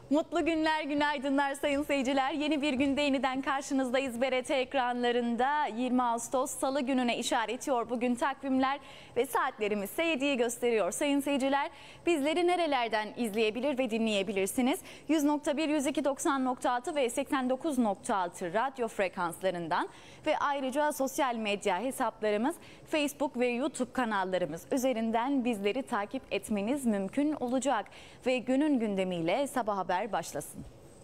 Mutlu günler, günaydınlar sayın seyirciler. Yeni bir günde yeniden karşınızdayız BRT ekranlarında. 20 Ağustos Salı gününe işaret ediyor bugün takvimler ve saatlerimiz ise 7'yi gösteriyor. Sayın seyirciler, bizleri nerelerden izleyebilir ve dinleyebilirsiniz? 100.1, 102.90.6 ve 89.6 radyo frekanslarından ve ayrıca sosyal medya hesaplarımız Facebook ve YouTube kanallarımız üzerinden bizleri takip etmeniz mümkün olacak. Ve günün gündemiyle Sabah Haber başlasın.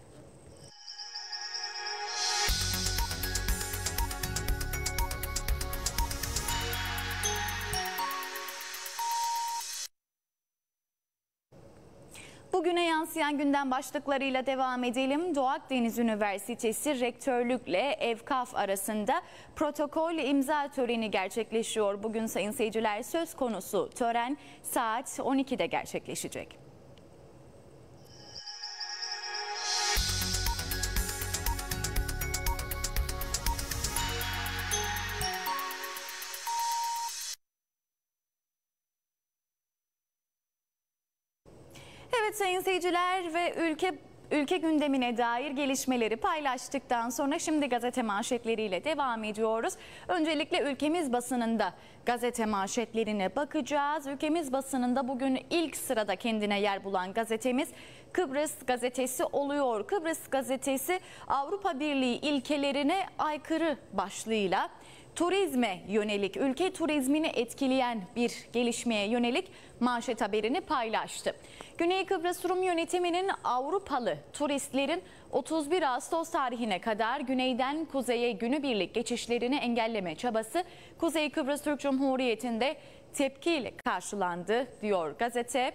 Bugüne yansıyan gündem başlıklarıyla devam edelim. Doğu Akdeniz Üniversitesi Rektörlükle Evkaf arasında protokol imza töreni gerçekleşiyor. Bugün sayın seyirciler, söz konusu tören saat 12'de gerçekleşecek. Evet sayın seyirciler, ve ülke gündemine dair gelişmeleri paylaştıktan sonra şimdi gazete manşetleriyle devam ediyoruz. Öncelikle ülkemiz basınında gazete manşetlerine bakacağız. Ülkemiz basınında bugün ilk sırada kendine yer bulan gazetemiz Kıbrıs Gazetesi oluyor. Kıbrıs Gazetesi Avrupa Birliği ilkelerine aykırı başlığıyla turizme yönelik, ülke turizmini etkileyen bir gelişmeye yönelik manşet haberini paylaştı. Güney Kıbrıs Rum yönetiminin Avrupalı turistlerin 31 Ağustos tarihine kadar güneyden kuzeye günübirlik geçişlerini engelleme çabası Kuzey Kıbrıs Türk Cumhuriyeti'nde tepkiyle karşılandı diyor gazete.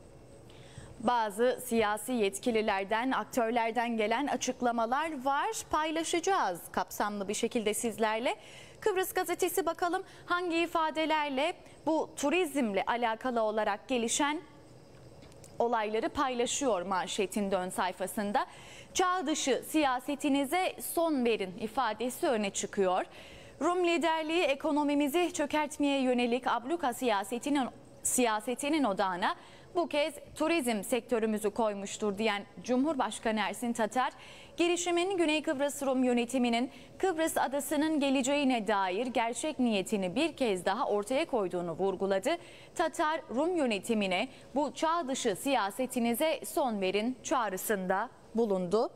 Bazı siyasi yetkililerden, aktörlerden gelen açıklamalar var. Paylaşacağız kapsamlı bir şekilde sizlerle. Kıbrıs Gazetesi bakalım hangi ifadelerle bu turizmle alakalı olarak gelişen olayları paylaşıyor manşetinde ön sayfasında. Çağ dışı siyasetinize son verin ifadesi öne çıkıyor. Rum liderliği ekonomimizi çökertmeye yönelik abluka siyasetinin odağına bu kez turizm sektörümüzü koymuştur diyen Cumhurbaşkanı Ersin Tatar, girişimin Güney Kıbrıs Rum yönetiminin Kıbrıs adasının geleceğine dair gerçek niyetini bir kez daha ortaya koyduğunu vurguladı. Tatar, Rum yönetimine bu çağ dışı siyasetinize son verin çağrısında bulundu.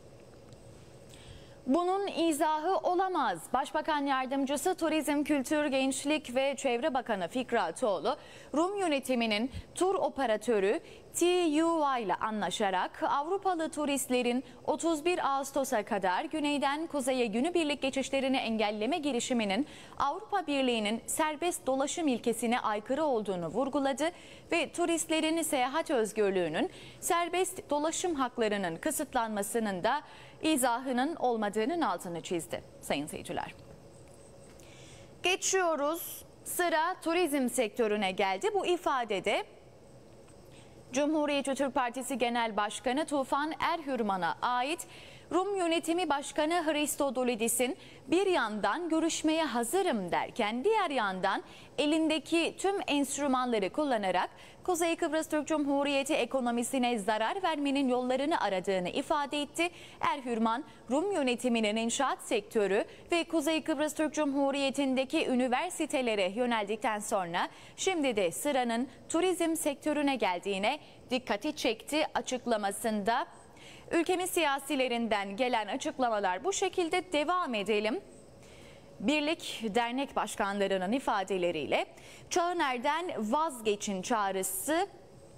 Bunun izahı olamaz. Başbakan Yardımcısı Turizm, Kültür, Gençlik ve Çevre Bakanı Fikri Atoğlu, Rum yönetiminin tur operatörü TUI ile anlaşarak Avrupalı turistlerin 31 Ağustos'a kadar güneyden kuzeye günübirlik geçişlerini engelleme girişiminin Avrupa Birliği'nin serbest dolaşım ilkesine aykırı olduğunu vurguladı ve turistlerin seyahat özgürlüğünün, serbest dolaşım haklarının kısıtlanmasının da izahının olmadığının altını çizdi sayın seyirciler. Geçiyoruz, sıra turizm sektörüne geldi. Bu ifadede Cumhuriyetçi Türk Partisi Genel Başkanı Tufan Erhürman'a ait Rum Yönetimi Başkanı Christodoulidis'in bir yandan görüşmeye hazırım derken diğer yandan elindeki tüm enstrümanları kullanarak Kuzey Kıbrıs Türk Cumhuriyeti ekonomisine zarar vermenin yollarını aradığını ifade etti. Erhürman, Rum yönetiminin inşaat sektörü ve Kuzey Kıbrıs Türk Cumhuriyeti'ndeki üniversitelere yöneldikten sonra şimdi de sıranın turizm sektörüne geldiğine dikkati çekti açıklamasında. Ülkemiz siyasilerinden gelen açıklamalar bu şekilde. Devam edelim. Birlik dernek başkanlarının ifadeleriyle Çağıner'den vazgeçin çağrısı.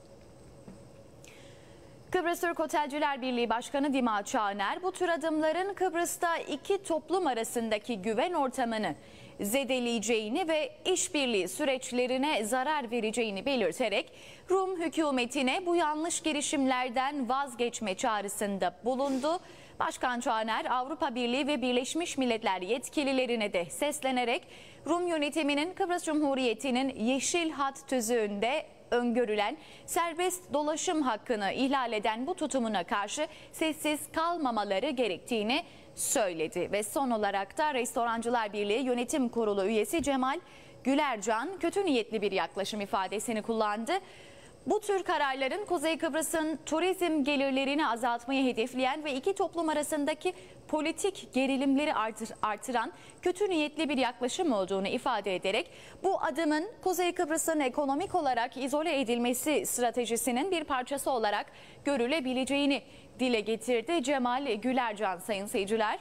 Kıbrıs Türk Otelciler Birliği Başkanı Dima Çağıner, bu tür adımların Kıbrıs'ta iki toplum arasındaki güven ortamını zedeleyeceğini ve işbirliği süreçlerine zarar vereceğini belirterek Rum hükümetine bu yanlış girişimlerden vazgeçme çağrısında bulundu. Başkan Çağıner, Avrupa Birliği ve Birleşmiş Milletler yetkililerine de seslenerek Rum yönetiminin Kıbrıs Cumhuriyeti'nin Yeşil Hat tüzüğünde öngörülen serbest dolaşım hakkını ihlal eden bu tutumuna karşı sessiz kalmamaları gerektiğini söyledi. Ve son olarak da Restorancılar Birliği Yönetim Kurulu üyesi Cemal Gülercan kötü niyetli bir yaklaşım ifadesini kullandı. Bu tür kararların Kuzey Kıbrıs'ın turizm gelirlerini azaltmayı hedefleyen ve iki toplum arasındaki politik gerilimleri artıran kötü niyetli bir yaklaşım olduğunu ifade ederek bu adımın Kuzey Kıbrıs'ın ekonomik olarak izole edilmesi stratejisinin bir parçası olarak görülebileceğini dile getirdi Cemal Gülercan sayın seyirciler.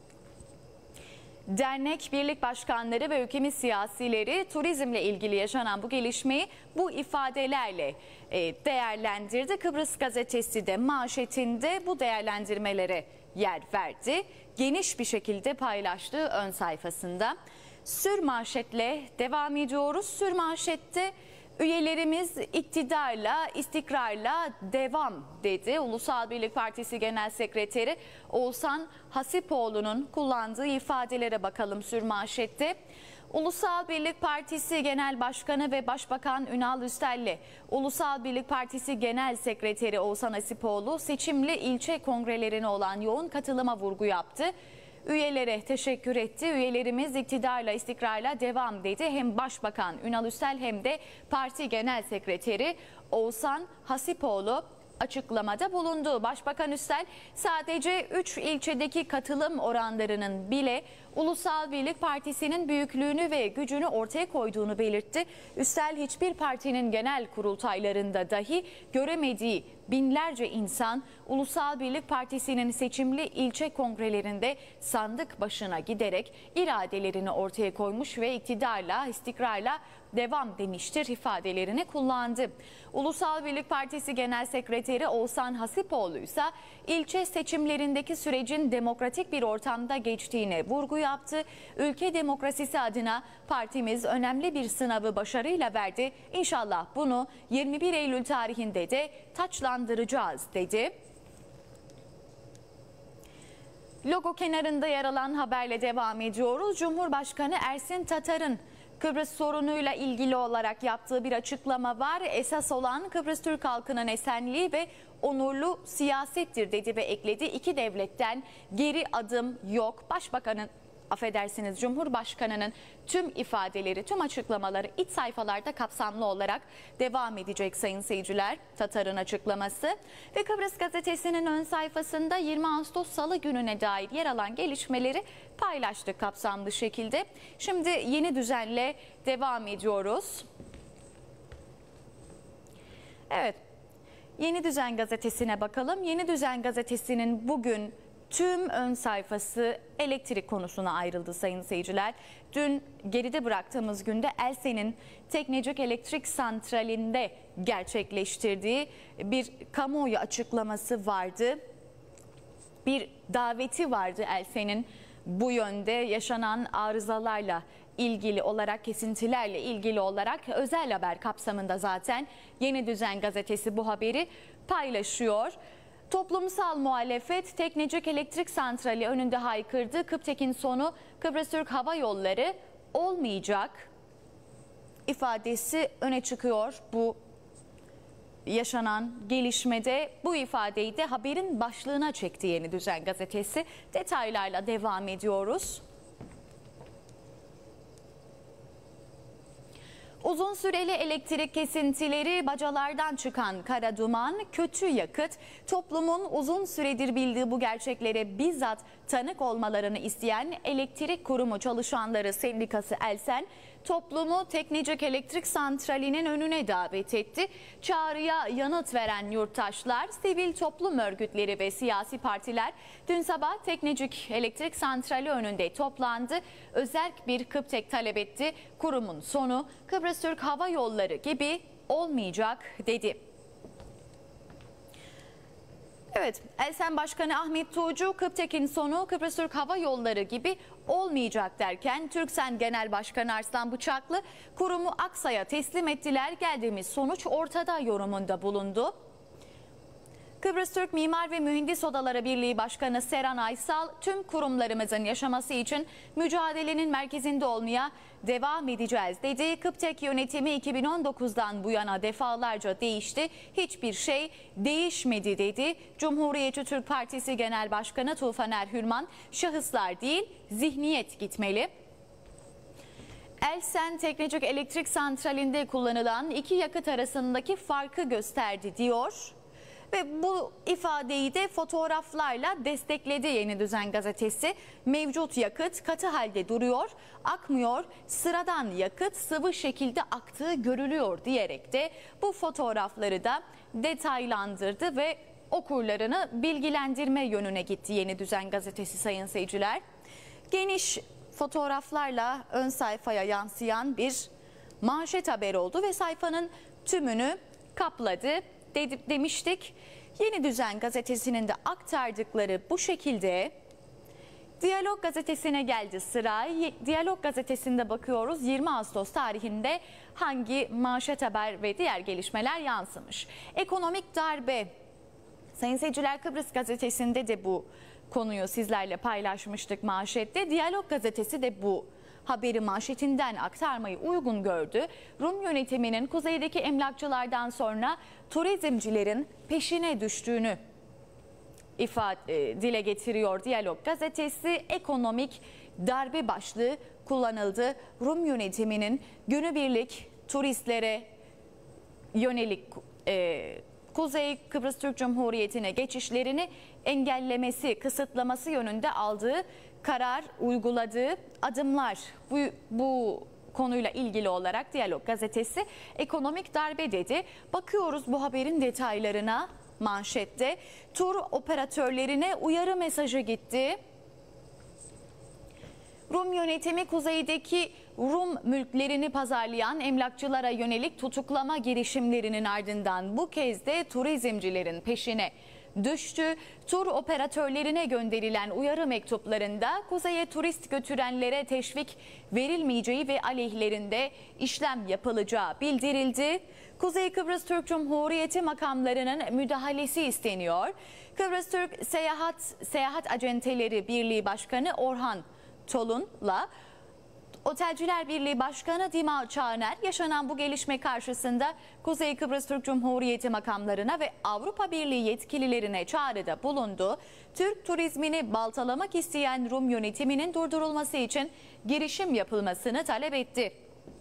Dernek, birlik başkanları ve ülkemiz siyasileri turizmle ilgili yaşanan bu gelişmeyi bu ifadelerle değerlendirdi. Kıbrıs gazetesi de manşetinde bu değerlendirmelere yer verdi. Geniş bir şekilde paylaştığı ön sayfasında. Sürmanşetle devam ediyoruz. Sürmanşette üyelerimiz iktidarla, istikrarla devam dedi. Ulusal Birlik Partisi Genel Sekreteri Oğuzhan Hasipoğlu'nun kullandığı ifadelere bakalım sürmanşette. Ulusal Birlik Partisi Genel Başkanı ve Başbakan Ünal Üstel'le Ulusal Birlik Partisi Genel Sekreteri Oğuzhan Hasipoğlu seçimli ilçe kongrelerine olan yoğun katılıma vurgu yaptı. Üyelere teşekkür etti. Üyelerimiz iktidarla, istikrarla devam dedi. Hem Başbakan Ünal Üstel hem de Parti Genel Sekreteri Oğuzhan Hasipoğlu açıklamada bulundu. Başbakan Üstel sadece 3 ilçedeki katılım oranlarının bile Ulusal Birlik Partisi'nin büyüklüğünü ve gücünü ortaya koyduğunu belirtti. Üstel hiçbir partinin genel kurultaylarında dahi göremediği binlerce insan Ulusal Birlik Partisi'nin seçimli ilçe kongrelerinde sandık başına giderek iradelerini ortaya koymuş ve iktidarla, istikrarla devam demiştir ifadelerini kullandı. Ulusal Birlik Partisi Genel Sekreteri Oğuzhan Hasipoğlu ise ilçe seçimlerindeki sürecin demokratik bir ortamda geçtiğine vurgu yaptı. Ülke demokrasisi adına partimiz önemli bir sınavı başarıyla verdi. İnşallah bunu 21 Eylül tarihinde de taçlandıracağız dedi. Logo kenarında yer alan haberle devam ediyoruz. Cumhurbaşkanı Ersin Tatar'ın Kıbrıs sorunuyla ilgili olarak yaptığı bir açıklama var. Esas olan Kıbrıs Türk halkının esenliği ve onurlu siyasettir dedi ve ekledi. İki devletten geri adım yok. Cumhurbaşkanının tüm ifadeleri, tüm açıklamaları iç sayfalarda kapsamlı olarak devam edecek sayın seyirciler. Tatar'ın açıklaması ve Kıbrıs gazetesinin ön sayfasında 20 Ağustos Salı gününe dair yer alan gelişmeleri paylaştık kapsamlı şekilde. Şimdi yeni düzenle devam ediyoruz. Evet, Yeni Düzen gazetesine bakalım. Yeni Düzen gazetesinin bugün tüm ön sayfası elektrik konusuna ayrıldı sayın seyirciler. Dün geride bıraktığımız günde Elsen'in Teknecik Elektrik Santrali'nde gerçekleştirdiği bir kamuoyu açıklaması vardı. Bir daveti vardı Elsen'in bu yönde yaşanan arızalarla ilgili olarak, kesintilerle ilgili olarak özel haber kapsamında zaten Yeni Düzen gazetesi bu haberi paylaşıyor. Toplumsal muhalefet Teknecik Elektrik Santrali önünde haykırdı. Kıptek'in sonu Kıbrıs Türk Hava Yolları olmayacak ifadesi öne çıkıyor bu yaşanan gelişmede. Bu ifadeyi de haberin başlığına çekti Yeni Düzen gazetesi. Detaylarla devam ediyoruz. Uzun süreli elektrik kesintileri, bacalardan çıkan kara duman, kötü yakıt, toplumun uzun süredir bildiği bu gerçeklere bizzat tanık olmalarını isteyen Elektrik Kurumu Çalışanları Sendikası Elsen, toplumu Teknecik Elektrik Santrali'nin önüne davet etti. Çağrıya yanıt veren yurttaşlar, sivil toplum örgütleri ve siyasi partiler dün sabah Teknecik Elektrik Santrali önünde toplandı. Özerk bir Kıptek talep etti. Kurumun sonu Kıbrıs Türk Hava Yolları gibi olmayacak dedi. Evet, Elsen Başkanı Ahmet Tuğcu, Kıptek'in sonu Kıbrıs Türk Hava Yolları gibi olmayacak derken Türksen Genel Başkanı Arslan Bıçaklı kurumu Aksa'ya teslim ettiler. Geldiğimiz sonuç ortada yorumunda bulundu. Kıbrıs Türk Mimar ve Mühendis Odaları Birliği Başkanı Seren Aysal, tüm kurumlarımızın yaşaması için mücadelenin merkezinde olmaya devam edeceğiz dedi. Kıptek yönetimi 2019'dan bu yana defalarca değişti. Hiçbir şey değişmedi dedi. Cumhuriyetçi Türk Partisi Genel Başkanı Tufaner Hürman, şahıslar değil zihniyet gitmeli. Elsen Teknecik Elektrik Santrali'nde kullanılan iki yakıt arasındaki farkı gösterdi diyor. Ve bu ifadeyi de fotoğraflarla destekledi Yeni Düzen gazetesi. Mevcut yakıt katı halde duruyor, akmıyor, sıradan yakıt sıvı şekilde aktığı görülüyor diyerek de bu fotoğrafları da detaylandırdı ve okurlarını bilgilendirme yönüne gitti Yeni Düzen gazetesi sayın seyirciler. Geniş fotoğraflarla ön sayfaya yansıyan bir manşet haber oldu ve sayfanın tümünü kapladı. Demiştik. Yeni Düzen gazetesinin de aktardıkları bu şekilde. Diyalog gazetesine geldi sıra. Diyalog gazetesinde bakıyoruz 20 Ağustos tarihinde hangi manşet haber ve diğer gelişmeler yansımış. Ekonomik darbe. Sayın seyirciler, Kıbrıs gazetesinde de bu konuyu sizlerle paylaşmıştık manşette. Diyalog gazetesi de bu haberi manşetinden aktarmayı uygun gördü. Rum yönetiminin kuzeydeki emlakçılardan sonra turizmcilerin peşine düştüğünü dile getiriyor Diyalog gazetesi. Ekonomik darbe başlığı kullanıldı. Rum yönetiminin günübirlik turistlere yönelik Kuzey Kıbrıs Türk Cumhuriyeti'ne geçişlerini engellemesi, kısıtlaması yönünde aldığı karar, uyguladığı adımlar. Bu konuyla ilgili olarak Diyalog gazetesi ekonomik darbe dedi. Bakıyoruz bu haberin detaylarına manşette. Tur operatörlerine uyarı mesajı gitti. Rum yönetimi kuzeydeki Rum mülklerini pazarlayan emlakçılara yönelik tutuklama girişimlerinin ardından bu kez de turizmcilerin peşine düştü. Tur operatörlerine gönderilen uyarı mektuplarında kuzeye turist götürenlere teşvik verilmeyeceği ve aleyhlerinde işlem yapılacağı bildirildi. Kuzey Kıbrıs Türk Cumhuriyeti makamlarının müdahalesi isteniyor. Kıbrıs Türk Seyahat Acenteleri Birliği Başkanı Orhan Tolun'la Otelciler Birliği Başkanı Dima Çağner yaşanan bu gelişme karşısında Kuzey Kıbrıs Türk Cumhuriyeti makamlarına ve Avrupa Birliği yetkililerine çağrıda bulundu. Türk turizmini baltalamak isteyen Rum yönetiminin durdurulması için girişim yapılmasını talep etti.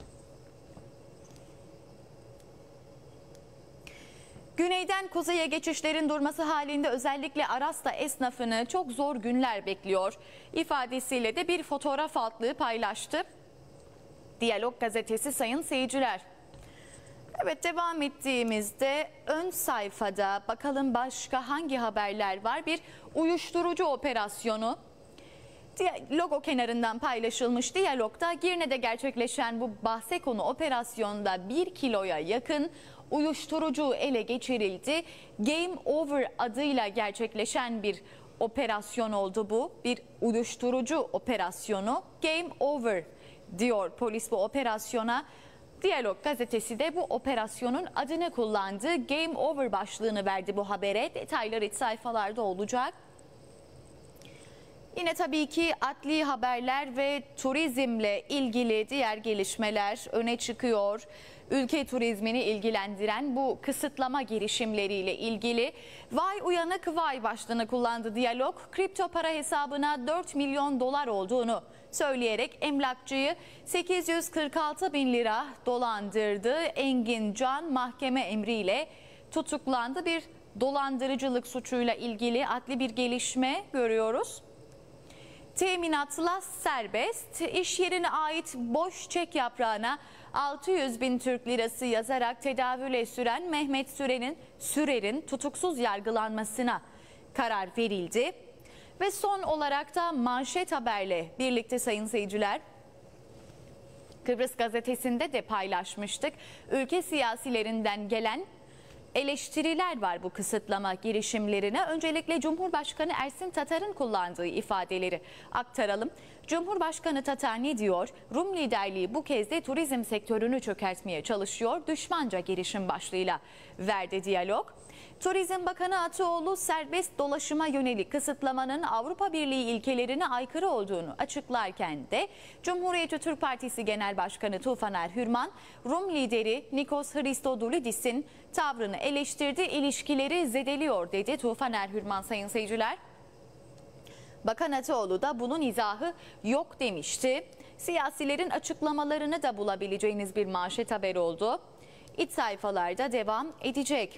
Güneyden kuzeye geçişlerin durması halinde özellikle Arasta esnafını çok zor günler bekliyor ifadesiyle de bir fotoğraf altlığı paylaştı Diyalog gazetesi sayın seyirciler. Evet, devam ettiğimizde ön sayfada bakalım başka hangi haberler var. Bir uyuşturucu operasyonu logo kenarından paylaşılmış. Diyalog'da Girne'de gerçekleşen bu bahse konu operasyonda 1 kiloya yakın uyuşturucu ele geçirildi. Game Over adıyla gerçekleşen bir operasyon oldu bu. Bir uyuşturucu operasyonu. Game Over diyor polis bu operasyona. Diyalog gazetesi de bu operasyonun adını kullandı. Game Over başlığını verdi bu habere. Detaylar iç sayfalarda olacak. Yine tabii ki adli haberler ve turizmle ilgili diğer gelişmeler öne çıkıyor. Ülke turizmini ilgilendiren bu kısıtlama girişimleriyle ilgili vay uyanık vay başlığını kullandı Diyalog. Kripto para hesabına 4 milyon dolar olduğunu söyleyerek emlakçıyı 846 bin lira dolandırdı. Engin Can mahkeme emriyle tutuklandı. Bir dolandırıcılık suçuyla ilgili adli bir gelişme görüyoruz. Teminatla serbest, iş yerine ait boş çek yaprağına 600 bin Türk lirası yazarak tedavüle süren Mehmet Sürer'in tutuksuz yargılanmasına karar verildi. Ve son olarak da manşet haberle birlikte sayın seyirciler, Kıbrıs gazetesinde de paylaşmıştık. Ülke siyasilerinden gelen eleştiriler var bu kısıtlama girişimlerine. Öncelikle Cumhurbaşkanı Ersin Tatar'ın kullandığı ifadeleri aktaralım. Cumhurbaşkanı Tatar ne diyor? Rum liderliği bu kez de turizm sektörünü çökertmeye çalışıyor. Düşmanca girişim başlığıyla verdi Diyalog. Turizm Bakanı Ataoğlu serbest dolaşıma yönelik kısıtlamanın Avrupa Birliği ilkelerine aykırı olduğunu açıklarken de Cumhuriyetçi Türk Partisi Genel Başkanı Tufaner Hürman, Rum lideri Nikos Christodoulidis'in tavrını eleştirdi, ilişkileri zedeliyor dedi Tufaner Hürman sayın seyirciler. Bakan Ataoğlu da bunun izahı yok demişti. siyasilerin açıklamalarını da bulabileceğiniz bir manşet haber oldu. İç sayfalarda devam edecek.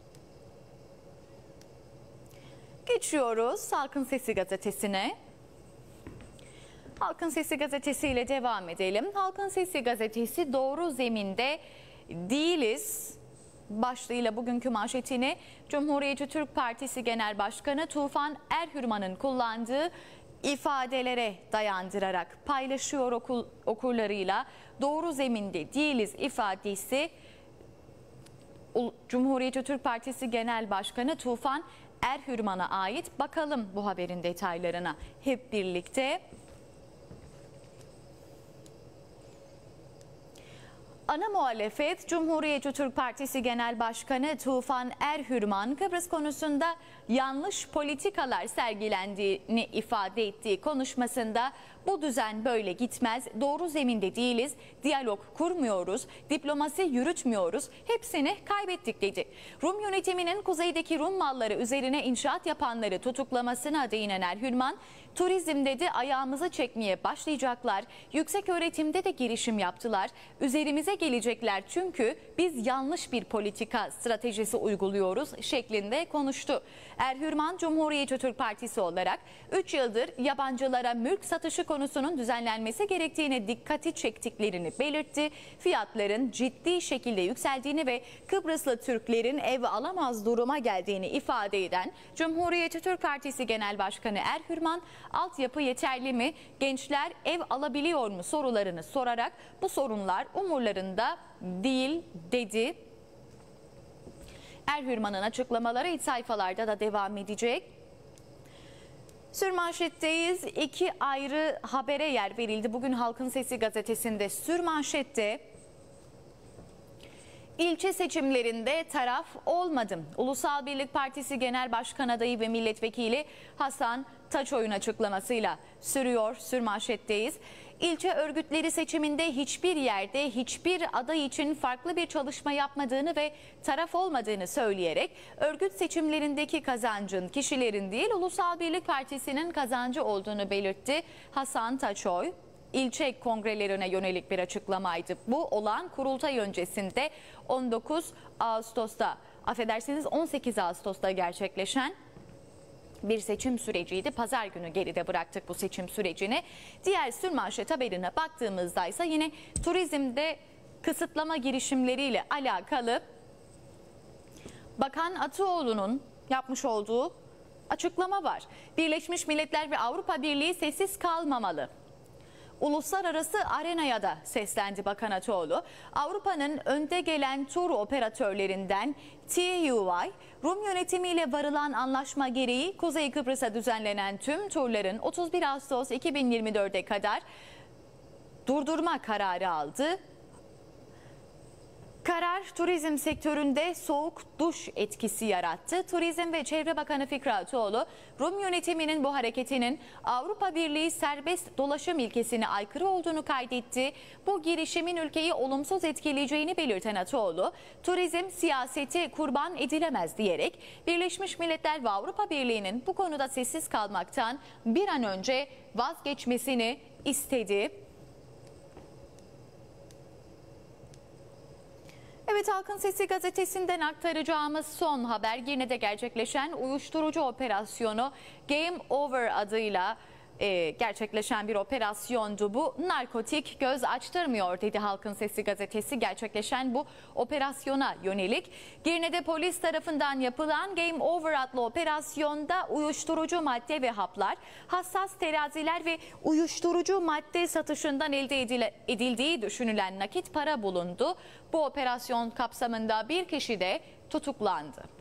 Geçiyoruz Halkın Sesi gazetesine. Halkın Sesi gazetesi ile devam edelim. Halkın Sesi gazetesi doğru zeminde değiliz başlığıyla bugünkü manşetini Cumhuriyetçi Türk Partisi Genel Başkanı Tufan Erhürman'ın kullandığı ifadelere dayandırarak paylaşıyor okurlarıyla. Doğru zeminde değiliz ifadesi Cumhuriyetçi Türk Partisi Genel Başkanı Tufan Erhürman'a ait. Bakalım bu haberin detaylarına hep birlikte. Ana muhalefet Cumhuriyetçi Türk Partisi Genel Başkanı Tufan Erhürman, Kıbrıs konusunda yanlış politikalar sergilendiğini ifade ettiği konuşmasında bu düzen böyle gitmez, doğru zeminde değiliz, diyalog kurmuyoruz, diplomasi yürütmüyoruz, hepsini kaybettik dedi. Rum yönetiminin kuzeydeki Rum malları üzerine inşaat yapanları tutuklamasına değinen Erhürman, turizmde de ayağımızı çekmeye başlayacaklar, yüksek öğretimde de girişim yaptılar, üzerimize gelecekler çünkü biz yanlış bir politika stratejisi uyguluyoruz şeklinde konuştu. Erhürman, Cumhuriyetçi Türk Partisi olarak 3 yıldır yabancılara mülk satışı konusunun düzenlenmesi gerektiğine dikkati çektiklerini belirtti. Fiyatların ciddi şekilde yükseldiğini ve Kıbrıslı Türklerin ev alamaz duruma geldiğini ifade eden Cumhuriyetçi Türk Partisi Genel Başkanı Erhürman, altyapı yeterli mi, gençler ev alabiliyor mu sorularını sorarak bu sorunlar umurlarında değil dedi. Erhürman'ın açıklamaları iç sayfalarda da devam edecek. Sürmanşetteyiz. 2 ayrı habere yer verildi. Bugün Halkın Sesi gazetesinde sürmanşette ilçe seçimlerinde taraf olmadım. Ulusal Birlik Partisi Genel Başkan adayı ve milletvekili Hasan Taçoy'un açıklamasıyla sürüyor. Sürmanşetteyiz. İlçe örgütleri seçiminde hiçbir yerde hiçbir aday için farklı bir çalışma yapmadığını ve taraf olmadığını söyleyerek örgüt seçimlerindeki kazancın kişilerin değil Ulusal Birlik Partisi'nin kazancı olduğunu belirtti Hasan Taçoy. İlçe kongrelerine yönelik bir açıklamaydı. Bu olan kurultay öncesinde 18 Ağustos'ta gerçekleşen bir seçim süreciydi. Pazar günü geride bıraktık bu seçim sürecini. Diğer sürmanşet haberine baktığımızda ise yine turizmde kısıtlama girişimleriyle alakalı Bakan Atıoğlu'nun yapmış olduğu açıklama var. Birleşmiş Milletler ve Avrupa Birliği sessiz kalmamalı. Uluslararası arenaya da seslendi Bakan Atıoğlu. Avrupa'nın önde gelen tur operatörlerinden TUI, Rum yönetimiyle varılan anlaşma gereği Kuzey Kıbrıs'a düzenlenen tüm turların 31 Ağustos 2024'e kadar durdurma kararı aldı. Karar turizm sektöründe soğuk duş etkisi yarattı. Turizm ve Çevre Bakanı Fikri Atıoğlu, Rum yönetiminin bu hareketinin Avrupa Birliği serbest dolaşım ilkesine aykırı olduğunu kaydetti. Bu girişimin ülkeyi olumsuz etkileyeceğini belirten Atıoğlu, turizm siyaseti kurban edilemez diyerek Birleşmiş Milletler ve Avrupa Birliği'nin bu konuda sessiz kalmaktan bir an önce vazgeçmesini istedi. Evet, Halkın Sesi gazetesinden aktaracağımız son haber Girne'de gerçekleşen uyuşturucu operasyonu Game Over adıyla gerçekleşen bir operasyondu bu. Narkotik göz açtırmıyor dedi Halkın Sesi gazetesi gerçekleşen bu operasyona yönelik. Girne'de polis tarafından yapılan Game Over adlı operasyonda uyuşturucu madde ve haplar, hassas teraziler ve uyuşturucu madde satışından elde edildiği düşünülen nakit para bulundu. Bu operasyon kapsamında bir kişi de tutuklandı.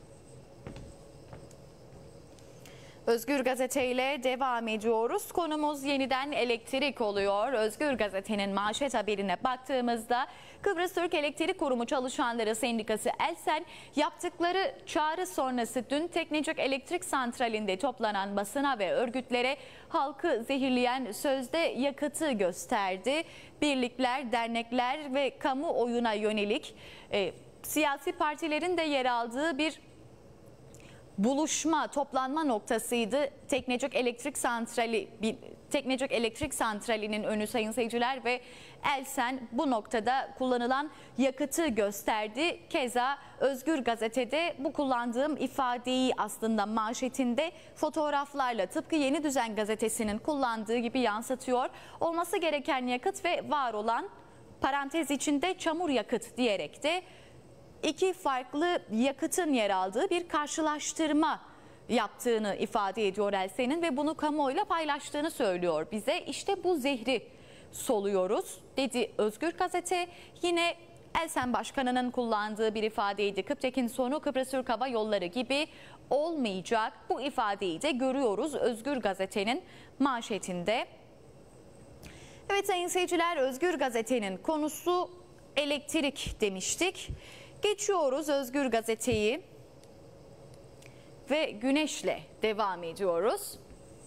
Özgür Gazete ile devam ediyoruz. Konumuz yeniden elektrik oluyor. Özgür Gazete'nin manşet haberine baktığımızda Kıbrıs Türk Elektrik Kurumu Çalışanları Sendikası ELSEN yaptıkları çağrı sonrası dün Teknecik Elektrik Santrali'nde toplanan basına ve örgütlere halkı zehirleyen sözde yakıtı gösterdi. Birlikler, dernekler ve kamuoyuna yönelik siyasi partilerin de yer aldığı bir buluşma, toplanma noktasıydı. Teknecik Elektrik Santrali Teknecik Elektrik Santrali'nin önü sayın seyirciler ve Elsen bu noktada kullanılan yakıtı gösterdi. Keza Özgür Gazete'de bu kullandığım ifadeyi aslında manşetinde fotoğraflarla tıpkı Yeni Düzen Gazetesi'nin kullandığı gibi yansıtıyor. Olması gereken yakıt ve var olan parantez içinde çamur yakıt diyerek de iki farklı yakıtın yer aldığı bir karşılaştırma yaptığını ifade ediyor Elsen'in ve bunu kamuoyuyla paylaştığını söylüyor bize. İşte bu zehri soluyoruz dedi Özgür Gazete. Yine Elsen Başkanı'nın kullandığı bir ifadeydi. Kıptek'in sonu Kıbrıs Türk Hava Yolları gibi olmayacak. Bu ifadeyi de görüyoruz Özgür Gazete'nin manşetinde. Evet sayın seyirciler, Özgür Gazete'nin konusu elektrik demiştik. Geçiyoruz Özgür Gazete'yi ve Güneş'le devam ediyoruz.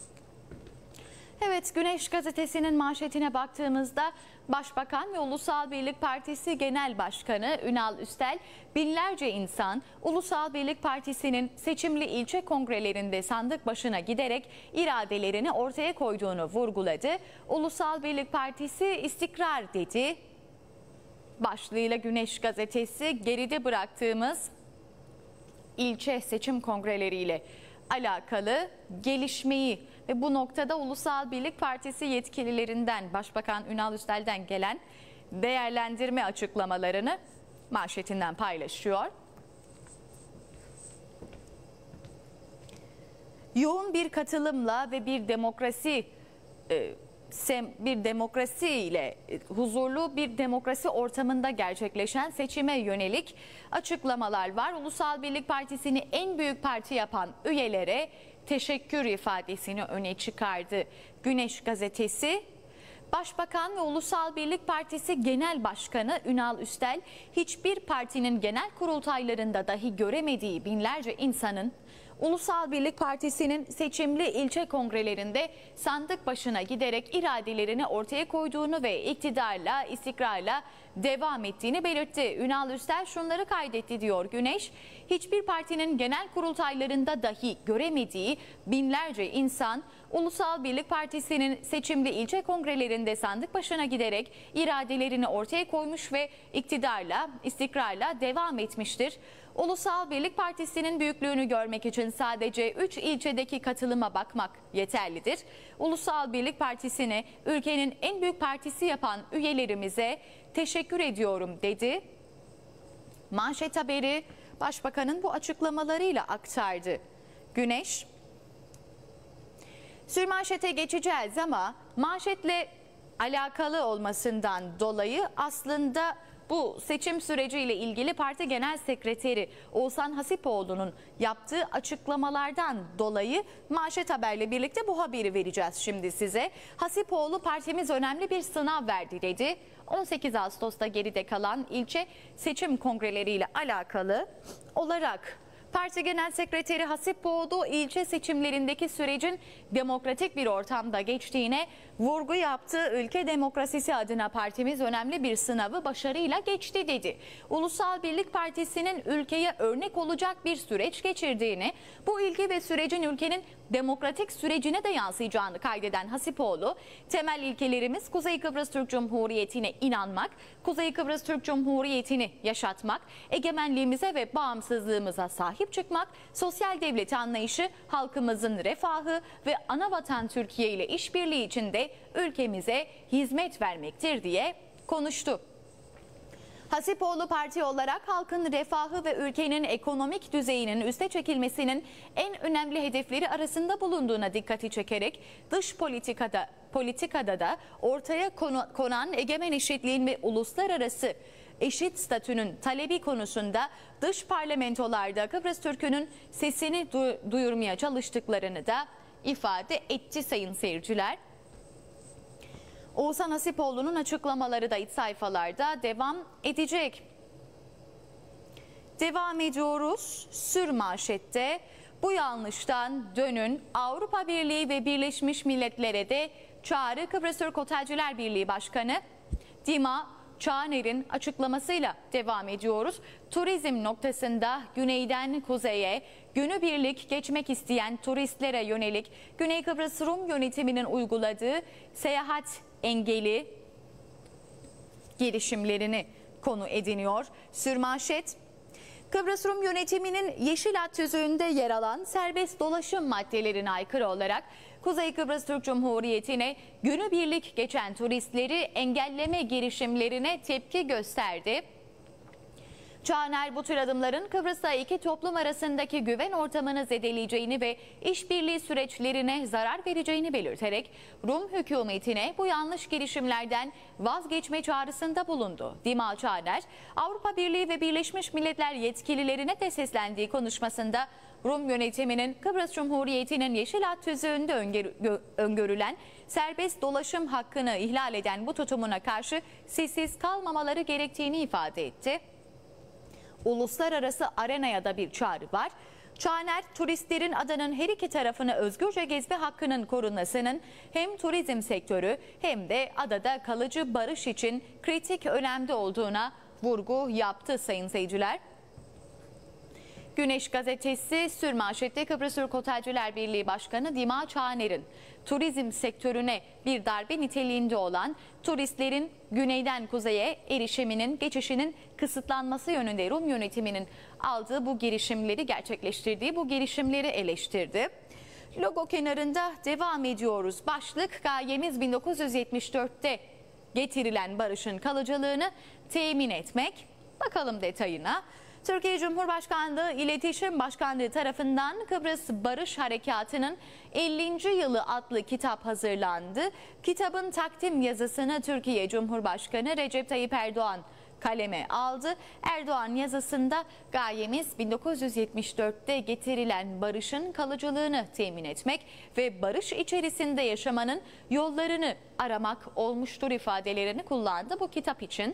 Evet, Güneş Gazetesi'nin manşetine baktığımızda Başbakan ve Ulusal Birlik Partisi Genel Başkanı Ünal Üstel, binlerce insan Ulusal Birlik Partisi'nin seçimli ilçe kongrelerinde sandık başına giderek iradelerini ortaya koyduğunu vurguladı. Ulusal Birlik Partisi istikrar dedi. Başlığıyla Güneş Gazetesi geride bıraktığımız ilçe seçim kongreleriyle alakalı gelişmeyi ve bu noktada Ulusal Birlik Partisi yetkililerinden Başbakan Ünal Üstel'den gelen değerlendirme açıklamalarını manşetinden paylaşıyor. Yoğun bir katılımla ve bir demokrasi ile huzurlu bir demokrasi ortamında gerçekleşen seçime yönelik açıklamalar var. Ulusal Birlik Partisi'ni en büyük parti yapan üyelere teşekkür ifadesini öne çıkardı Güneş Gazetesi. Başbakan ve Ulusal Birlik Partisi Genel Başkanı Ünal Üstel, hiçbir partinin genel kurultaylarında dahi göremediği binlerce insanın Ulusal Birlik Partisi'nin seçimli ilçe kongrelerinde sandık başına giderek iradelerini ortaya koyduğunu ve iktidarla, istikrarla devam ettiğini belirtti. Ünal Üstel şunları kaydetti diyor Güneş. Hiçbir partinin genel kurultaylarında dahi göremediği binlerce insan Ulusal Birlik Partisi'nin seçimli ilçe kongrelerinde sandık başına giderek iradelerini ortaya koymuş ve iktidarla, istikrarla devam etmiştir. Ulusal Birlik Partisi'nin büyüklüğünü görmek için sadece 3 ilçedeki katılıma bakmak yeterlidir. Ulusal Birlik Partisi'ni ülkenin en büyük partisi yapan üyelerimize teşekkür ediyorum dedi. Manşet haberi Başbakanın bu açıklamalarıyla aktardı Güneş. Sürmanşete geçeceğiz ama manşetle alakalı olmasından dolayı aslında bu seçim süreciyle ilgili parti genel sekreteri Oğuzhan Hasipoğlu'nun yaptığı açıklamalardan dolayı manşet haberle birlikte bu haberi vereceğiz şimdi size. Hasipoğlu partimiz önemli bir sınav verdi dedi. 18 Ağustos'ta geride kalan ilçe seçim kongreleriyle alakalı olarak Parti Genel Sekreteri Hasipoğlu ilçe seçimlerindeki sürecin demokratik bir ortamda geçtiğine vurgu yaptı. Ülke demokrasisi adına partimiz önemli bir sınavı başarıyla geçti dedi. Ulusal Birlik Partisi'nin ülkeye örnek olacak bir süreç geçirdiğini, bu ilgi ve sürecin ülkenin demokratik sürecine de yansıyacağını kaydeden Hasipoğlu, temel ilkelerimiz Kuzey Kıbrıs Türk Cumhuriyeti'ne inanmak, Kuzey Kıbrıs Türk Cumhuriyeti'ni yaşatmak, egemenliğimize ve bağımsızlığımıza sahip çıkmak, sosyal devlet anlayışı, halkımızın refahı ve anavatan Türkiye ile işbirliği içinde ülkemize hizmet vermektir diye konuştu. Hasipoğlu parti olarak halkın refahı ve ülkenin ekonomik düzeyinin üste çekilmesinin en önemli hedefleri arasında bulunduğuna dikkati çekerek dış politikada da ortaya konan egemen eşitliğin ve uluslararası eşit statünün talebi konusunda dış parlamentolarda Kıbrıs Türk'ünün sesini duyurmaya çalıştıklarını da ifade etti sayın seyirciler. Oğuzhan Hasipoğlu'nun açıklamaları da iç sayfalarda devam edecek. Devam ediyoruz. Sürmanşette bu yanlıştan dönün, Avrupa Birliği ve Birleşmiş Milletler'e de çağrı. Kıbrıs Türk Otelciler Birliği Başkanı Dima Çağner'in açıklamasıyla devam ediyoruz. Turizm noktasında güneyden kuzeye günübirlik geçmek isteyen turistlere yönelik Güney Kıbrıs Rum yönetiminin uyguladığı seyahat engeli girişimlerini konu ediniyor. Sürmanşet, Kıbrıs Rum yönetiminin Yeşil Hat tüzüğünde yer alan serbest dolaşım maddelerine aykırı olarak Kuzey Kıbrıs Türk Cumhuriyeti'ne günübirlik geçen turistleri engelleme girişimlerine tepki gösterdi. Çağner bu tür adımların Kıbrıs'ta iki toplum arasındaki güven ortamını zedeleyeceğini ve işbirliği süreçlerine zarar vereceğini belirterek Rum hükümetine bu yanlış girişimlerden vazgeçme çağrısında bulundu. Dima Çağner, Avrupa Birliği ve Birleşmiş Milletler yetkililerine de seslendiği konuşmasında Rum yönetiminin Kıbrıs Cumhuriyeti'nin Yeşil Hat tüzüğünde öngörülen serbest dolaşım hakkını ihlal eden bu tutumuna karşı sessiz kalmamaları gerektiğini ifade etti. Uluslararası arenaya da bir çağrı var. Çağner, turistlerin adanın her iki tarafını özgürce gezme hakkının korunmasının hem turizm sektörü hem de adada kalıcı barış için kritik önemde olduğuna vurgu yaptı sayın seyirciler. Güneş gazetesi sürmanşette Kıbrıs Türk Otelciler Birliği Başkanı Dima Çağner'in turizm sektörüne bir darbe niteliğinde olan turistlerin güneyden kuzeye geçişinin kısıtlanması yönünde Rum yönetiminin aldığı bu girişimleri gerçekleştirdiği bu girişimleri eleştirdi. Logo kenarında devam ediyoruz. Başlık, gayemiz 1974'te getirilen barışın kalıcılığını temin etmek. Bakalım detayına. Türkiye Cumhurbaşkanlığı İletişim Başkanlığı tarafından Kıbrıs Barış Harekatı'nın 50. yılı adlı kitap hazırlandı. Kitabın takdim yazısını Türkiye Cumhurbaşkanı Recep Tayyip Erdoğan kaleme aldı. Erdoğan yazısında gayemiz 1974'te getirilen barışın kalıcılığını temin etmek ve barış içerisinde yaşamanın yollarını aramak olmuştur ifadelerini kullandı bu kitap için.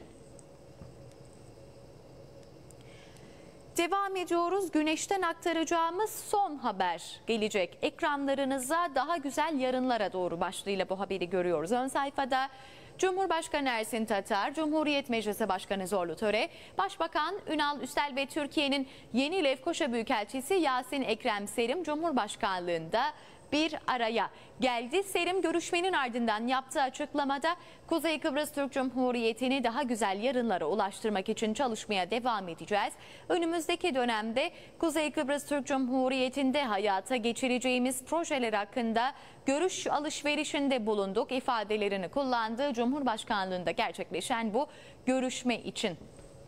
Devam ediyoruz. Güneş'ten aktaracağımız son haber gelecek. Ekranlarınıza daha güzel yarınlara doğru başlığıyla bu haberi görüyoruz. Ön sayfada Cumhurbaşkanı Ersin Tatar, Cumhuriyet Meclisi Başkanı Zorlu Töre, Başbakan Ünal Üstel ve Türkiye'nin yeni Lefkoşa Büyükelçisi Yasin Ekrem Serim Cumhurbaşkanlığında bir araya geldi. Serim görüşmenin ardından yaptığı açıklamada Kuzey Kıbrıs Türk Cumhuriyeti'ni daha güzel yarınlara ulaştırmak için çalışmaya devam edeceğiz. Önümüzdeki dönemde Kuzey Kıbrıs Türk Cumhuriyeti'nde hayata geçireceğimiz projeler hakkında görüş alışverişinde bulunduk ifadelerini kullandığı Cumhurbaşkanlığında gerçekleşen bu görüşme için.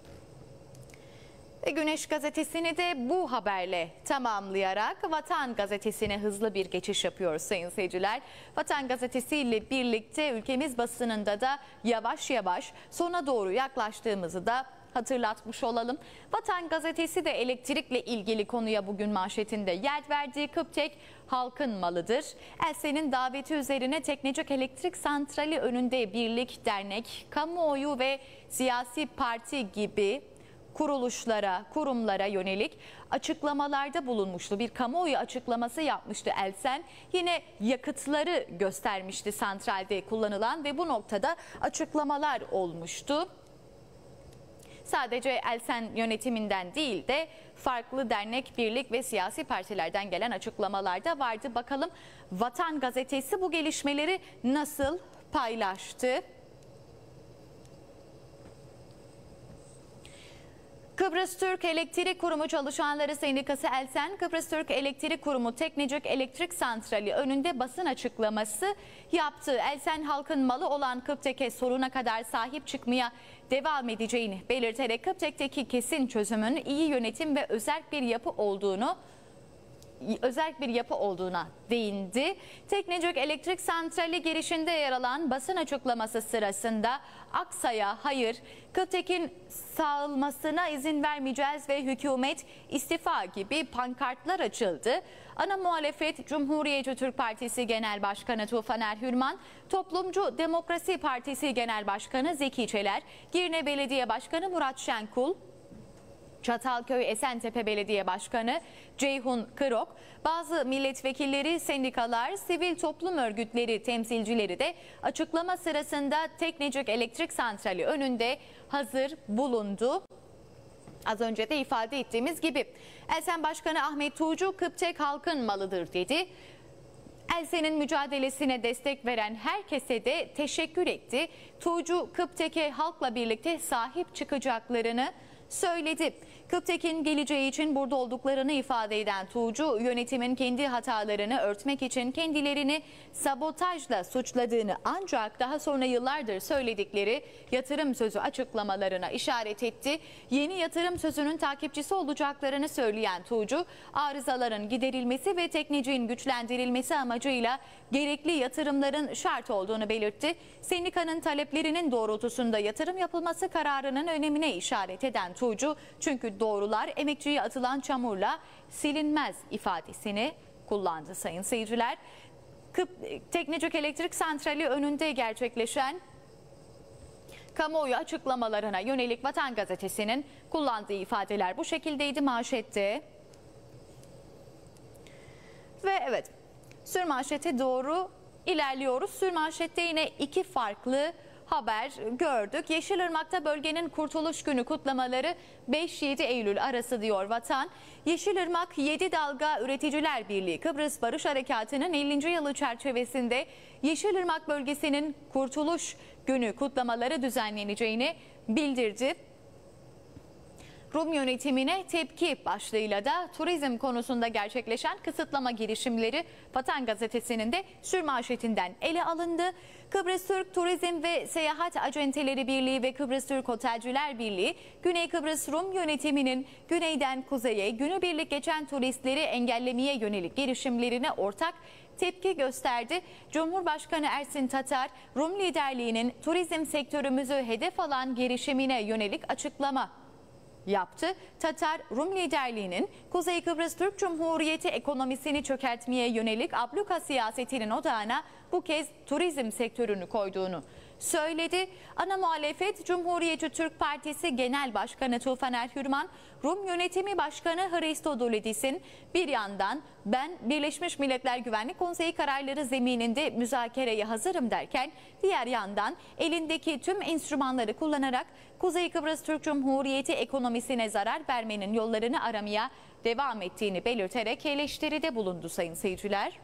Güneş gazetesini de bu haberle tamamlayarak Vatan gazetesine hızlı bir geçiş yapıyoruz sayın seyirciler. Vatan gazetesiyle birlikte ülkemiz basınında da yavaş yavaş sona doğru yaklaştığımızı da hatırlatmış olalım. Vatan gazetesi de elektrikle ilgili konuya bugün manşetinde yer verdiği Kıptek halkın malıdır. Elsen'in daveti üzerine Teknecik Elektrik Santrali önünde birlik, dernek, kamuoyu ve siyasi parti gibi kuruluşlara, kurumlara yönelik açıklamalarda bulunmuştu. Bir kamuoyu açıklaması yapmıştı Elsen. Yine yakıtları göstermişti santralde kullanılan ve bu noktada açıklamalar olmuştu. Sadece Elsen yönetiminden değil de farklı dernek, birlik ve siyasi partilerden gelen açıklamalar da vardı. Bakalım Vatan gazetesi bu gelişmeleri nasıl paylaştı? Kıbrıs Türk Elektrik Kurumu Çalışanları Sendikası Elsen, Kıbrıs Türk Elektrik Kurumu Teknecik Elektrik Santrali önünde basın açıklaması yaptı. Elsen halkın malı olan Kıptek'e sonuna kadar sahip çıkmaya devam edeceğini belirterek Kıptek'teki kesin çözümün iyi yönetim ve özerk bir yapı olduğuna değindi. Teknecik Elektrik Santrali girişinde yer alan basın açıklaması sırasında Aksa'ya hayır, Kıptek'in sağlanmasına izin vermeyeceğiz ve hükümet istifa gibi pankartlar açıldı. Ana muhalefet Cumhuriyetçi Türk Partisi Genel Başkanı Tufaner Hürman, Toplumcu Demokrasi Partisi Genel Başkanı Zeki Çeler, Girne Belediye Başkanı Murat Şenkul, Çatalköy Esentepe Belediye Başkanı Ceyhun Kırok, bazı milletvekilleri, sendikalar, sivil toplum örgütleri temsilcileri de açıklama sırasında Teknecik Elektrik Santrali önünde hazır bulundu. Az önce de ifade ettiğimiz gibi Elsen Başkanı Ahmet Tuğcu, Kıptek halkın malıdır dedi. Elsen'in mücadelesine destek veren herkese de teşekkür etti. Tuğcu, Kıptek'e halkla birlikte sahip çıkacaklarını söyledi. Kıptek'in geleceği için burada olduklarını ifade eden Tuğcu, yönetimin kendi hatalarını örtmek için kendilerini sabotajla suçladığını, ancak daha sonra yıllardır söyledikleri yatırım sözü açıklamalarına işaret etti. Yeni yatırım sözünün takipçisi olacaklarını söyleyen Tuğcu, arızaların giderilmesi ve tekneciğin güçlendirilmesi amacıyla gerekli yatırımların şart olduğunu belirtti. Sendikanın taleplerinin doğrultusunda yatırım yapılması kararının önemine işaret eden Tuğcu, çünkü doğrular emekçiye atılan çamurla silinmez ifadesini kullandı sayın seyirciler. Teknecik Elektrik Santrali önünde gerçekleşen kamuoyu açıklamalarına yönelik Vatan Gazetesi'nin kullandığı ifadeler bu şekildeydi manşette. Ve evet, sürmanşete doğru ilerliyoruz. Sürmanşette yine iki farklı haber gördük. Yeşilırmak'ta bölgenin Kurtuluş Günü kutlamaları 5-7 Eylül arası diyor Vatan. Yeşilırmak 7 Dalga Üreticiler Birliği Kıbrıs Barış Harekatı'nın 50. yılı çerçevesinde Yeşilırmak bölgesinin Kurtuluş Günü kutlamaları düzenleneceğini bildirdi. Rum yönetimine tepki başlığıyla da turizm konusunda gerçekleşen kısıtlama girişimleri Vatan Gazetesi'nin de sürmanşetinden ele alındı. Kıbrıs Türk Turizm ve Seyahat Acenteleri Birliği ve Kıbrıs Türk Otelciler Birliği, Güney Kıbrıs Rum yönetiminin güneyden kuzeye günübirlik geçen turistleri engellemeye yönelik girişimlerine ortak tepki gösterdi. Cumhurbaşkanı Ersin Tatar, Rum liderliğinin turizm sektörümüzü hedef alan girişimine yönelik açıklama yaptı. Tatar, Rum liderliğinin Kuzey Kıbrıs Türk Cumhuriyeti ekonomisini çökertmeye yönelik abluka siyasetinin odağına bu kez turizm sektörünü koyduğunu söyledi. Ana muhalefet Cumhuriyetçi Türk Partisi Genel Başkanı Tufaner Hürman, Rum Yönetimi Başkanı Hristodoulidis'in bir yandan ben Birleşmiş Milletler Güvenlik Konseyi kararları zemininde müzakereye hazırım derken, diğer yandan elindeki tüm enstrümanları kullanarak Kuzey Kıbrıs Türk Cumhuriyeti ekonomisine zarar vermenin yollarını aramaya devam ettiğini belirterek eleştiride bulundu sayın seyirciler.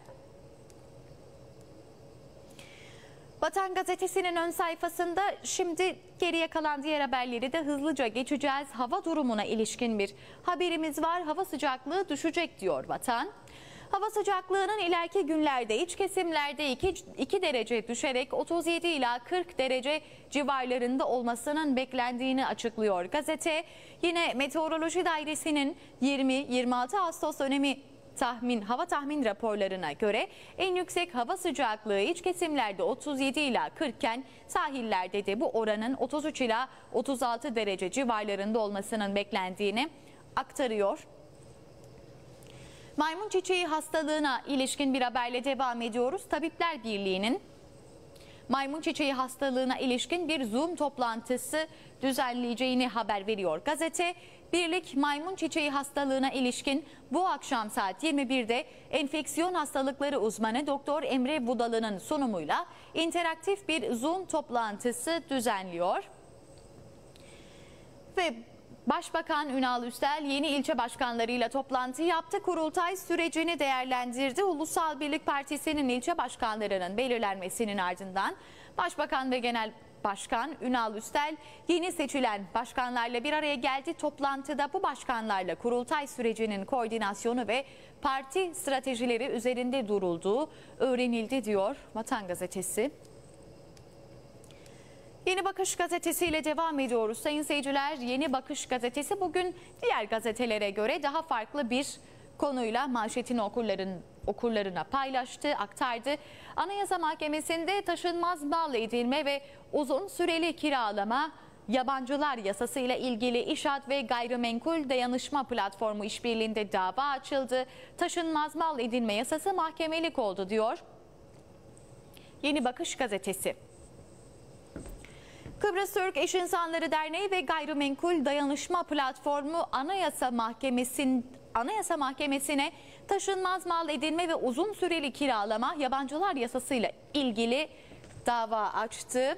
Vatan Gazetesi'nin ön sayfasında şimdi geriye kalan diğer haberleri de hızlıca geçeceğiz. Hava durumuna ilişkin bir haberimiz var. Hava sıcaklığı düşecek diyor Vatan. Hava sıcaklığının ileriki günlerde iç kesimlerde 2 derece düşerek 37 ila 40 derece civarlarında olmasının beklendiğini açıklıyor gazete. Yine Meteoroloji Dairesi'nin 20-26 Ağustos dönemi hava tahmin raporlarına göre en yüksek hava sıcaklığı iç kesimlerde 37 ila 40 iken sahillerde de bu oranın 33 ila 36 derece civarlarında olmasının beklendiğini aktarıyor. Maymun çiçeği hastalığına ilişkin bir haberle devam ediyoruz. Tabipler Birliği'nin maymun çiçeği hastalığına ilişkin bir Zoom toplantısı düzenleyeceğini haber veriyor gazete. Birlik maymun çiçeği hastalığına ilişkin bu akşam saat 21'de enfeksiyon hastalıkları uzmanı Doktor Emre Budalı'nın sunumuyla interaktif bir Zoom toplantısı düzenliyor. Ve Başbakan Ünal Üstel yeni ilçe başkanlarıyla toplantı yaptı. Kurultay sürecini değerlendirdi. Ulusal Birlik Partisi'nin ilçe başkanlarının belirlenmesinin ardından Başbakan ve Genel Başkan Ünal Üstel yeni seçilen başkanlarla bir araya geldi. Toplantıda bu başkanlarla kurultay sürecinin koordinasyonu ve parti stratejileri üzerinde durulduğu öğrenildi diyor Vatan Gazetesi. Yeni Bakış Gazetesi ile devam ediyoruz sayın seyirciler. Yeni Bakış Gazetesi bugün diğer gazetelere göre daha farklı bir konuyla manşetini okurlarına paylaştı, aktardı. Anayasa Mahkemesi'nde taşınmaz mal edilme ve uzun süreli kiralama yabancılar yasası ile ilgili İşat ve Gayrimenkul Dayanışma Platformu işbirliğinde dava açıldı. Taşınmaz mal edinme yasası mahkemelik oldu diyor Yeni Bakış Gazetesi. Kıbrıs Türk İş İnsanları Derneği ve Gayrimenkul Dayanışma Platformu Anayasa Mahkemesi'ne taşınmaz mal edinme ve uzun süreli kiralama yabancılar yasasıyla ilgili dava açtı.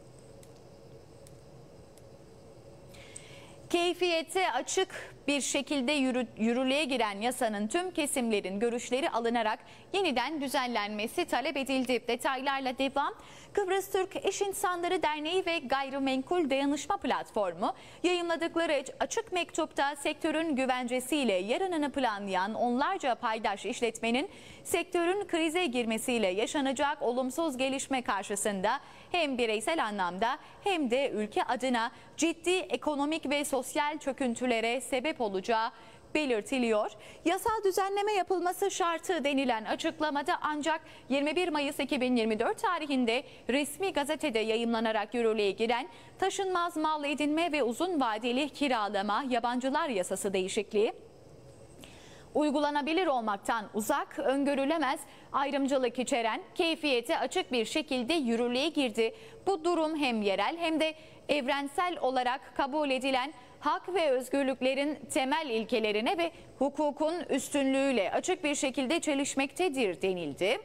Keyfiyete açık bir şekilde yürürlüğe giren yasanın tüm kesimlerin görüşleri alınarak yeniden düzenlenmesi talep edildi. Detaylarla devam. Kıbrıs Türk İş İnsanları Derneği ve Gayrimenkul Dayanışma Platformu yayımladıkları açık mektupta sektörün güvencesiyle yarınını planlayan onlarca paydaş işletmenin sektörün krize girmesiyle yaşanacak olumsuz gelişme karşısında hem bireysel anlamda hem de ülke adına ciddi ekonomik ve sosyal çöküntülere sebep olacağı belirtiliyor. Yasal düzenleme yapılması şartı denilen açıklamada ancak 21 Mayıs 2024 tarihinde resmi gazetede yayımlanarak yürürlüğe giren taşınmaz mal edinme ve uzun vadeli kiralama yabancılar yasası değişikliği uygulanabilir olmaktan uzak, öngörülemez, ayrımcılık içeren, keyfiyete açık bir şekilde yürürlüğe girdi. Bu durum hem yerel hem de evrensel olarak kabul edilen hak ve özgürlüklerin temel ilkelerine ve hukukun üstünlüğüyle açık bir şekilde çelişmektedir denildi.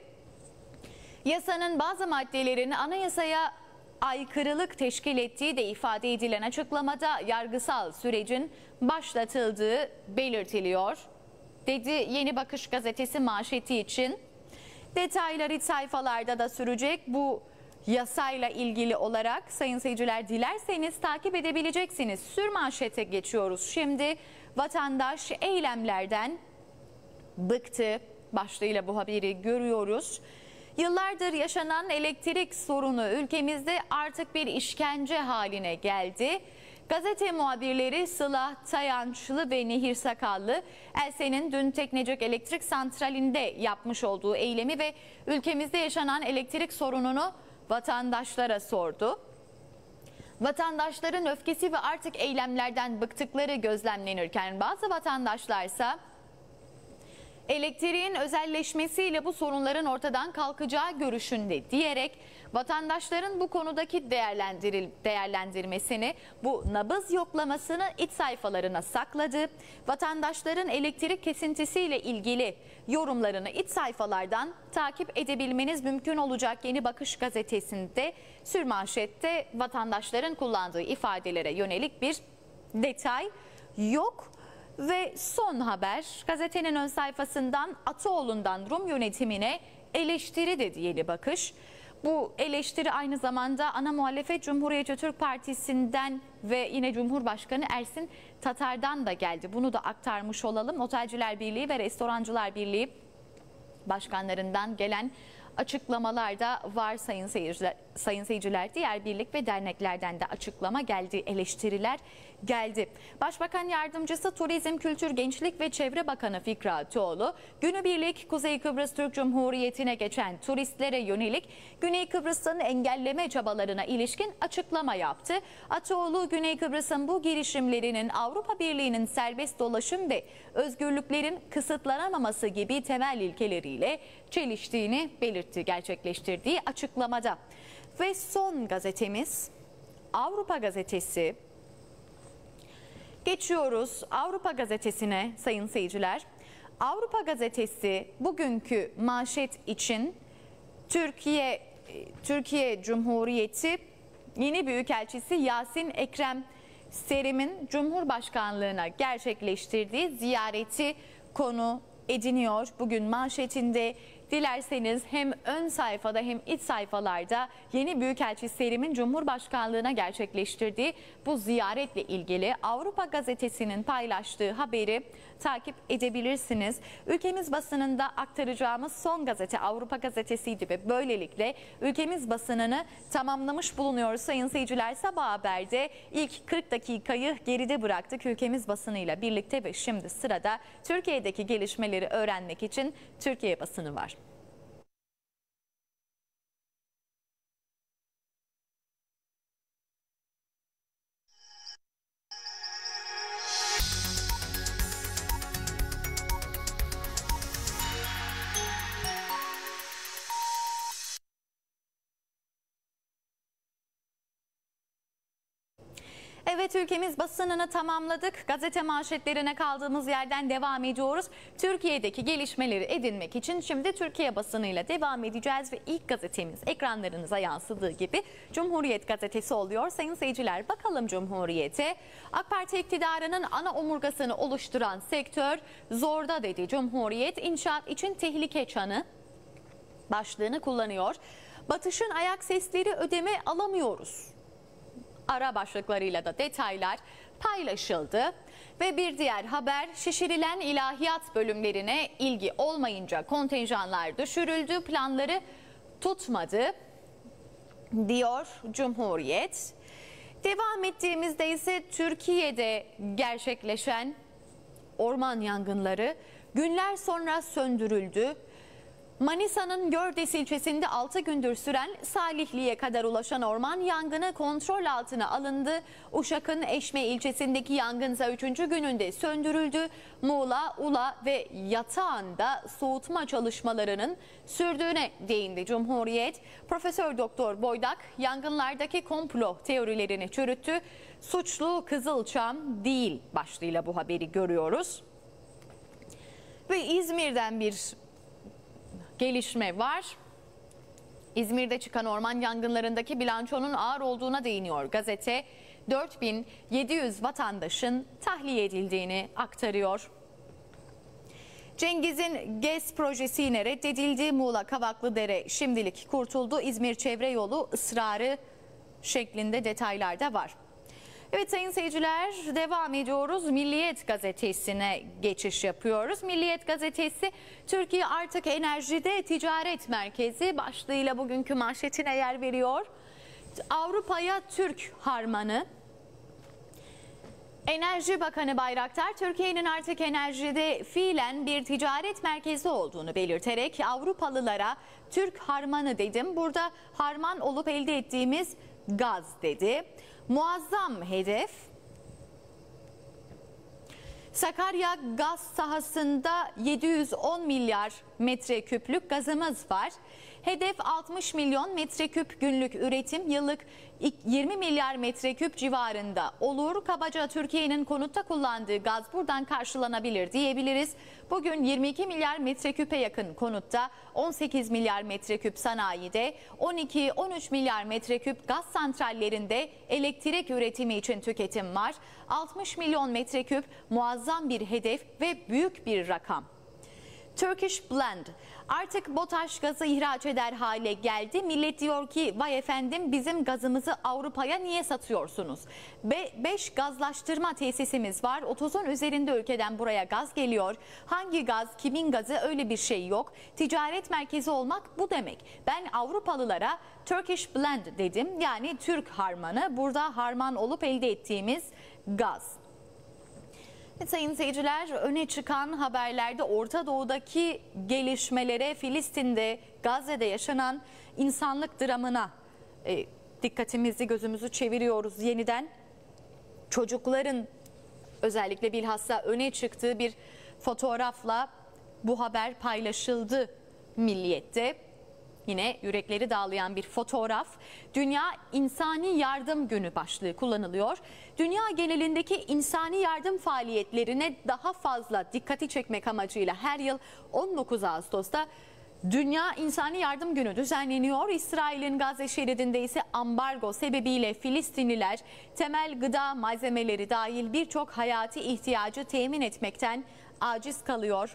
Yasanın bazı maddelerini anayasaya aykırılık teşkil ettiği de ifade edilen açıklamada yargısal sürecin başlatıldığı belirtiliyor, dedi Yeni Bakış gazetesi manşeti için. Detaylar iç sayfalarda da sürecek. Bu yasayla ilgili olarak sayın seyirciler dilerseniz takip edebileceksiniz. Sürmanşete geçiyoruz. Şimdi vatandaş eylemlerden bıktı başlığıyla bu haberi görüyoruz. Yıllardır yaşanan elektrik sorunu ülkemizde artık bir işkence haline geldi. Gazete muhabirleri Sıla Tayançlı ve Nehir Sakallı, Elsen'in dün Teknecik Elektrik Santrali'nde yapmış olduğu eylemi ve ülkemizde yaşanan elektrik sorununu vatandaşlara sordu. Vatandaşların öfkesi ve artık eylemlerden bıktıkları gözlemlenirken bazı vatandaşlarsa elektriğin özelleşmesiyle bu sorunların ortadan kalkacağı görüşünde diyerek vatandaşların bu konudaki değerlendirmesini, bu nabız yoklamasını iç sayfalarına sakladı. Vatandaşların elektrik kesintisiyle ilgili yorumlarını iç sayfalardan takip edebilmeniz mümkün olacak. Yeni Bakış gazetesinde sürmanşette vatandaşların kullandığı ifadelere yönelik bir detay yok. Ve son haber gazetenin ön sayfasından Ataoğlu'ndan Rum yönetimine eleştiri dedi Yeni Bakış. Bu eleştiri aynı zamanda ana muhalefet Cumhuriyetçi Türk Partisi'nden ve yine Cumhurbaşkanı Ersin Tatar'dan da geldi. Bunu da aktarmış olalım. Otelciler Birliği ve Restorancılar Birliği başkanlarından gelen açıklamalar da var sayın seyirciler. Diğer birlik ve derneklerden de açıklama geldi, eleştiriler geldi. Başbakan Yardımcısı Turizm, Kültür, Gençlik ve Çevre Bakanı Fikri Atoğlu, günübirlik Kuzey Kıbrıs Türk Cumhuriyeti'ne geçen turistlere yönelik Güney Kıbrıs'ın engelleme çabalarına ilişkin açıklama yaptı. Atoğlu, Güney Kıbrıs'ın bu girişimlerinin Avrupa Birliği'nin serbest dolaşım ve özgürlüklerin kısıtlanamaması gibi temel ilkeleriyle çeliştiğini belirtti gerçekleştirdiği açıklamada. Ve son gazetemiz Avrupa Gazetesi. Geçiyoruz Avrupa Gazetesi'ne sayın seyirciler. Avrupa Gazetesi bugünkü manşet için Türkiye Cumhuriyeti yeni Büyükelçisi Yasin Ekrem Serim'in Cumhurbaşkanlığına gerçekleştirdiği ziyareti konu ediniyor. Bugün manşetinde dilerseniz hem ön sayfada hem iç sayfalarda yeni Büyükelçi Serim'in Cumhurbaşkanlığına gerçekleştirdiği bu ziyaretle ilgili Avrupa Gazetesi'nin paylaştığı haberi takip edebilirsiniz. Ülkemiz basınında aktaracağımız son gazete Avrupa Gazetesi'ydi ve böylelikle ülkemiz basınını tamamlamış bulunuyoruz. Sayın seyirciler, Sabah Haber'de ilk 40 dakikayı geride bıraktık ülkemiz basınıyla birlikte ve şimdi sırada Türkiye'deki gelişmeleri öğrenmek için Türkiye basını var. Evet, ülkemiz basınını tamamladık. Gazete manşetlerine kaldığımız yerden devam ediyoruz. Türkiye'deki gelişmeleri edinmek için şimdi Türkiye basınıyla devam edeceğiz ve ilk gazetemiz ekranlarınıza yansıdığı gibi Cumhuriyet gazetesi oluyor. Sayın seyirciler, bakalım Cumhuriyet'e. AK Parti iktidarının ana omurgasını oluşturan sektör zorda dedi. Cumhuriyet, inşaat için tehlike çanı başlığını kullanıyor. Batış'ın ayak sesleri, ödeme alamıyoruz. Ara başlıklarıyla da detaylar paylaşıldı. Ve bir diğer haber, şişirilen ilahiyat bölümlerine ilgi olmayınca kontenjanlar düşürüldü, planları tutmadı diyor Cumhuriyet. Devam ettiğimizde ise Türkiye'de gerçekleşen orman yangınları günler sonra söndürüldü. Manisa'nın Gördes ilçesinde 6 gündür süren Salihli'ye kadar ulaşan orman yangını kontrol altına alındı. Uşak'ın Eşme ilçesindeki yangınsa 3. gününde söndürüldü. Muğla, Ula ve Yatağan'da soğutma çalışmalarının sürdüğüne değindi Cumhuriyet. Profesör Doktor Boydak yangınlardaki komplo teorilerini çürüttü. Suçlu Kızılçam değil başlığıyla bu haberi görüyoruz. Ve İzmir'den bir gelişme var. İzmir'de çıkan orman yangınlarındaki bilançonun ağır olduğuna değiniyor gazete. 4700 vatandaşın tahliye edildiğini aktarıyor. Cengiz'in GES projesi yine reddedildi. Muğla Kavaklıdere şimdilik kurtuldu. İzmir Çevre Yolu ısrarı şeklinde detaylar da var. Evet sayın seyirciler, devam ediyoruz. Milliyet gazetesine geçiş yapıyoruz. Milliyet gazetesi, Türkiye artık enerjide ticaret merkezi başlığıyla bugünkü manşetine yer veriyor. Avrupa'ya Türk harmanı. Enerji Bakanı Bayraktar, Türkiye'nin artık enerjide fiilen bir ticaret merkezi olduğunu belirterek Avrupalılara Türk harmanı dedim. Burada harman olup elde ettiğimiz gaz dedi. Muazzam hedef. Sakarya gaz sahasında 710 milyar metreküplük gazımız var. Hedef 60 milyon metreküp günlük üretim, yıllık 20 milyar metreküp civarında olur. Kabaca Türkiye'nin konutta kullandığı gaz buradan karşılanabilir diyebiliriz. Bugün 22 milyar metreküpe yakın konutta, 18 milyar metreküp sanayide, 12-13 milyar metreküp gaz santrallerinde elektrik üretimi için tüketim var. 60 milyon metreküp muazzam bir hedef ve büyük bir rakam. Turkish Blend artık BOTAŞ gazı ihraç eder hale geldi. Millet diyor ki vay efendim, bizim gazımızı Avrupa'ya niye satıyorsunuz? 5 gazlaştırma tesisimiz var. 30'un üzerinde ülkeden buraya gaz geliyor. Hangi gaz, kimin gazı, öyle bir şey yok. Ticaret merkezi olmak bu demek. Ben Avrupalılara Turkish Blend dedim. Yani Türk harmanı. Burada harman olup elde ettiğimiz gaz. Sayın seyirciler, öne çıkan haberlerde Orta Doğu'daki gelişmelere, Filistin'de, Gazze'de yaşanan insanlık dramına dikkatimizi, gözümüzü çeviriyoruz yeniden. Çocukların özellikle bilhassa öne çıktığı bir fotoğrafla bu haber paylaşıldı Milliyet'te. Yine yürekleri dağlayan bir fotoğraf. Dünya İnsani Yardım Günü başlığı kullanılıyor. Dünya genelindeki insani yardım faaliyetlerine daha fazla dikkati çekmek amacıyla her yıl 19 Ağustos'ta Dünya İnsani Yardım Günü düzenleniyor. İsrail'in Gazze şeridinde ise ambargo sebebiyle Filistinliler temel gıda malzemeleri dahil birçok hayati ihtiyacı temin etmekten aciz kalıyor.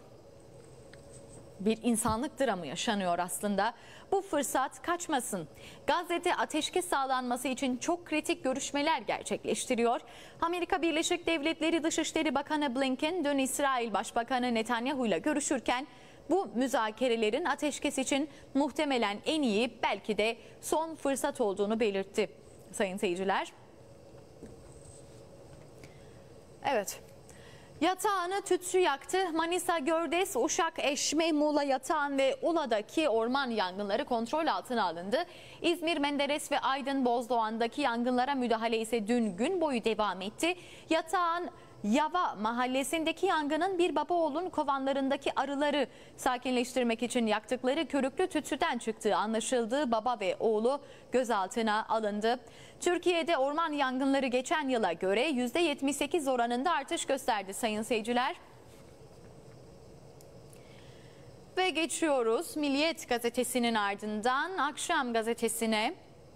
Bir insanlık dramı yaşanıyor aslında. Bu fırsat kaçmasın. Gazze'de ateşkes sağlanması için çok kritik görüşmeler gerçekleştiriyor. Amerika Birleşik Devletleri Dışişleri Bakanı Blinken dün İsrail Başbakanı Netanyahu ile görüşürken bu müzakerelerin ateşkes için muhtemelen en iyi, belki de son fırsat olduğunu belirtti. Sayın seyirciler. Evet. Yatağan'ı tütsü yaktı. Manisa, Gördes, Uşak, Eşme, Muğla, Yatağan ve Ula'daki orman yangınları kontrol altına alındı. İzmir, Menderes ve Aydın, Bozdoğan'daki yangınlara müdahale ise dün gün boyu devam etti. Yatağan Yava mahallesindeki yangının bir baba oğlun kovanlarındaki arıları sakinleştirmek için yaktıkları körüklü tütsüden çıktığı anlaşıldı. Baba ve oğlu gözaltına alındı. Türkiye'de orman yangınları geçen yıla göre %78 oranında artış gösterdi sayın seyirciler. Ve geçiyoruz Milliyet gazetesinin ardından Akşam gazetesine.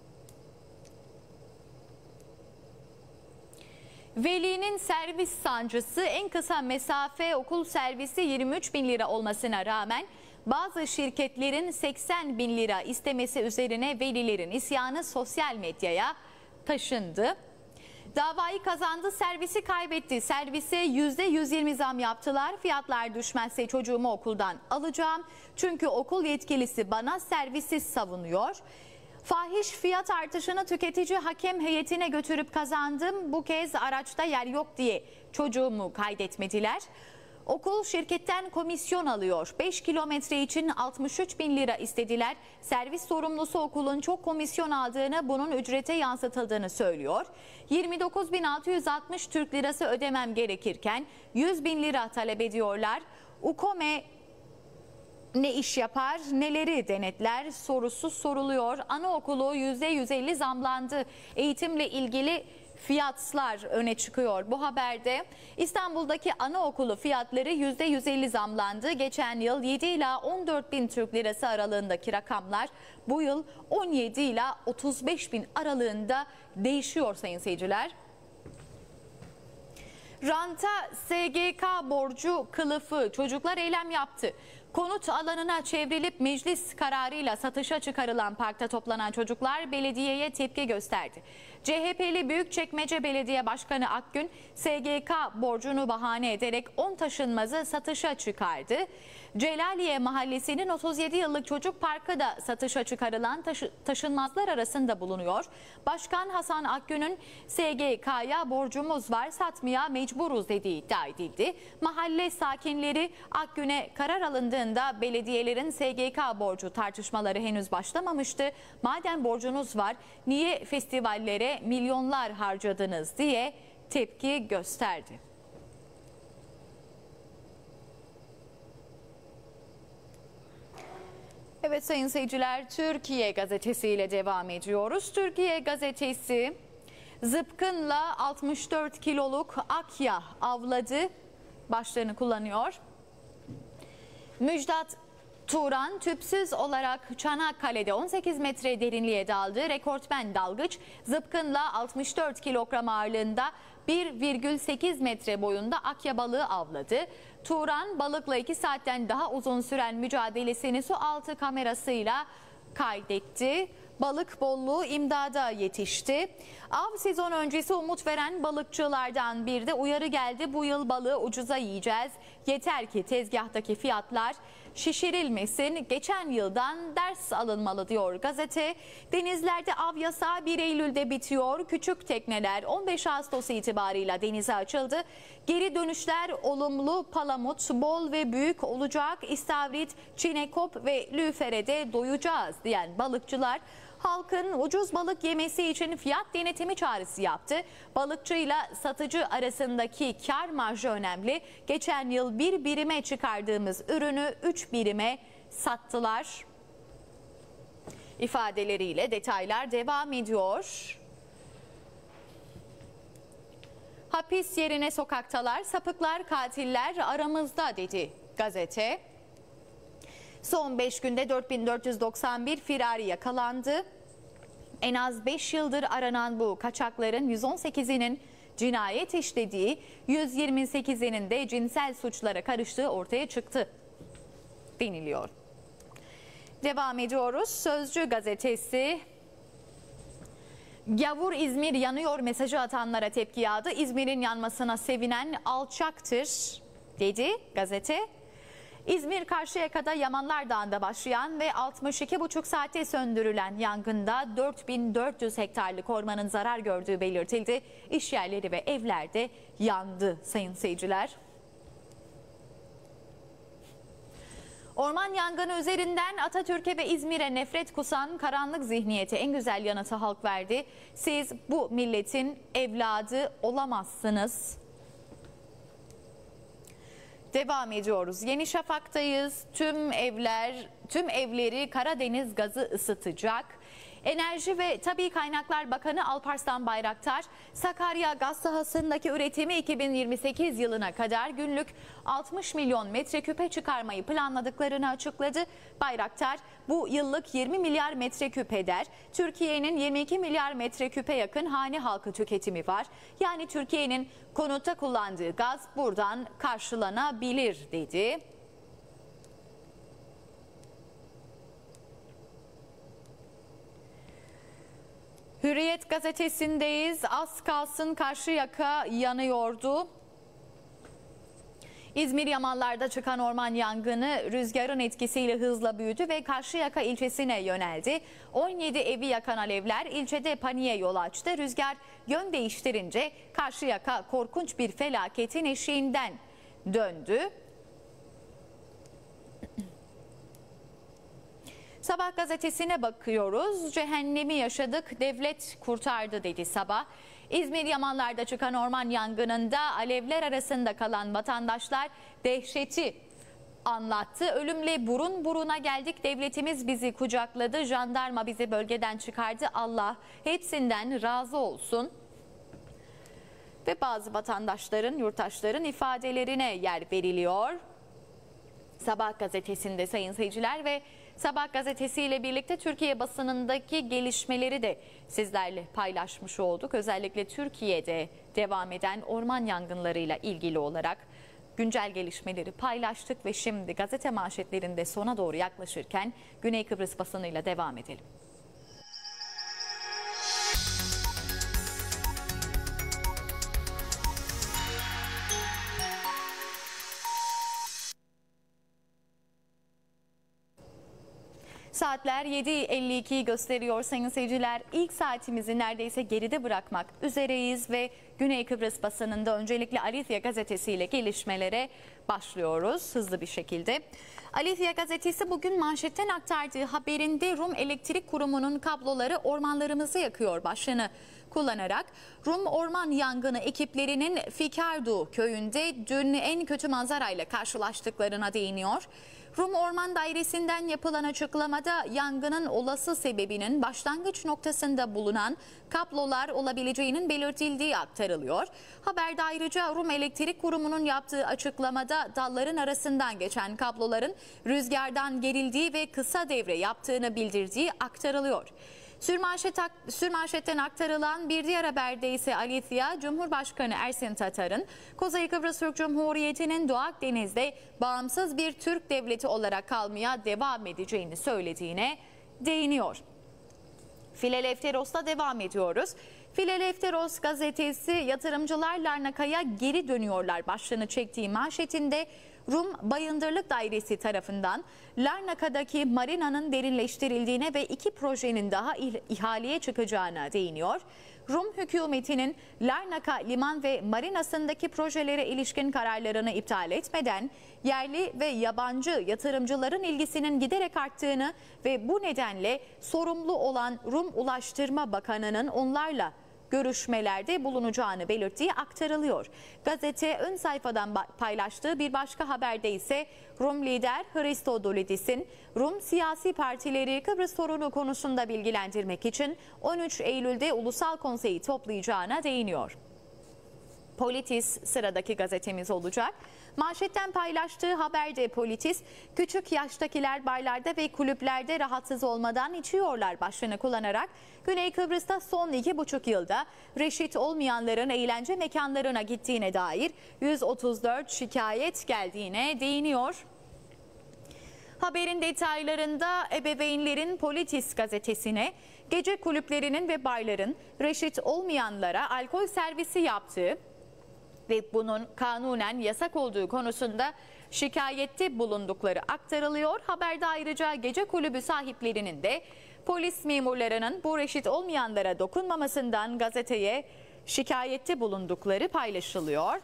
Velinin servis sancısı, en kısa mesafe okul servisi 23 bin lira olmasına rağmen bazı şirketlerin 80 bin lira istemesi üzerine velilerin isyanı sosyal medyaya taşındı. Davayı kazandı, servisi kaybetti. Servise %120 zam yaptılar. Fiyatlar düşmezse çocuğumu okuldan alacağım. Çünkü okul yetkilisi bana servisi savunuyor. Fahiş fiyat artışını tüketici hakem heyetine götürüp kazandım. Bu kez araçta yer yok diye çocuğumu kaydetmediler. Okul şirketten komisyon alıyor. 5 kilometre için 63 bin lira istediler. Servis sorumlusu okulun çok komisyon aldığını, bunun ücrete yansıtıldığını söylüyor. 29.660 Türk lirası ödemem gerekirken 100 bin lira talep ediyorlar. UKOME ne iş yapar, neleri denetler sorusu soruluyor. Anaokulu %150 zamlandı. Eğitimle ilgili fiyatlar öne çıkıyor bu haberde. İstanbul'daki anaokulu fiyatları %150 zamlandı. Geçen yıl 7 ila 14 bin Türk lirası aralığındaki rakamlar bu yıl 17 ila 35 bin aralığında değişiyor sayın seyirciler. Ranta SGK borcu kılıfı, çocuklar eylem yaptı. Konut alanına çevrilip meclis kararıyla satışa çıkarılan parkta toplanan çocuklar belediyeye tepki gösterdi. CHP'li Büyükçekmece Belediye Başkanı Akgün, SGK borcunu bahane ederek 10 taşınmazı satışa çıkardı. Celaliye Mahallesi'nin 37 yıllık çocuk parkı da satışa çıkarılan taşınmazlar arasında bulunuyor. Başkan Hasan Akgün'ün SGK'ya borcumuz var, satmaya mecburuz dediği iddia edildi. Mahalle sakinleri Akgün'e karar alındığında belediyelerin SGK borcu tartışmaları henüz başlamamıştı. Madem borcunuz var, niye festivallere milyonlar harcadınız diye tepki gösterdi. Evet sayın seyirciler, Türkiye Gazetesi ile devam ediyoruz. Türkiye Gazetesi zıpkınla 64 kiloluk akya avladı başlığını kullanıyor. Müjdat Turan tüpsüz olarak Çanakkale'de 18 metre derinliğe daldı. Rekortmen dalgıç zıpkınla 64 kilogram ağırlığında 1,8 metre boyunda akya balığı avladı. Turan balıkla 2 saatten daha uzun süren mücadelesini su altı kamerasıyla kaydetti. Balık bolluğu imdada yetişti. Av sezon öncesi umut veren balıkçılardan bir de uyarı geldi. Bu yıl balığı ucuza yiyeceğiz. Yeter ki tezgahtaki fiyatlar şişirilmesin. Geçen yıldan ders alınmalı diyor gazete. Denizlerde av yasağı 1 Eylül'de bitiyor. Küçük tekneler 15 Ağustos itibarıyla denize açıldı. Geri dönüşler olumlu. Palamut bol ve büyük olacak. İstavrit, çinekop ve lüferede doyacağız diyen balıkçılar halkın ucuz balık yemesi için fiyat denetimi çağrısı yaptı. Balıkçıyla satıcı arasındaki kar marjı önemli. Geçen yıl 1 birime çıkardığımız ürünü 3 birime sattılar ifadeleriyle detaylar devam ediyor. Hapis yerine sokaktalar, sapıklar, katiller aramızda dedi gazete. Son 5 günde 4491 firari yakalandı. En az 5 yıldır aranan bu kaçakların 118'inin cinayet işlediği, 128'inin de cinsel suçlara karıştığı ortaya çıktı deniliyor. Devam ediyoruz. Sözcü gazetesi "Gavur İzmir yanıyor" mesajı atanlara tepki yağdı. İzmir'in yanmasına sevinen alçaktır dedi gazete. İzmir Karşıyaka'da Yamanlar Dağı'nda başlayan ve 62,5 saatte söndürülen yangında 4400 hektarlık ormanın zarar gördüğü belirtildi. İş yerleri ve evler de yandı sayın seyirciler. Orman yangını üzerinden Atatürk'e ve İzmir'e nefret kusan karanlık zihniyete en güzel yanıtı halk verdi. Siz bu milletin evladı olamazsınız Devam ediyoruz. Yeni Şafak'tayız. Tüm evleri Karadeniz gazı ısıtacak. Enerji ve Tabii Kaynaklar Bakanı Alparslan Bayraktar, Sakarya gaz sahasındaki üretimi 2028 yılına kadar günlük 60 milyon metreküpe çıkarmayı planladıklarını açıkladı. Bayraktar, bu yıllık 20 milyar metreküp eder. Türkiye'nin 22 milyar metreküpe yakın hane halkı tüketimi var. Yani Türkiye'nin konutta kullandığı gaz buradan karşılanabilir dedi. Hürriyet gazetesindeyiz. Az kalsın Karşıyaka yanıyordu. İzmir Yamanlar'da çıkan orman yangını rüzgarın etkisiyle hızla büyüdü ve Karşıyaka ilçesine yöneldi. 17 evi yakan alevler ilçede paniğe yol açtı. Rüzgar yön değiştirince Karşıyaka korkunç bir felaketin eşiğinden döndü. Sabah gazetesine bakıyoruz. Cehennemi yaşadık, devlet kurtardı dedi Sabah. İzmir Yamanlar'da çıkan orman yangınında alevler arasında kalan vatandaşlar dehşeti anlattı. Ölümle burun buruna geldik, devletimiz bizi kucakladı, jandarma bizi bölgeden çıkardı, Allah hepsinden razı olsun. Ve bazı vatandaşların, yurttaşların ifadelerine yer veriliyor. Sabah gazetesinde sayın seyirciler ve Sabah gazetesi ile birlikte Türkiye basınındaki gelişmeleri de sizlerle paylaşmış olduk. Özellikle Türkiye'de devam eden orman yangınlarıyla ilgili olarak güncel gelişmeleri paylaştık ve şimdi gazete manşetlerinde sona doğru yaklaşırken Güney Kıbrıs basınıyla devam edelim. Saatler 7.52'yi gösteriyor sayın seyirciler. İlk saatimizi neredeyse geride bırakmak üzereyiz ve Güney Kıbrıs basınında öncelikle Alisya gazetesiyle gelişmelere başlıyoruz hızlı bir şekilde. Alisya gazetesi bugün manşetten aktardığı haberinde Rum Elektrik Kurumu'nun kabloları ormanlarımızı yakıyor başlığını kullanarak Rum orman yangını ekiplerinin Fikardu köyünde dün en kötü manzarayla karşılaştıklarına değiniyor. Rum Orman Dairesi'nden yapılan açıklamada yangının olası sebebinin başlangıç noktasında bulunan kablolar olabileceğinin belirtildiği aktarılıyor. Haberde ayrıca Rum Elektrik Kurumu'nun yaptığı açıklamada dalların arasından geçen kabloların rüzgardan gerildiği ve kısa devre yaptığını bildirdiği aktarılıyor. Sürmanşetten aktarılan bir diğer haberde ise Alisya, Cumhurbaşkanı Ersin Tatar'ın Kuzey Kıbrıs Türk Cumhuriyeti'nin Doğu Akdeniz'de bağımsız bir Türk devleti olarak kalmaya devam edeceğini söylediğine değiniyor. Filelefteros'ta devam ediyoruz. Filelefteros gazetesi yatırımcılar Larnaka'ya geri dönüyorlar başlığını çektiği manşetinde Rum Bayındırlık Dairesi tarafından Larnaka'daki marinanın derinleştirildiğine ve 2 projenin daha ihaleye çıkacağına değiniyor. Rum hükümetinin Larnaka liman ve marinasındaki projelere ilişkin kararlarını iptal etmeden yerli ve yabancı yatırımcıların ilgisinin giderek arttığını ve bu nedenle sorumlu olan Rum Ulaştırma Bakanı'nın onlarla görüşmelerde bulunacağını belirttiği aktarılıyor. Gazete ön sayfadan paylaştığı bir başka haberde ise Rum lider Christodoulidis'in Rum siyasi partileri Kıbrıs sorunu konusunda bilgilendirmek için 13 Eylül'de Ulusal Konseyi toplayacağına değiniyor. Politis sıradaki gazetemiz olacak. Manşetten paylaştığı haberde Politis, küçük yaştakiler barlarda ve kulüplerde rahatsız olmadan içiyorlar başlığını kullanarak Güney Kıbrıs'ta son 2,5 yılda reşit olmayanların eğlence mekanlarına gittiğine dair 134 şikayet geldiğine değiniyor. Haberin detaylarında ebeveynlerin Politis gazetesine gece kulüplerinin ve barların reşit olmayanlara alkol servisi yaptığı ve bunun kanunen yasak olduğu konusunda şikayette bulundukları aktarılıyor. Haberde ayrıca gece kulübü sahiplerinin de polis memurlarının bu reşit olmayanlara dokunmamasından gazeteye şikayette bulundukları paylaşılıyor.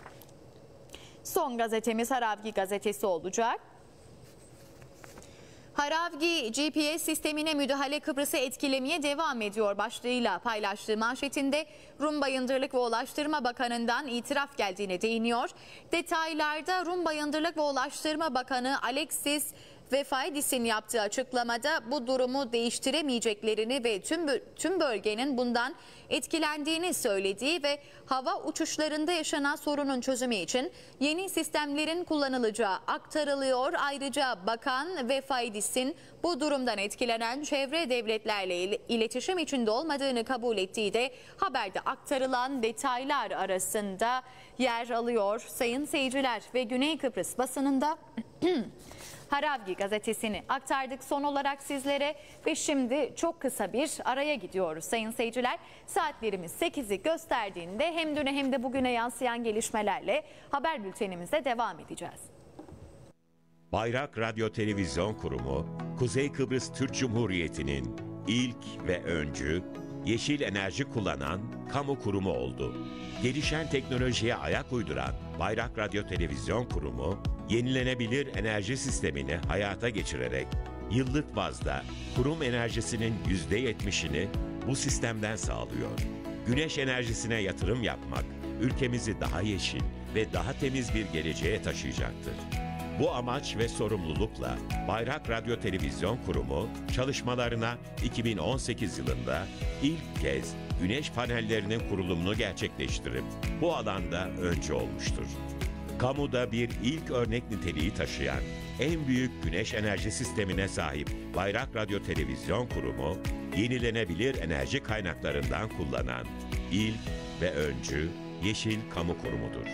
Son gazetemiz Haravgi gazetesi olacak. Haravgi GPS sistemine müdahale Kıbrıs'ı etkilemeye devam ediyor başlığıyla paylaştığı manşetinde Rum Bayındırlık ve Ulaştırma Bakanı'ndan itiraf geldiğine değiniyor. Detaylarda Rum Bayındırlık ve Ulaştırma Bakanı Alexis Vefaidis'in yaptığı açıklamada bu durumu değiştiremeyeceklerini ve tüm bölgenin bundan etkilendiğini söylediği ve hava uçuşlarında yaşanan sorunun çözümü için yeni sistemlerin kullanılacağı aktarılıyor. Ayrıca Bakan Vefaidis'in bu durumdan etkilenen çevre devletlerle iletişim içinde olmadığını kabul ettiği de haberde aktarılan detaylar arasında yer alıyor. Sayın seyirciler ve Güney Kıbrıs basınında Haravgi gazetesini aktardık son olarak sizlere ve şimdi çok kısa bir araya gidiyoruz sayın seyirciler. Saatlerimiz 8'i gösterdiğinde hem düne hem de bugüne yansıyan gelişmelerle haber bültenimize devam edeceğiz. Bayrak Radyo Televizyon Kurumu, Kuzey Kıbrıs Türk Cumhuriyeti'nin ilk ve öncü yeşil enerji kullanan kamu kurumu oldu. Gelişen teknolojiye ayak uyduran Bayrak Radyo Televizyon Kurumu, yenilenebilir enerji sistemini hayata geçirerek yıllık bazda kurum enerjisinin %70'ini bu sistemden sağlıyor. Güneş enerjisine yatırım yapmak, ülkemizi daha yeşil ve daha temiz bir geleceğe taşıyacaktır. Bu amaç ve sorumlulukla Bayrak Radyo Televizyon Kurumu çalışmalarına 2018 yılında ilk kez güneş panellerinin kurulumunu gerçekleştirip bu alanda öncü olmuştur. Kamuda bir ilk örnek niteliği taşıyan en büyük güneş enerji sistemine sahip Bayrak Radyo Televizyon Kurumu, yenilenebilir enerji kaynaklarından kullanan ilk ve öncü yeşil kamu kurumudur.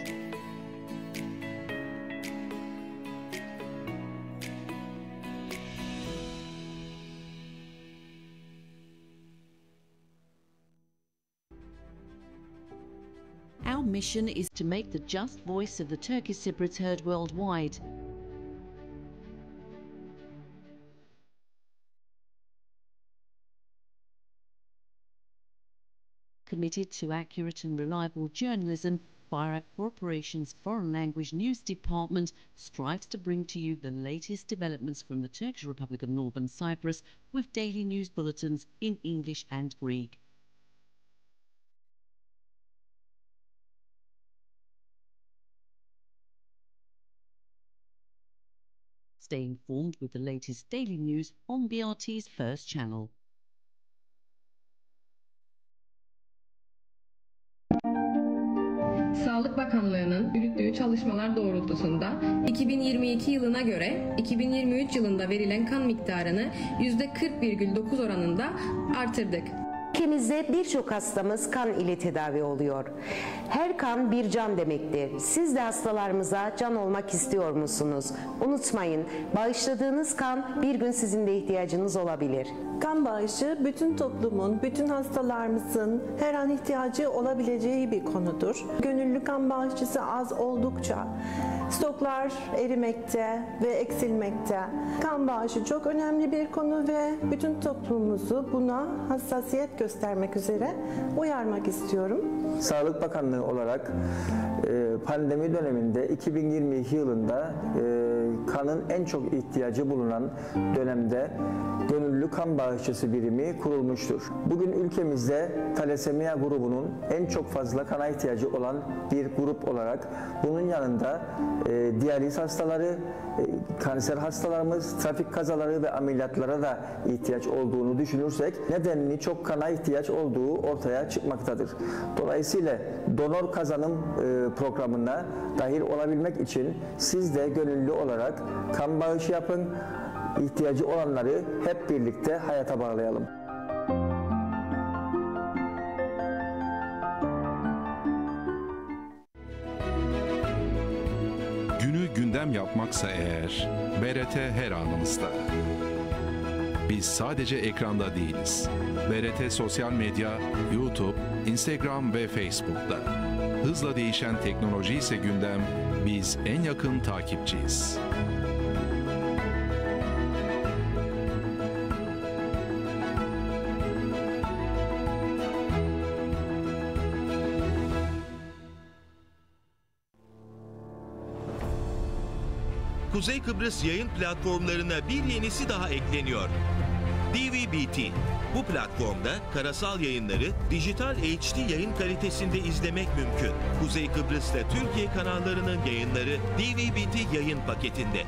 Our mission is to make the just voice of the Turkish Cypriots heard worldwide. Committed to accurate and reliable journalism, Bayrak Corporation's Foreign Language News Department strives to bring to you the latest developments from the Turkish Republic of Northern Cyprus with daily news bulletins in English and Greek. Stay informed with the latest daily news on BRT's first channel. Sağlık Bakanlığı'nın yürüttüğü çalışmalar doğrultusunda 2022 yılına göre 2023 yılında verilen kan miktarını %40,9 oranında artırdık. Ülkemizde birçok hastamız kan ile tedavi oluyor. Her kan bir can demektir. Siz de hastalarımıza can olmak istiyor musunuz? Unutmayın, bağışladığınız kan bir gün sizin de ihtiyacınız olabilir. Kan bağışı bütün toplumun, bütün hastalarımızın her an ihtiyacı olabileceği bir konudur. Gönüllü kan bağışçısı az oldukça stoklar erimekte ve eksilmekte. Kan bağışı çok önemli bir konu ve bütün toplumumuzu buna hassasiyet göstermek üzere uyarmak istiyorum. Sağlık Bakanlığı olarak pandemi döneminde 2022 yılında kanın en çok ihtiyacı bulunan dönemde gönüllü kan bağışçısı birimi kurulmuştur. Bugün ülkemizde talasemia grubunun en çok fazla kana ihtiyacı olan bir grup olarak bunun yanında diyaliz hastaları, kanser hastalarımız, trafik kazaları ve ameliyatlara da ihtiyaç olduğunu düşünürsek nedenli çok kana ihtiyaç olduğu ortaya çıkmaktadır. Dolayısıyla donör kazanım programına dahil olabilmek için siz de gönüllü olarak kan bağışı yapın, ihtiyacı olanları hep birlikte hayata bağlayalım. Günü gündem yapmaksa eğer, BRT her anımızda. Biz sadece ekranda değiliz. BRT sosyal medya, YouTube, Instagram ve Facebook'ta. Hızla değişen teknoloji ise gündem, biz en yakın takipçiyiz. Kuzey Kıbrıs yayın platformlarına bir yenisi daha ekleniyor. DVB-T. Bu platformda karasal yayınları dijital HD yayın kalitesinde izlemek mümkün. Kuzey Kıbrıs'ta Türkiye kanallarının yayınları DVB-T yayın paketinde.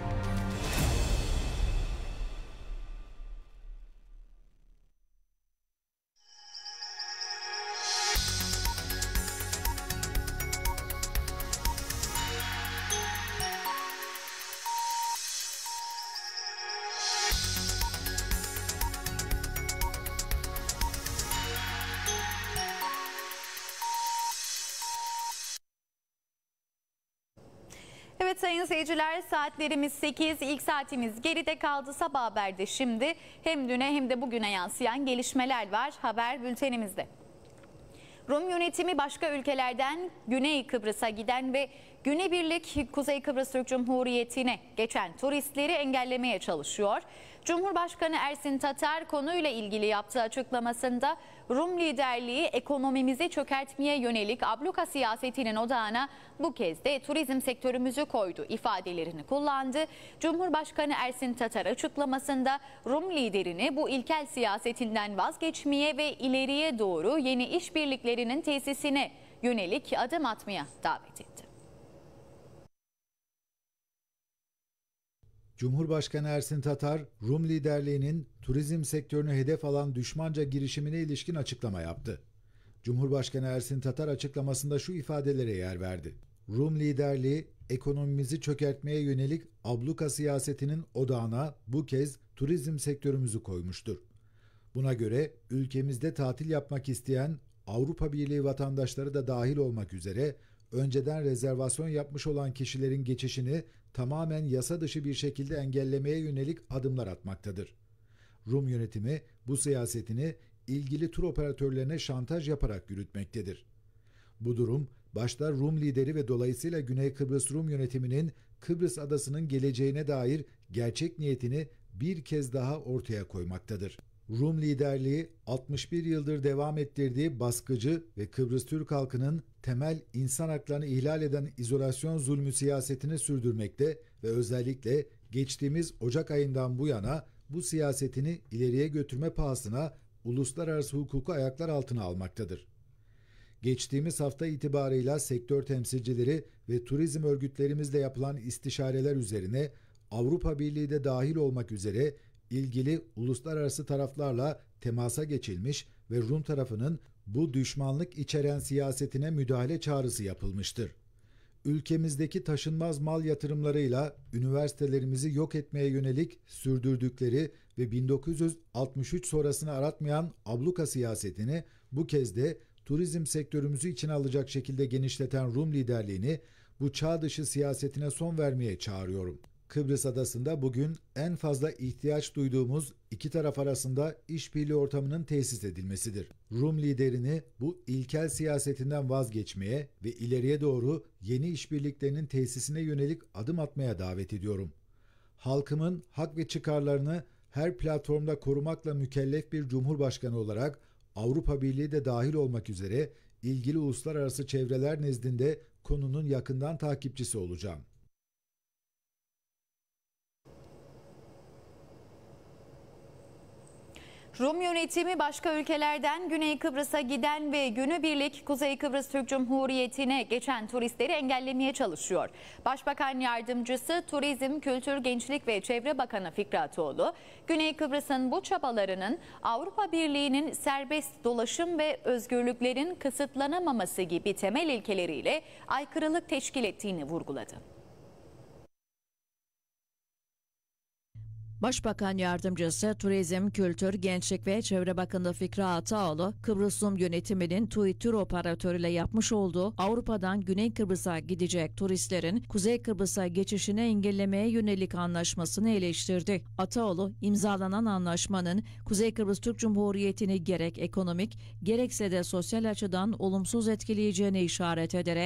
Evet sayın seyirciler, saatlerimiz 8, ilk saatimiz geride kaldı. Sabah haberde şimdi hem düne hem de bugüne yansıyan gelişmeler var haber bültenimizde. Rum yönetimi başka ülkelerden Güney Kıbrıs'a giden ve günübirlik Kuzey Kıbrıs Türk Cumhuriyeti'ne geçen turistleri engellemeye çalışıyor. Cumhurbaşkanı Ersin Tatar konuyla ilgili yaptığı açıklamasında Rum liderliği ekonomimizi çökertmeye yönelik abluka siyasetinin odağına bu kez de turizm sektörümüzü koydu ifadelerini kullandı. Cumhurbaşkanı Ersin Tatar açıklamasında Rum liderini bu ilkel siyasetinden vazgeçmeye ve ileriye doğru yeni işbirliklerinin tesisine yönelik adım atmaya davet etti. Cumhurbaşkanı Ersin Tatar, Rum liderliğinin turizm sektörünü hedef alan düşmanca girişimine ilişkin açıklama yaptı. Cumhurbaşkanı Ersin Tatar açıklamasında şu ifadelere yer verdi. Rum liderliği ekonomimizi çökertmeye yönelik abluka siyasetinin odağına bu kez turizm sektörümüzü koymuştur. Buna göre ülkemizde tatil yapmak isteyen Avrupa Birliği vatandaşları da dahil olmak üzere önceden rezervasyon yapmış olan kişilerin geçişini tamamen yasa dışı bir şekilde engellemeye yönelik adımlar atmaktadır. Rum yönetimi bu siyasetini ilgili tur operatörlerine şantaj yaparak yürütmektedir. Bu durum başta Rum lideri ve dolayısıyla Güney Kıbrıs Rum yönetiminin Kıbrıs adasının geleceğine dair gerçek niyetini bir kez daha ortaya koymaktadır. Rum liderliği 61 yıldır devam ettirdiği baskıcı ve Kıbrıs Türk halkının temel insan haklarını ihlal eden izolasyon zulmü siyasetini sürdürmekte ve özellikle geçtiğimiz Ocak ayından bu yana bu siyasetini ileriye götürme pahasına uluslararası hukuku ayaklar altına almaktadır. Geçtiğimiz hafta itibarıyla sektör temsilcileri ve turizm örgütlerimizle yapılan istişareler üzerine Avrupa Birliği de dahil olmak üzere ilgili uluslararası taraflarla temasa geçilmiş ve Rum tarafının bu düşmanlık içeren siyasetine müdahale çağrısı yapılmıştır. Ülkemizdeki taşınmaz mal yatırımlarıyla üniversitelerimizi yok etmeye yönelik sürdürdükleri ve 1963 sonrasını aratmayan abluka siyasetini bu kez de turizm sektörümüzü içine alacak şekilde genişleten Rum liderliğini bu çağ dışı siyasetine son vermeye çağırıyorum. Kıbrıs Adası'nda bugün en fazla ihtiyaç duyduğumuz iki taraf arasında işbirliği ortamının tesis edilmesidir. Rum liderini bu ilkel siyasetinden vazgeçmeye ve ileriye doğru yeni işbirliklerinin tesisine yönelik adım atmaya davet ediyorum. Halkımın hak ve çıkarlarını her platformda korumakla mükellef bir cumhurbaşkanı olarak Avrupa Birliği de dahil olmak üzere ilgili uluslararası çevreler nezdinde konunun yakından takipçisi olacağım. Rum yönetimi başka ülkelerden Güney Kıbrıs'a giden ve günübirlik Kuzey Kıbrıs Türk Cumhuriyeti'ne geçen turistleri engellemeye çalışıyor. Başbakan Yardımcısı Turizm, Kültür, Gençlik ve Çevre Bakanı Fikri Ataoğlu, Güney Kıbrıs'ın bu çabalarının Avrupa Birliği'nin serbest dolaşım ve özgürlüklerin kısıtlanamaması gibi temel ilkeleriyle aykırılık teşkil ettiğini vurguladı. Başbakan Yardımcısı Turizm, Kültür, Gençlik ve Çevre Bakanı Fikri Ataoğlu, Kıbrıs Rum yönetiminin TUİ tur operatörüyle yapmış olduğu Avrupa'dan Güney Kıbrıs'a gidecek turistlerin Kuzey Kıbrıs'a geçişini engellemeye yönelik anlaşmasını eleştirdi. Ataoğlu, imzalanan anlaşmanın Kuzey Kıbrıs Türk Cumhuriyeti'ni gerek ekonomik gerekse de sosyal açıdan olumsuz etkileyeceğine işaret ederek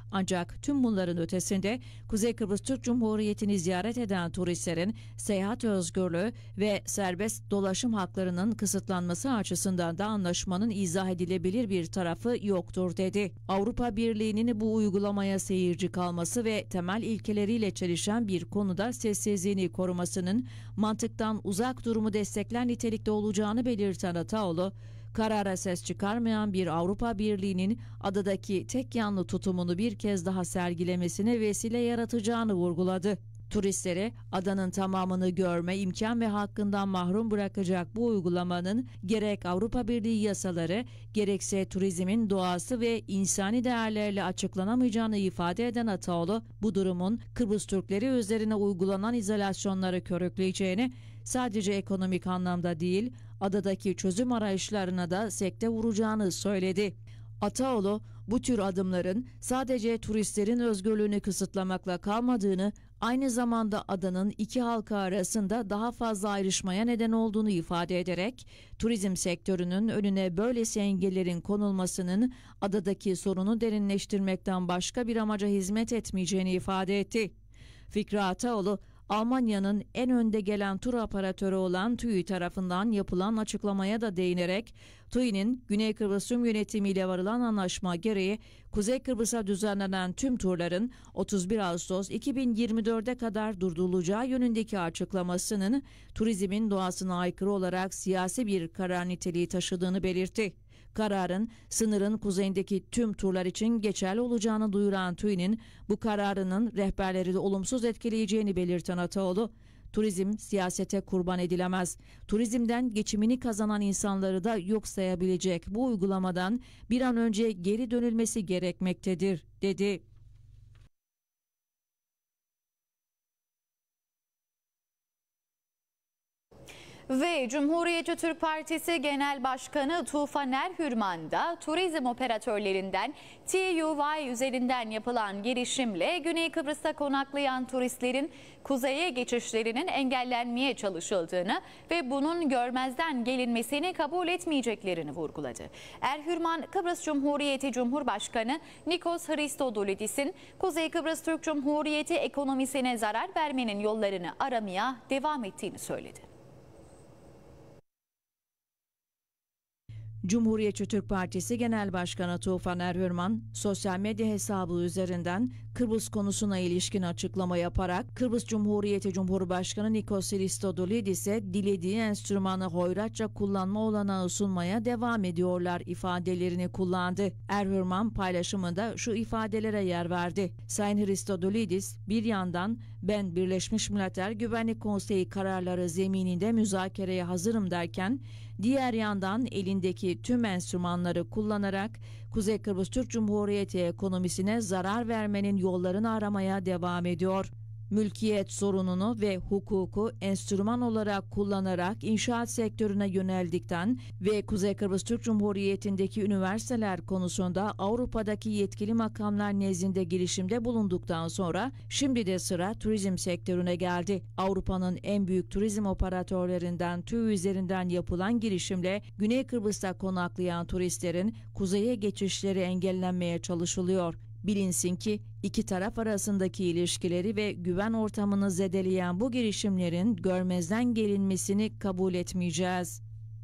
Ancak tüm bunların ötesinde Kuzey Kıbrıs Türk Cumhuriyeti'ni ziyaret eden turistlerin seyahat özgürlüğü ve serbest dolaşım haklarının kısıtlanması açısından da anlaşmanın izah edilebilir bir tarafı yoktur dedi. Avrupa Birliği'nin bu uygulamaya seyirci kalması ve temel ilkeleriyle çelişen bir konuda sessizliğini korumasının mantıktan uzak durumu destekler nitelikte olacağını belirten Ataoğlu, karara ses çıkarmayan bir Avrupa Birliği'nin adadaki tek yanlı tutumunu bir kez daha sergilemesine vesile yaratacağını vurguladı. Turistleri adanın tamamını görme imkan ve hakkından mahrum bırakacak bu uygulamanın gerek Avrupa Birliği yasaları gerekse turizmin doğası ve insani değerlerle açıklanamayacağını ifade eden Ataoğlu, bu durumun Kıbrıs Türkleri üzerine uygulanan izolasyonları körükleyeceğini, sadece ekonomik anlamda değil, adadaki çözüm arayışlarına da sekte vuracağını söyledi. Ataoğlu, bu tür adımların sadece turistlerin özgürlüğünü kısıtlamakla kalmadığını, aynı zamanda adanın iki halka arasında daha fazla ayrışmaya neden olduğunu ifade ederek, turizm sektörünün önüne böylesi engellerin konulmasının adadaki sorunu derinleştirmekten başka bir amaca hizmet etmeyeceğini ifade etti. Fikri Ataoğlu, Almanya'nın en önde gelen tur operatörü olan TÜİ tarafından yapılan açıklamaya da değinerek, TÜİ'nin Güney Kıbrıs Tüm Yönetimi ile varılan anlaşma gereği Kuzey Kıbrıs'a düzenlenen tüm turların 31 Ağustos 2024'e kadar durdurulacağı yönündeki açıklamasının turizmin doğasına aykırı olarak siyasi bir karar niteliği taşıdığını belirtti. Kararın sınırın kuzeyindeki tüm turlar için geçerli olacağını duyuran TÜİ'nin bu kararının rehberleri de olumsuz etkileyeceğini belirten Ataoğlu, turizm siyasete kurban edilemez. Turizmden geçimini kazanan insanları da yok sayabilecek bu uygulamadan bir an önce geri dönülmesi gerekmektedir, dedi. Ve Cumhuriyetçi Türk Partisi Genel Başkanı Tufan Erhürman da turizm operatörlerinden TUY üzerinden yapılan girişimle Güney Kıbrıs'ta konaklayan turistlerin kuzeye geçişlerinin engellenmeye çalışıldığını ve bunun görmezden gelinmesini kabul etmeyeceklerini vurguladı. Erhürman, Kıbrıs Cumhuriyeti Cumhurbaşkanı Nikos Christodoulidis'in Kuzey Kıbrıs Türk Cumhuriyeti ekonomisine zarar vermenin yollarını aramaya devam ettiğini söyledi. Cumhuriyetçi Türk Partisi Genel Başkanı Tufan Erhürman, sosyal medya hesabı üzerinden Kıbrıs konusuna ilişkin açıklama yaparak Kıbrıs Cumhuriyeti Cumhurbaşkanı Nikos Christodoulidis'e dilediği enstrümanı hoyratça kullanma olanağı sunmaya devam ediyorlar ifadelerini kullandı. Erhürman paylaşımında şu ifadelere yer verdi. Sayın Christodoulidis, bir yandan ben Birleşmiş Milletler Güvenlik Konseyi kararları zemininde müzakereye hazırım derken, diğer yandan elindeki tüm enstrümanları kullanarak Kuzey Kıbrıs Türk Cumhuriyeti ekonomisine zarar vermenin yollarını aramaya devam ediyor. Mülkiyet sorununu ve hukuku enstrüman olarak kullanarak inşaat sektörüne yöneldikten ve Kuzey Kıbrıs Türk Cumhuriyeti'ndeki üniversiteler konusunda Avrupa'daki yetkili makamlar nezdinde girişimde bulunduktan sonra şimdi de sıra turizm sektörüne geldi. Avrupa'nın en büyük turizm operatörlerinden TÜİ üzerinden yapılan girişimle Güney Kıbrıs'ta konaklayan turistlerin kuzeye geçişleri engellenmeye çalışılıyor. Bilinsin ki iki taraf arasındaki ilişkileri ve güven ortamını zedeleyen bu girişimlerin görmezden gelinmesini kabul etmeyeceğiz.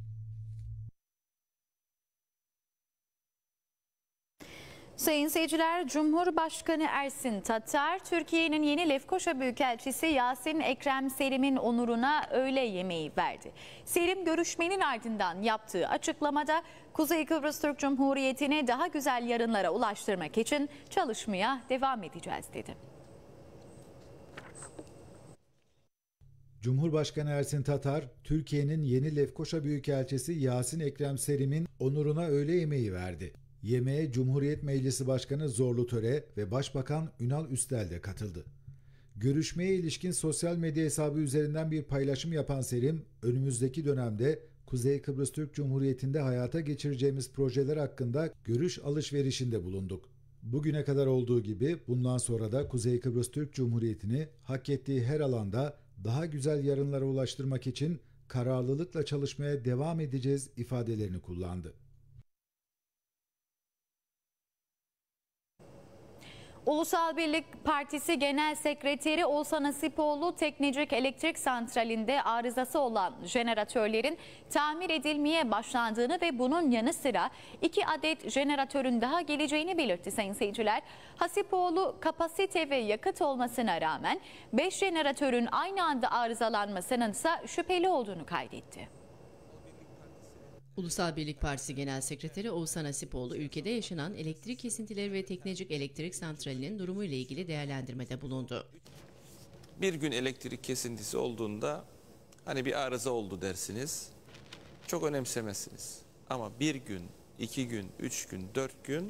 Sayın seyirciler, Cumhurbaşkanı Ersin Tatar, Türkiye'nin yeni Lefkoşa Büyükelçisi Yasin Ekrem Selim'in onuruna öğle yemeği verdi. Selim, görüşmenin ardından yaptığı açıklamada Kuzey Kıbrıs Türk Cumhuriyeti'ni daha güzel yarınlara ulaştırmak için çalışmaya devam edeceğiz dedi. Cumhurbaşkanı Ersin Tatar, Türkiye'nin yeni Lefkoşa Büyükelçisi Yasin Ekrem Selim'in onuruna öğle yemeği verdi. Yemeğe Cumhuriyet Meclisi Başkanı Zorlu Töre ve Başbakan Ünal Üstel de katıldı. Görüşmeye ilişkin sosyal medya hesabı üzerinden bir paylaşım yapan Selim, önümüzdeki dönemde Kuzey Kıbrıs Türk Cumhuriyeti'nde hayata geçireceğimiz projeler hakkında görüş alışverişinde bulunduk. Bugüne kadar olduğu gibi bundan sonra da Kuzey Kıbrıs Türk Cumhuriyeti'ni hak ettiği her alanda daha güzel yarınlara ulaştırmak için kararlılıkla çalışmaya devam edeceğiz ifadelerini kullandı. Ulusal Birlik Partisi Genel Sekreteri Oğuzhan Asipoğlu, Teknecik Elektrik Santrali'nde arızası olan jeneratörlerin tamir edilmeye başlandığını ve bunun yanı sıra 2 adet jeneratörün daha geleceğini belirtti sayın seyirciler. Asipoğlu, kapasite ve yakıt olmasına rağmen 5 jeneratörün aynı anda arızalanmasının ise şüpheli olduğunu kaydetti. Ulusal Birlik Partisi Genel Sekreteri Oğuzhan Asipoğlu, ülkede yaşanan elektrik kesintileri ve Teknecik Elektrik Santrali'nin durumuyla ilgili değerlendirmede bulundu. Bir gün elektrik kesintisi olduğunda hani bir arıza oldu dersiniz, çok önemsemezsiniz. Ama bir gün, 2 gün, 3 gün, 4 gün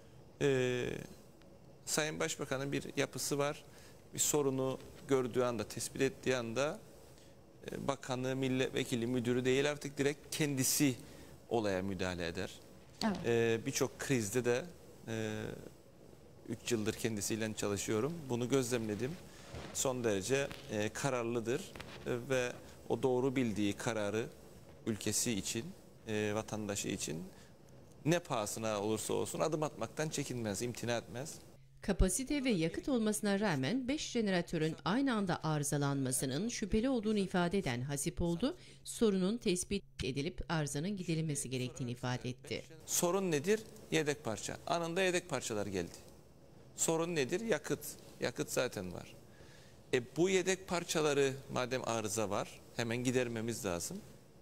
Sayın Başbakan'ın bir yapısı var. Bir sorunu gördüğü anda, tespit ettiği anda bakanı, milletvekili, müdürü değil, artık direkt kendisi olaya müdahale eder. Evet. Birçok krizde de 3 yıldır kendisiyle çalışıyorum. Bunu gözlemledim. Son derece kararlıdır ve o doğru bildiği kararı ülkesi için, vatandaşı için ne pahasına olursa olsun adım atmaktan çekinmez, imtina etmez. Kapasite ve yakıt olmasına rağmen 5 jeneratörün aynı anda arızalanmasının şüpheli olduğunu ifade eden Hasipoğlu, sorunun tespit edilip arızanın giderilmesi gerektiğini ifade etti. Sorun nedir? Yedek parça. Anında yedek parçalar geldi. Sorun nedir? Yakıt. Yakıt zaten var. Bu yedek parçaları madem arıza var, hemen gidermemiz lazım.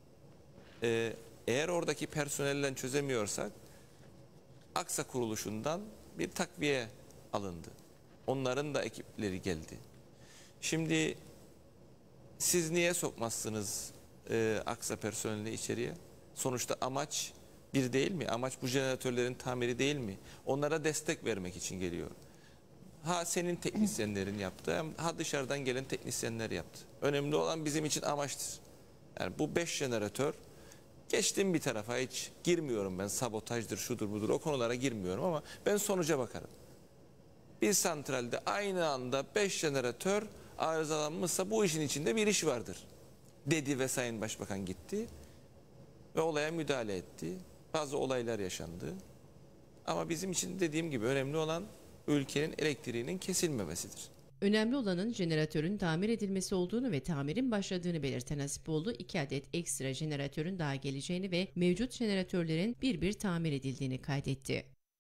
Eğer oradaki personelle çözemiyorsak, Aksa kuruluşundan bir takviye alındı. Onların da ekipleri geldi. Şimdi siz niye sokmazsınız Aksa personelini içeriye? Sonuçta amaç bir değil mi? Amaç bu jeneratörlerin tamiri değil mi? Onlara destek vermek için geliyor. Ha senin teknisyenlerin yaptı, ha dışarıdan gelen teknisyenler yaptı. Önemli olan bizim için amaçtır. Yani bu 5 jeneratör, geçtim bir tarafa, hiç girmiyorum ben, sabotajdır, şudur budur, o konulara girmiyorum ama ben sonuca bakarım. Bir santralde aynı anda 5 jeneratör arızalanmışsa bu işin içinde bir iş vardır dedi ve Sayın Başbakan gitti ve olaya müdahale etti. Bazı olaylar yaşandı ama bizim için dediğim gibi önemli olan ülkenin elektriğinin kesilmemesidir. Önemli olanın jeneratörün tamir edilmesi olduğunu ve tamirin başladığını belirten Hasipoğlu, 2 adet ekstra jeneratörün daha geleceğini ve mevcut jeneratörlerin bir tamir edildiğini kaydetti.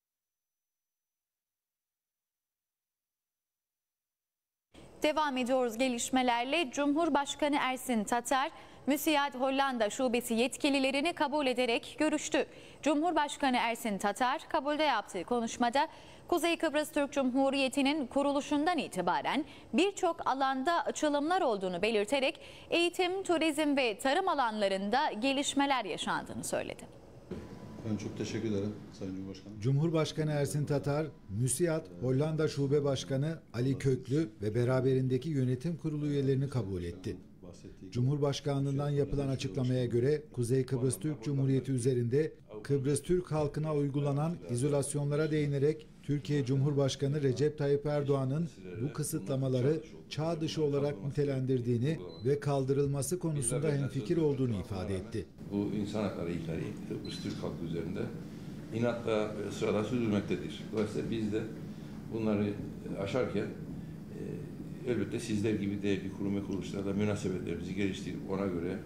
Devam ediyoruz gelişmelerle. Cumhurbaşkanı Ersin Tatar, Müsiyat Hollanda Şubesi yetkililerini kabul ederek görüştü. Cumhurbaşkanı Ersin Tatar, kabulde yaptığı konuşmada Kuzey Kıbrıs Türk Cumhuriyeti'nin kuruluşundan itibaren birçok alanda açılımlar olduğunu belirterek eğitim, turizm ve tarım alanlarında gelişmeler yaşandığını söyledi. Ben çok teşekkür ederim Sayın Cumhurbaşkanım. Cumhurbaşkanı Ersin Tatar, Müsiyat Hollanda Şube Başkanı Ali Köklü ve beraberindeki yönetim kurulu üyelerini kabul etti. Cumhurbaşkanlığından yapılan açıklamaya göre Kuzey Kıbrıs Türk Cumhuriyeti üzerinde Kıbrıs Türk halkına uygulanan izolasyonlara değinerek Türkiye Cumhurbaşkanı Recep Tayyip Erdoğan'ın bu kısıtlamaları çağ dışı olarak nitelendirdiğini ve kaldırılması konusunda hemfikir olduğunu ifade etti. Bu insan hakları ihlali Kıbrıs Türk halkı üzerinde inatla ve ısrarla sürdürmektedir. Dolayısıyla biz de bunları aşarken elbette sizler gibi değerli kurum ve kuruluşlarla münasebetlerimizi geliştirip ona göre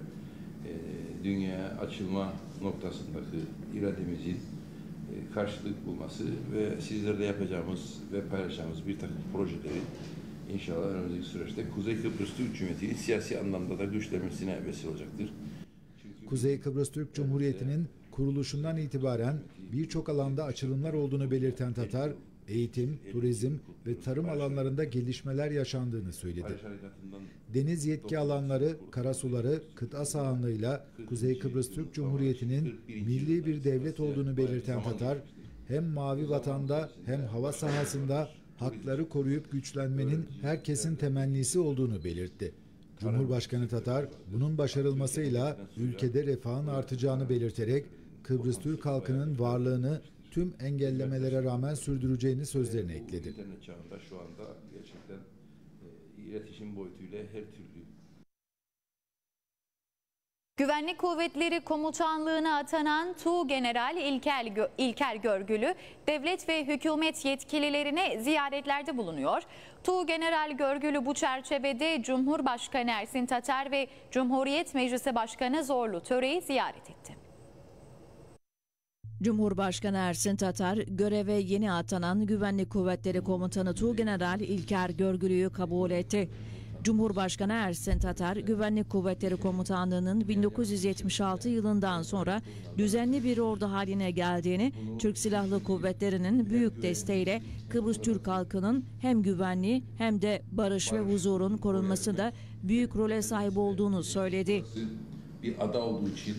dünyaya açılma noktasındaki irademizin karşılık bulması ve sizlerle yapacağımız ve paylaşacağımız bir takım projeleri inşallah önümüzdeki süreçte Kuzey Kıbrıs Türk Cumhuriyeti'nin siyasi anlamda da güçlenmesine vesile olacaktır. Kuzey Kıbrıs Türk Cumhuriyeti'nin kuruluşundan itibaren birçok alanda açılımlar olduğunu belirten Tatar, eğitim, turizm ve tarım alanlarında gelişmeler yaşandığını söyledi. Deniz yetki alanları, karasuları, kıta sahanlığıyla Kuzey Kıbrıs Türk Cumhuriyeti'nin milli bir devlet olduğunu belirten Tatar, hem mavi vatanda hem hava sahasında hakları koruyup güçlenmenin herkesin temennisi olduğunu belirtti. Cumhurbaşkanı Tatar, bunun başarılmasıyla ülkede refahın artacağını belirterek Kıbrıs Türk halkının varlığını tüm engellemelere rağmen sürdüreceğini sözlerine ekledi. İnternet çağında şu anda gerçekten iletişim boyutuyla her türlü Güvenlik Kuvvetleri Komutanlığı'na atanan Tuğgeneral İlker Görgülü, devlet ve hükümet yetkililerine ziyaretlerde bulunuyor. Tuğgeneral Görgülü bu çerçevede Cumhurbaşkanı Ersin Tatar ve Cumhuriyet Meclisi Başkanı Zorlu Töre'yi ziyaret etti. Cumhurbaşkanı Ersin Tatar, göreve yeni atanan Güvenlik Kuvvetleri Komutanı Tuğgeneral İlker Görgülü'yü kabul etti. Cumhurbaşkanı Ersin Tatar, Güvenlik Kuvvetleri Komutanlığı'nın 1976 yılından sonra düzenli bir ordu haline geldiğini, Türk Silahlı Kuvvetleri'nin büyük desteğiyle Kıbrıs Türk halkının hem güvenliği hem de barış ve huzurun korunmasında büyük role sahip olduğunu söyledi. Bir ada olduğu için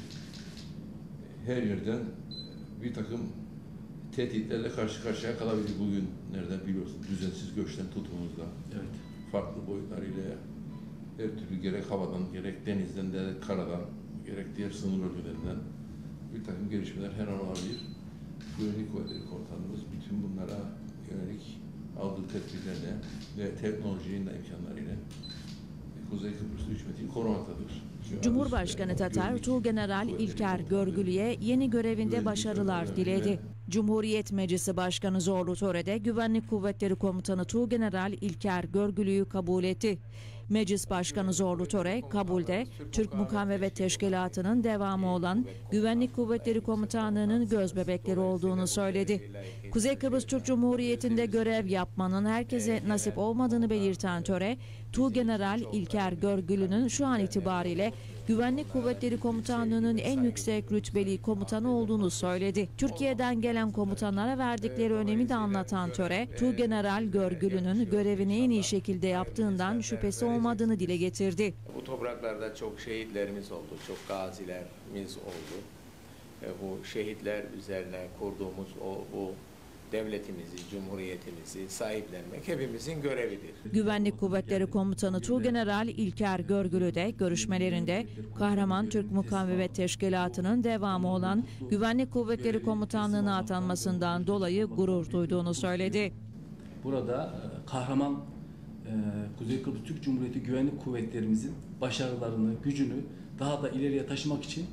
her yerden bir takım tehditlerle karşı karşıya kalabilir bugün. Nereden biliyorsun? Düzensiz göçten tutumumuzda. Evet. Farklı boyutlarıyla her türlü gerek havadan, gerek denizden, gerek karadan, gerek diğer sınır bölgelerinden bir takım gelişmeler her an olabilir. Güvenlik Kuvvetleri Komutanımız bütün bunlara yönelik aldığı tedbirlerle ve teknolojinin de imkanlarıyla Kuzey Kıbrıs hükümetini korumaktadır. Cumhurbaşkanı Tatar, Tuğgeneral İlker Görgülü'ye yeni görevinde başarılar diledi. Cumhuriyet Meclisi Başkanı Zorlu Töre'de Güvenlik Kuvvetleri Komutanı Tuğgeneral İlker Görgülü'yü kabul etti. Meclis Başkanı Zorlu Töre, kabulde Türk Mukavemet Teşkilatı'nın devamı olan Güvenlik Kuvvetleri Komutanlığı'nın gözbebekleri olduğunu söyledi. Kuzey Kıbrıs Türk Cumhuriyeti'nde görev yapmanın herkese nasip olmadığını belirten Töre, Tuğgeneral İlker Görgülü'nün şu an itibariyle Güvenlik Kuvvetleri Komutanlığı'nın en yüksek rütbeli komutanı olduğunu söyledi. Türkiye'den gelen komutanlara verdikleri önemi de anlatan Töre, Tuğgeneral Görgülü'nün görevini en iyi şekilde yaptığından şüphesi olmadığını dile getirdi. Bu topraklarda çok şehitlerimiz oldu, çok gazilerimiz oldu. Bu şehitler üzerine kurduğumuz bu devletimizi, cumhuriyetimizi sahiplenmek hepimizin görevidir. Güvenlik Kuvvetleri Komutanı Tuğgeneral İlker Görgülü de görüşmelerinde Kahraman Türk Mukavemet Teşkilatı'nın devamı olan Güvenlik Kuvvetleri Komutanlığı'na atanmasından dolayı gurur duyduğunu söyledi. Burada kahraman Kuzey Kıbrıs Türk Cumhuriyeti Güvenlik Kuvvetlerimizin başarılarını, gücünü daha da ileriye taşımak için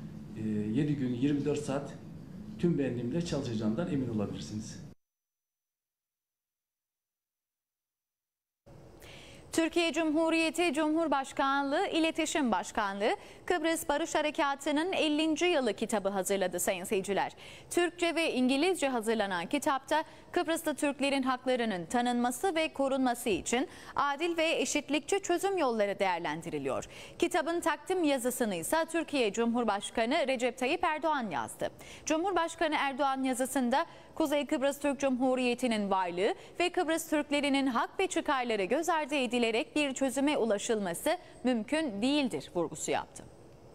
7 gün 24 saat tüm benliğimle çalışacağından emin olabilirsiniz. Türkiye Cumhuriyeti Cumhurbaşkanlığı İletişim Başkanlığı Kıbrıs Barış Harekatı'nın 50. yılı kitabı hazırladı sayın seyirciler. Türkçe ve İngilizce hazırlanan kitapta Kıbrıslı Türklerin haklarının tanınması ve korunması için adil ve eşitlikçi çözüm yolları değerlendiriliyor. Kitabın takdim yazısını ise Türkiye Cumhurbaşkanı Recep Tayyip Erdoğan yazdı. Cumhurbaşkanı Erdoğan yazısında Kuzey Kıbrıs Türk Cumhuriyeti'nin varlığı ve Kıbrıs Türklerinin hak ve çıkarları göz ardı edilerek bir çözüme ulaşılması mümkün değildir vurgusu yaptı.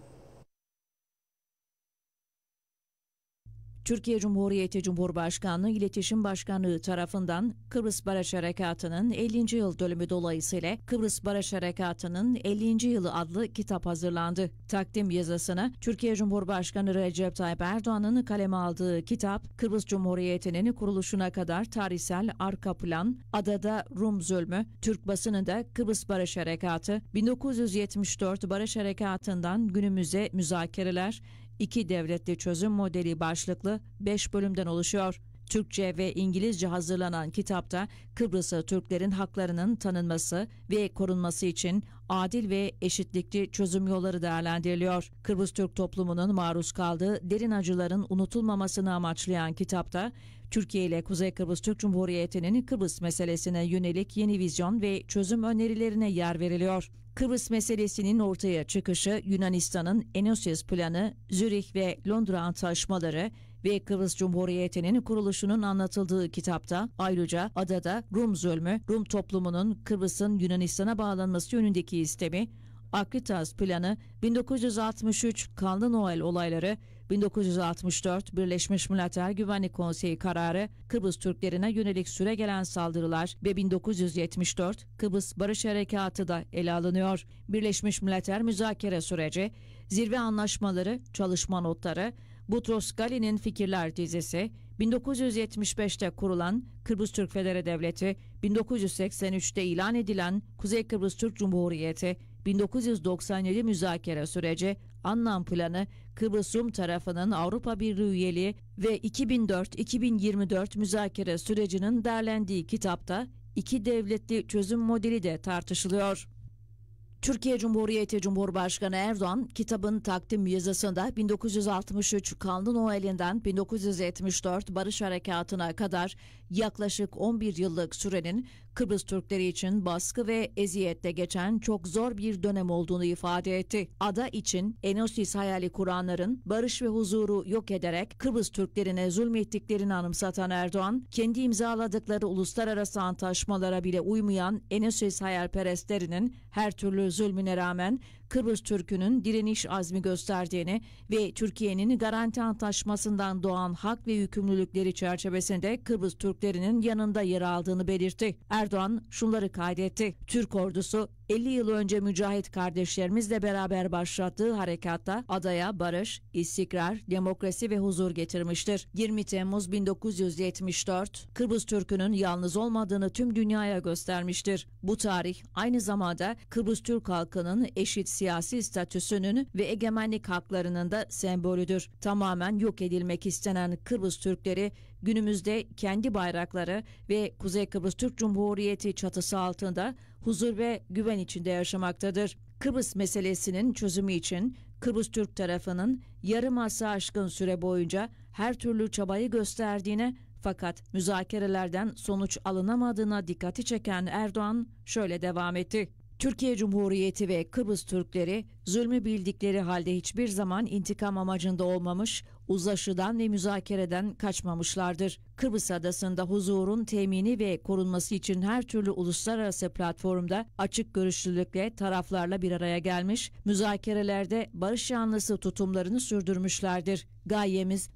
Türkiye Cumhuriyeti Cumhurbaşkanlığı İletişim Başkanlığı tarafından Kıbrıs Barış Harekatı'nın 50. yıl dönümü dolayısıyla Kıbrıs Barış Harekatı'nın 50. yılı adlı kitap hazırlandı. Takdim yazısını Türkiye Cumhurbaşkanı Recep Tayyip Erdoğan'ın kaleme aldığı kitap, Kıbrıs Cumhuriyeti'nin kuruluşuna kadar tarihsel arka plan, adada Rum zulmü, Türk basınında Kıbrıs Barış Harekatı, 1974 Barış Harekatı'ndan günümüze müzakereler, İki devletli çözüm modeli başlıklı 5 bölümden oluşuyor. Türkçe ve İngilizce hazırlanan kitapta Kıbrıs'ta Türklerin haklarının tanınması ve korunması için adil ve eşitlikçi çözüm yolları değerlendiriliyor. Kıbrıs Türk toplumunun maruz kaldığı derin acıların unutulmamasını amaçlayan kitapta Türkiye ile Kuzey Kıbrıs Türk Cumhuriyeti'nin Kıbrıs meselesine yönelik yeni vizyon ve çözüm önerilerine yer veriliyor. Kıbrıs meselesinin ortaya çıkışı, Yunanistan'ın Enosis planı, Zürih ve Londra antlaşmaları ve Kıbrıs Cumhuriyeti'nin kuruluşunun anlatıldığı kitapta ayrıca adada Rum zulmü, Rum toplumunun Kıbrıs'ın Yunanistan'a bağlanması yönündeki istemi, Akritas planı, 1963 Kanlı Noel olayları, 1964 Birleşmiş Milletler Güvenlik Konseyi kararı, Kıbrıs Türklerine yönelik süregelen saldırılar ve 1974 Kıbrıs Barış Harekatı da ele alınıyor. Birleşmiş Milletler müzakere süreci, zirve anlaşmaları, çalışma notları, Butros Ghali'nin fikirler dizisi, 1975'te kurulan Kıbrıs Türk Federe Devleti, 1983'te ilan edilen Kuzey Kıbrıs Türk Cumhuriyeti, 1997 müzakere süreci, anlam planı, Kıbrıs Rum tarafının Avrupa Birliği üyeliği ve 2004-2024 müzakere sürecinin derlendiği kitapta iki devletli çözüm modeli de tartışılıyor. Türkiye Cumhuriyeti Cumhurbaşkanı Erdoğan, kitabın takdim yazısında 1963 Kanlı Noel'inden 1974 Barış Harekatı'na kadar yaklaşık 11 yıllık sürenin Kıbrıs Türkleri için baskı ve eziyetle geçen çok zor bir dönem olduğunu ifade etti. Ada için Enosis hayali kuranların barış ve huzuru yok ederek Kıbrıs Türklerine zulmettiklerini anımsatan Erdoğan, kendi imzaladıkları uluslararası antlaşmalara bile uymayan Enosis hayalperestlerinin her türlü zulmüne rağmen Kıbrıs Türk'ünün direniş azmi gösterdiğini ve Türkiye'nin Garanti Antlaşması'ndan doğan hak ve yükümlülükleri çerçevesinde Kıbrıs Türklerinin yanında yer aldığını belirtti. Erdoğan şunları kaydetti: Türk ordusu 50 yıl önce mücahit kardeşlerimizle beraber başlattığı harekatta adaya barış, istikrar, demokrasi ve huzur getirmiştir. 20 Temmuz 1974 Kıbrıs Türk'ünün yalnız olmadığını tüm dünyaya göstermiştir. Bu tarih aynı zamanda Kıbrıs Türk halkının eşit siyasi statüsünün ve egemenlik haklarının da sembolüdür. Tamamen yok edilmek istenen Kıbrıs Türkleri günümüzde kendi bayrakları ve Kuzey Kıbrıs Türk Cumhuriyeti çatısı altında huzur ve güven içinde yaşamaktadır. Kıbrıs meselesinin çözümü için Kıbrıs Türk tarafının yarım asrı aşkın süre boyunca her türlü çabayı gösterdiğine, fakat müzakerelerden sonuç alınamadığına dikkati çeken Erdoğan şöyle devam etti: Türkiye Cumhuriyeti ve Kıbrıs Türkleri zulmü bildikleri halde hiçbir zaman intikam amacında olmamış, uzlaşıdan ve müzakereden kaçmamışlardır. Kıbrıs Adası'nda huzurun temini ve korunması için her türlü uluslararası platformda açık görüşlülükle taraflarla bir araya gelmiş, müzakerelerde barış yanlısı tutumlarını sürdürmüşlerdir. Gayemiz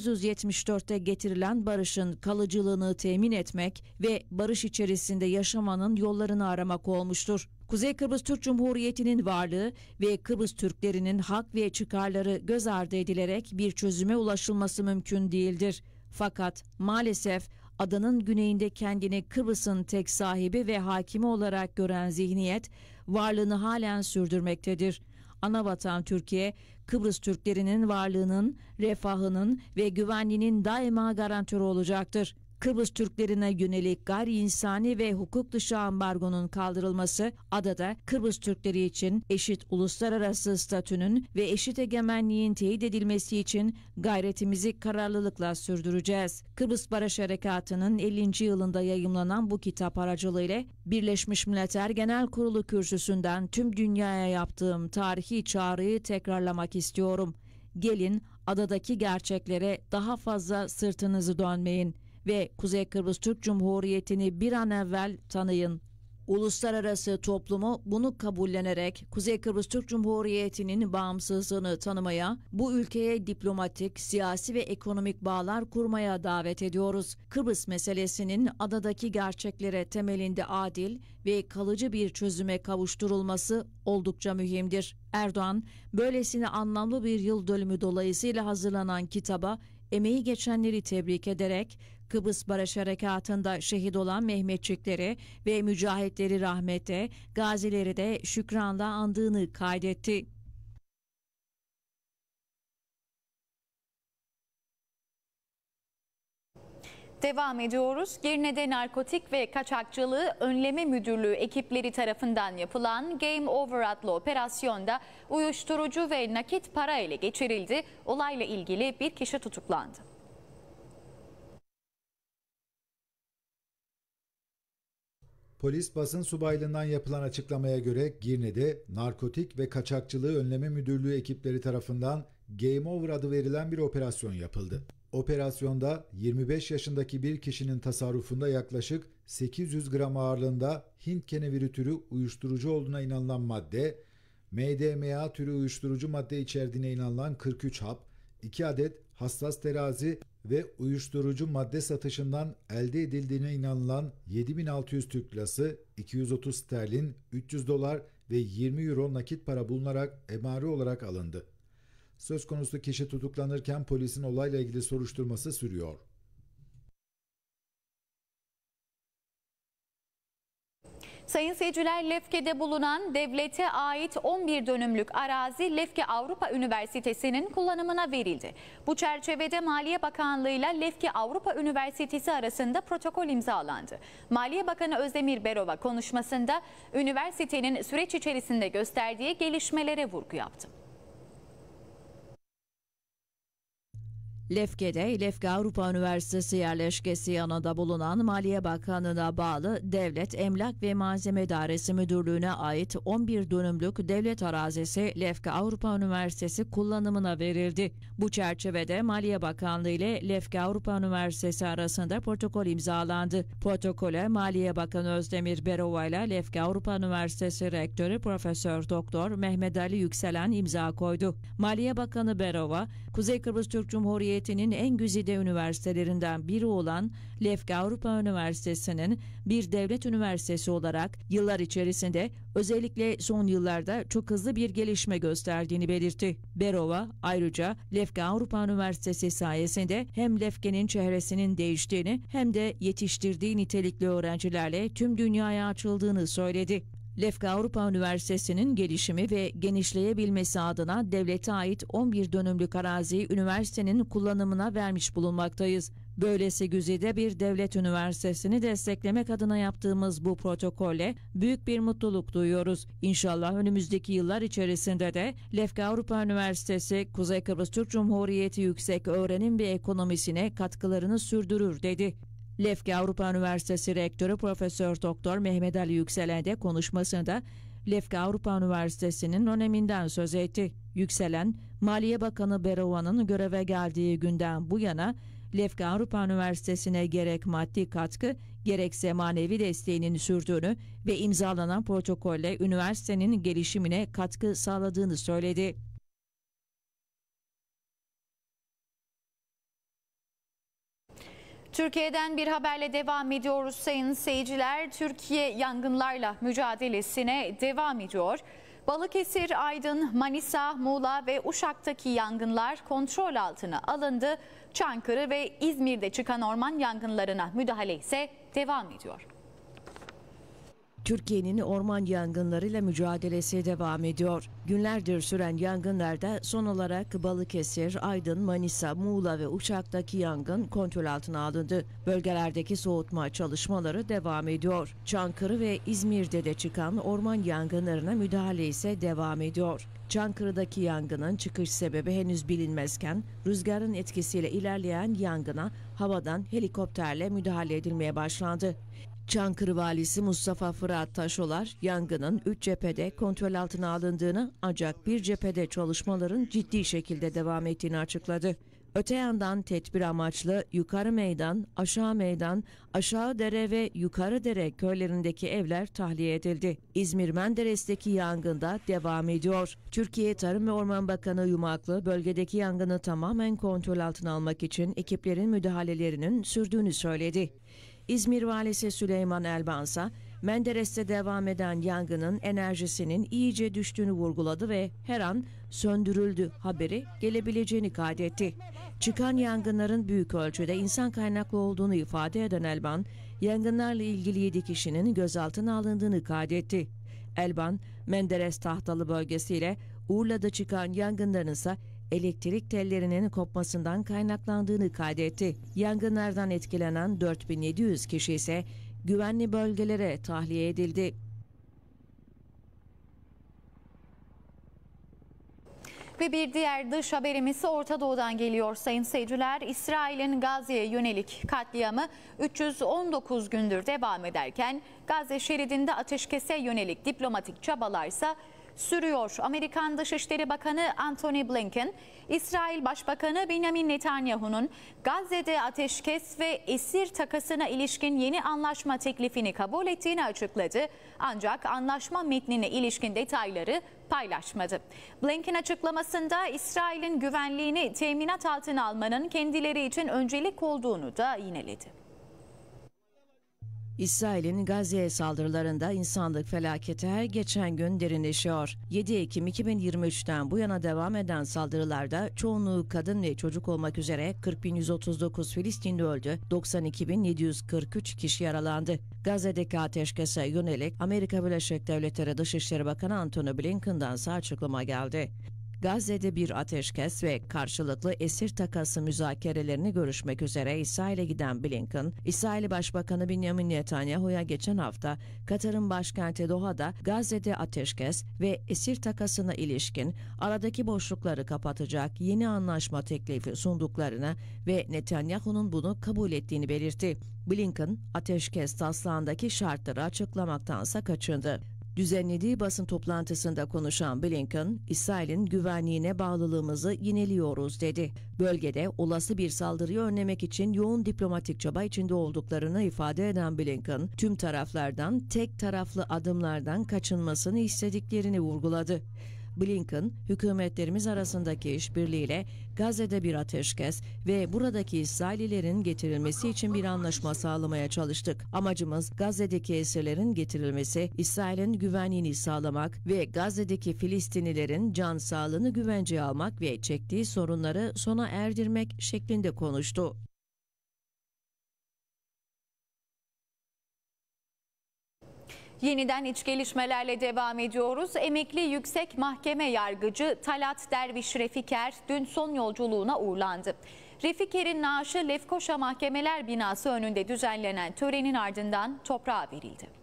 1974'te getirilen barışın kalıcılığını temin etmek ve barış içerisinde yaşamanın yollarını aramak olmuştur. Kuzey Kıbrıs Türk Cumhuriyeti'nin varlığı ve Kıbrıs Türklerinin hak ve çıkarları göz ardı edilerek bir çözüme ulaşılması mümkün değildir. Fakat maalesef adanın güneyinde kendini Kıbrıs'ın tek sahibi ve hakimi olarak gören zihniyet varlığını halen sürdürmektedir. Anavatan Türkiye, Kıbrıs Türklerinin varlığının, refahının ve güvenliğinin daima garantörü olacaktır. Kıbrıs Türklerine yönelik gayri insani ve hukuk dışı ambargonun kaldırılması, adada Kıbrıs Türkleri için eşit uluslararası statünün ve eşit egemenliğin teyit edilmesi için gayretimizi kararlılıkla sürdüreceğiz. Kıbrıs Barış Harekatı'nın 50. yılında yayımlanan bu kitap aracılığıyla Birleşmiş Milletler Genel Kurulu kürsüsünden tüm dünyaya yaptığım tarihi çağrıyı tekrarlamak istiyorum. Gelin adadaki gerçeklere daha fazla sırtınızı dönmeyin ve Kuzey Kıbrıs Türk Cumhuriyeti'ni bir an evvel tanıyın. Uluslararası toplumu bunu kabullenerek Kuzey Kıbrıs Türk Cumhuriyeti'nin bağımsızlığını tanımaya, bu ülkeye diplomatik, siyasi ve ekonomik bağlar kurmaya davet ediyoruz. Kıbrıs meselesinin adadaki gerçeklere temelinde adil ve kalıcı bir çözüme kavuşturulması oldukça mühimdir. Erdoğan, böylesine anlamlı bir yıl dönümü dolayısıyla hazırlanan kitaba emeği geçenleri tebrik ederek Kıbrıs Barış Harekatı'nda şehit olan Mehmetçikleri ve mücahitleri rahmete, gazileri de şükranla andığını kaydetti. Devam ediyoruz. Girne'de narkotik ve kaçakçılığı önleme müdürlüğü ekipleri tarafından yapılan Game Over adlı operasyonda uyuşturucu ve nakit para ele geçirildi. Olayla ilgili bir kişi tutuklandı. Polis basın subaylığından yapılan açıklamaya göre Girne'de narkotik ve kaçakçılığı önleme müdürlüğü ekipleri tarafından Game Over adı verilen bir operasyon yapıldı. Operasyonda 25 yaşındaki bir kişinin tasarrufunda yaklaşık 800 gram ağırlığında Hint keneviri türü uyuşturucu olduğuna inanılan madde, MDMA türü uyuşturucu madde içerdiğine inanılan 43 hap, 2 adet hassas terazi ve uyuşturucu madde satışından elde edildiğine inanılan 7600 Türk lirası, 230 sterlin, 300 dolar ve 20 euro nakit para bulunarak emare olarak alındı. Söz konusu kişi tutuklanırken polisin olayla ilgili soruşturması sürüyor. Sayın seyirciler, Lefke'de bulunan devlete ait 11 dönümlük arazi Lefke Avrupa Üniversitesi'nin kullanımına verildi. Bu çerçevede Maliye Bakanlığı ile Lefke Avrupa Üniversitesi arasında protokol imzalandı. Maliye Bakanı Özdemir Berova konuşmasında üniversitenin süreç içerisinde gösterdiği gelişmelere vurgu yaptı. Lefke'de Lefke Avrupa Üniversitesi yerleşkesi yanında bulunan Maliye Bakanlığı'na bağlı Devlet Emlak ve Malzeme İdaresi Müdürlüğü'ne ait 11 dönümlük devlet arazisi Lefke Avrupa Üniversitesi kullanımına verildi. Bu çerçevede Maliye Bakanlığı ile Lefke Avrupa Üniversitesi arasında protokol imzalandı. Protokole Maliye Bakanı Özdemir Berova ile Lefke Avrupa Üniversitesi Rektörü Profesör Doktor Mehmet Ali Yükselen imza koydu. Maliye Bakanı Berova, Kuzey Kıbrıs Türk Cumhuriyeti'nin en güzide üniversitelerinden biri olan Lefke Avrupa Üniversitesi'nin bir devlet üniversitesi olarak yıllar içerisinde özellikle son yıllarda çok hızlı bir gelişme gösterdiğini belirtti. Berova ayrıca Lefke Avrupa Üniversitesi sayesinde hem Lefke'nin çehresinin değiştiğini hem de yetiştirdiği nitelikli öğrencilerle tüm dünyaya açıldığını söyledi. Lefke Avrupa Üniversitesi'nin gelişimi ve genişleyebilmesi adına devlete ait 11 dönümlük araziyi üniversitenin kullanımına vermiş bulunmaktayız. Böylesi güzide bir devlet üniversitesini desteklemek adına yaptığımız bu protokolle büyük bir mutluluk duyuyoruz. İnşallah önümüzdeki yıllar içerisinde de Lefke Avrupa Üniversitesi, Kuzey Kıbrıs Türk Cumhuriyeti yüksek öğrenim ve ekonomisine katkılarını sürdürür dedi. Lefke Avrupa Üniversitesi Rektörü Profesör Doktor Mehmet Ali Yükselen de konuşmasında Lefke Avrupa Üniversitesi'nin öneminden söz etti. Yükselen, Maliye Bakanı Berova'nın göreve geldiği günden bu yana Lefke Avrupa Üniversitesi'ne gerek maddi katkı gerekse manevi desteğinin sürdüğünü ve imzalanan protokolle üniversitenin gelişimine katkı sağladığını söyledi. Türkiye'den bir haberle devam ediyoruz sayın seyirciler. Türkiye yangınlarla mücadelesine devam ediyor. Balıkesir, Aydın, Manisa, Muğla ve Uşak'taki yangınlar kontrol altına alındı. Çankırı ve İzmir'de çıkan orman yangınlarına müdahale ise devam ediyor. Türkiye'nin orman yangınlarıyla mücadelesi devam ediyor. Günlerdir süren yangınlarda son olarak Balıkesir, Aydın, Manisa, Muğla ve Uşak'taki yangın kontrol altına alındı. Bölgelerdeki soğutma çalışmaları devam ediyor. Çankırı ve İzmir'de de çıkan orman yangınlarına müdahale ise devam ediyor. Çankırı'daki yangının çıkış sebebi henüz bilinmezken rüzgarın etkisiyle ilerleyen yangına havadan helikopterle müdahale edilmeye başlandı. Çankırı Valisi Mustafa Fırat Taşolar, yangının 3 cephede kontrol altına alındığını ancak bir cephede çalışmaların ciddi şekilde devam ettiğini açıkladı. Öte yandan tedbir amaçlı Yukarı Meydan, Aşağı Meydan, Aşağı Dere ve Yukarı Dere köylerindeki evler tahliye edildi. İzmir Menderes'teki yangında devam ediyor. Türkiye Tarım ve Orman Bakanı Yumaklı, bölgedeki yangını tamamen kontrol altına almak için ekiplerin müdahalelerinin sürdüğünü söyledi. İzmir Valisi Süleyman Elbansa, Menderes'te devam eden yangının enerjisinin iyice düştüğünü vurguladı ve her an söndürüldü haberi gelebileceğini kaydetti. Çıkan yangınların büyük ölçüde insan kaynaklı olduğunu ifade eden Elban, yangınlarla ilgili 7 kişinin gözaltına alındığını kaydetti. Elban, Menderes Tahtalı bölgesiyle Urla'da çıkan yangınların ise elektrik tellerinin kopmasından kaynaklandığını kaydetti. Yangınlardan etkilenen 4700 kişi ise güvenli bölgelere tahliye edildi. Ve bir diğer dış haberimiz Orta Doğu'dan geliyor sayın seyirciler. İsrail'in Gazze'ye yönelik katliamı 319 gündür devam ederken Gazze şeridinde ateşkese yönelik diplomatik çabalarsa sürüyor. Amerikan Dışişleri Bakanı Antony Blinken, İsrail Başbakanı Benjamin Netanyahu'nun Gazze'de ateşkes ve esir takasına ilişkin yeni anlaşma teklifini kabul ettiğini açıkladı. Ancak anlaşma metnine ilişkin detayları paylaşmadı. Blinken açıklamasında İsrail'in güvenliğini teminat altına almanın kendileri için öncelik olduğunu da yineledi. İsrail'in Gazze'ye saldırılarında insanlık felaketi her geçen gün derinleşiyor. 7 Ekim 2023'ten bu yana devam eden saldırılarda çoğunluğu kadın ve çocuk olmak üzere 40.139 Filistinli öldü, 92.743 kişi yaralandı. Gazze'deki ateşkese yönelik Amerika Birleşik Devletleri Dışişleri Bakanı Antony Blinken'dan açıklama geldi. Gazze'de bir ateşkes ve karşılıklı esir takası müzakerelerini görüşmek üzere İsrail'e giden Blinken, İsrail Başbakanı Benjamin Netanyahu'ya geçen hafta Katar'ın başkenti Doha'da Gazze'de ateşkes ve esir takasına ilişkin aradaki boşlukları kapatacak yeni anlaşma teklifi sunduklarını ve Netanyahu'nun bunu kabul ettiğini belirtti. Blinken, ateşkes taslağındaki şartları açıklamaktansa kaçındı. Düzenlediği basın toplantısında konuşan Blinken, İsrail'in güvenliğine bağlılığımızı yineliyoruz dedi. Bölgede olası bir saldırıyı önlemek için yoğun diplomatik çaba içinde olduklarını ifade eden Blinken, tüm taraflardan tek taraflı adımlardan kaçınmasını istediklerini vurguladı. Blinken, hükümetlerimiz arasındaki işbirliğiyle Gazze'de bir ateşkes ve buradaki İsraillilerin getirilmesi için bir anlaşma sağlamaya çalıştık. Amacımız Gazze'deki esirlerin getirilmesi, İsrail'in güvenliğini sağlamak ve Gazze'deki Filistinlilerin can sağlığını güvenceye almak ve çektiği sorunları sona erdirmek şeklinde konuştu. Yeniden iç gelişmelerle devam ediyoruz. Emekli Yüksek Mahkeme Yargıcı Talat Derviş Refiker dün son yolculuğuna uğurlandı. Refiker'in naaşı Lefkoşa Mahkemeler Binası önünde düzenlenen törenin ardından toprağa verildi.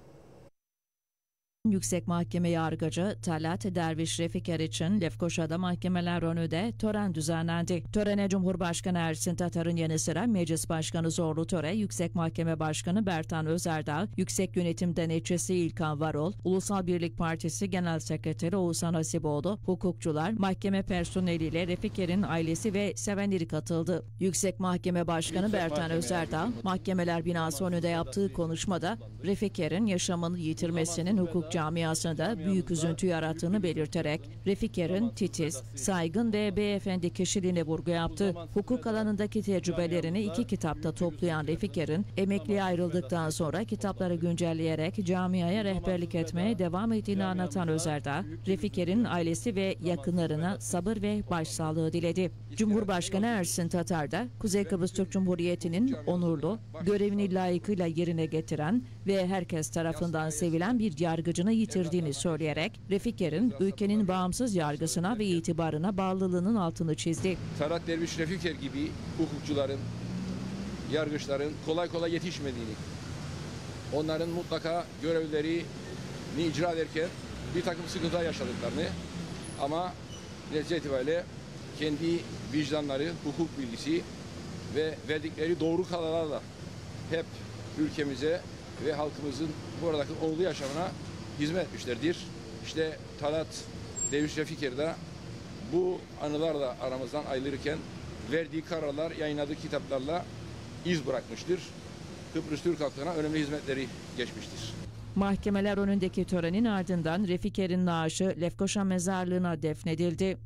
Yüksek Mahkeme Yargıcı Talat Derviş Refiker için Lefkoşa'da mahkemeler önünde tören düzenlendi. Törene Cumhurbaşkanı Ersin Tatar'ın yanı sıra Meclis Başkanı Zorlu Töre, Yüksek Mahkeme Başkanı Bertan Özerdağ, Yüksek Yönetim Denetçisi İlkan Varol, Ulusal Birlik Partisi Genel Sekreteri Oğuzhan Hasipoğlu, hukukçular, mahkeme personeliyle Refiker'in ailesi ve sevenleri katıldı. Yüksek Mahkeme Başkanı Bertan Özerdağ, mahkemeler binası önünde yaptığı konuşmada Refiker'in yaşamını yitirmesinin hukuk camiasında büyük üzüntü yarattığını belirterek Refiker'in titiz, saygın ve beyefendi kişiliğine vurgu yaptı. Hukuk alanındaki tecrübelerini 2 kitapta toplayan Refiker'in emekliye ayrıldıktan sonra kitapları güncelleyerek camiaya rehberlik etmeye devam ettiğini anlatan Özerdağ, Refiker'in ailesi ve yakınlarına sabır ve başsağlığı diledi. Cumhurbaşkanı Ersin Tatar da Kuzey Kıbrıs Türk Cumhuriyeti'nin onurlu, görevini layıkıyla yerine getiren ve herkes tarafından sevilen bir yargıcını yitirdiğini söyleyerek Refiker'in ülkenin bağımsız yargısına ve itibarına bağlılığının altını çizdi. Talat Derviş Refiker gibi hukukçuların, yargıçların kolay kolay yetişmediğini, onların mutlaka görevlerini icra ederken bir takım sıkıntılar yaşadıklarını ama netice itibariyle kendi vicdanları, hukuk bilgisi ve verdikleri doğru kararlarla hep ülkemize ve halkımızın buradaki onurlu yaşamına hizmet etmişlerdir. İşte Talat Derviş Refiker de bu anılarla aramızdan ayrılırken verdiği kararlar, yayınladığı kitaplarla iz bırakmıştır. Kıbrıs Türk halkına önemli hizmetleri geçmiştir. Mahkemeler önündeki törenin ardından Refiker'in naaşı Lefkoşa Mezarlığı'na defnedildi.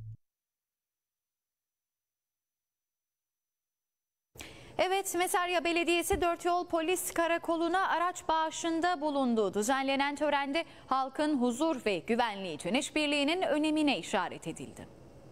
Evet, Mesarya Belediyesi 4 Yol Polis Karakolu'na araç bağışında bulundu. Düzenlenen törende halkın huzur ve güvenliği için işbirliğinin önemine işaret edildi.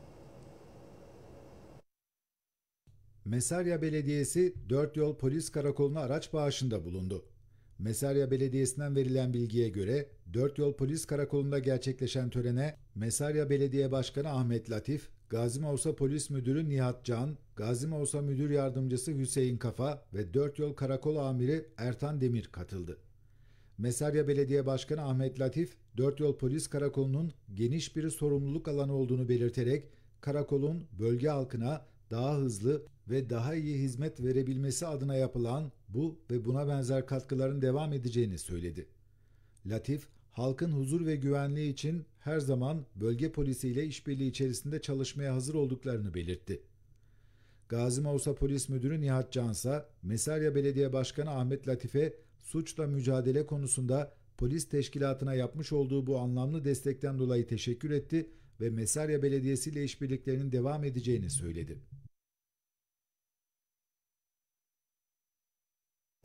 Mesarya Belediyesi 4 Yol Polis Karakolu'na araç bağışında bulundu. Mesarya Belediyesi'nden verilen bilgiye göre 4 Yol Polis Karakolu'nda gerçekleşen törene Mesarya Belediye Başkanı Ahmet Latif, Gazi Mausa Polis Müdürü Nihat Can, Gazi Mausa Müdür Yardımcısı Hüseyin Kafa ve 4 Yol Karakol Amiri Ertan Demir katıldı. Mesarya Belediye Başkanı Ahmet Latif, 4 Yol Polis Karakolu'nun geniş bir sorumluluk alanı olduğunu belirterek karakolun bölge halkına daha hızlı ve daha iyi hizmet verebilmesi adına yapılan bu ve buna benzer katkıların devam edeceğini söyledi. Latif, halkın huzur ve güvenliği için her zaman bölge polisiyle işbirliği içerisinde çalışmaya hazır olduklarını belirtti. Gazi Mausa Polis Müdürü Nihat Cansa, Mesarya Belediye Başkanı Ahmet Latif'e suçla mücadele konusunda polis teşkilatına yapmış olduğu bu anlamlı destekten dolayı teşekkür etti ve Mesarya Belediyesi ile işbirliklerinin devam edeceğini söyledi.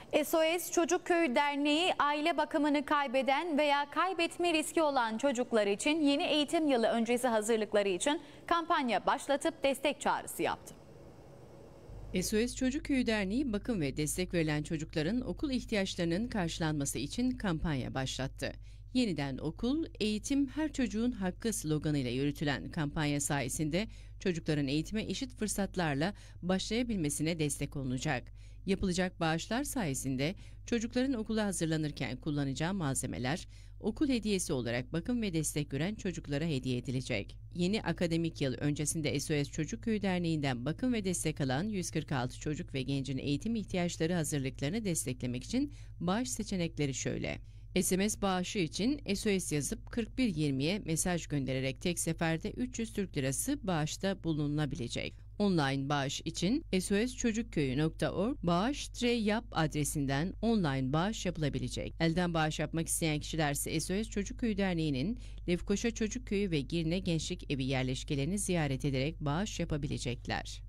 SOS Çocuk Köyü Derneği aile bakımını kaybeden veya kaybetme riski olan çocuklar için yeni eğitim yılı öncesi hazırlıkları için kampanya başlatıp destek çağrısı yaptı. SOS Çocuk Köyü Derneği bakım ve destek verilen çocukların okul ihtiyaçlarının karşılanması için kampanya başlattı. Yeniden okul, eğitim her çocuğun hakkı sloganıyla yürütülen kampanya sayesinde çocukların eğitime eşit fırsatlarla başlayabilmesine destek olunacak. Yapılacak bağışlar sayesinde çocukların okula hazırlanırken kullanacağı malzemeler okul hediyesi olarak bakım ve destek gören çocuklara hediye edilecek. Yeni akademik yıl öncesinde SOS Çocuk Köyü Derneği'nden bakım ve destek alan 146 çocuk ve gencin eğitim ihtiyaçları hazırlıklarını desteklemek için bağış seçenekleri şöyle. SMS bağışı için SOS yazıp 4120'ye mesaj göndererek tek seferde 300 Türk Lirası bağışta bulunabilecek. Online bağış için soschocukköy.org bağış-yap adresinden online bağış yapılabilecek. Elden bağış yapmak isteyen kişilerse SOS Çocuk Köyü Derneği'nin Lefkoşa Çocuk Köyü ve Girne Gençlik Evi yerleşkelerini ziyaret ederek bağış yapabilecekler.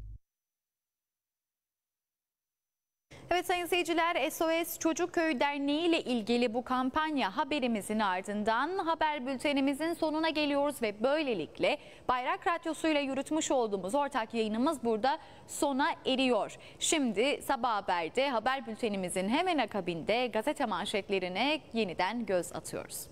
Evet sayın seyirciler, SOS Çocuk Köyü Derneği ile ilgili bu kampanya haberimizin ardından haber bültenimizin sonuna geliyoruz ve böylelikle Bayrak Radyosu ile yürütmüş olduğumuz ortak yayınımız burada sona eriyor. Şimdi Sabah Haber'de haber bültenimizin hemen akabinde gazete manşetlerine yeniden göz atıyoruz.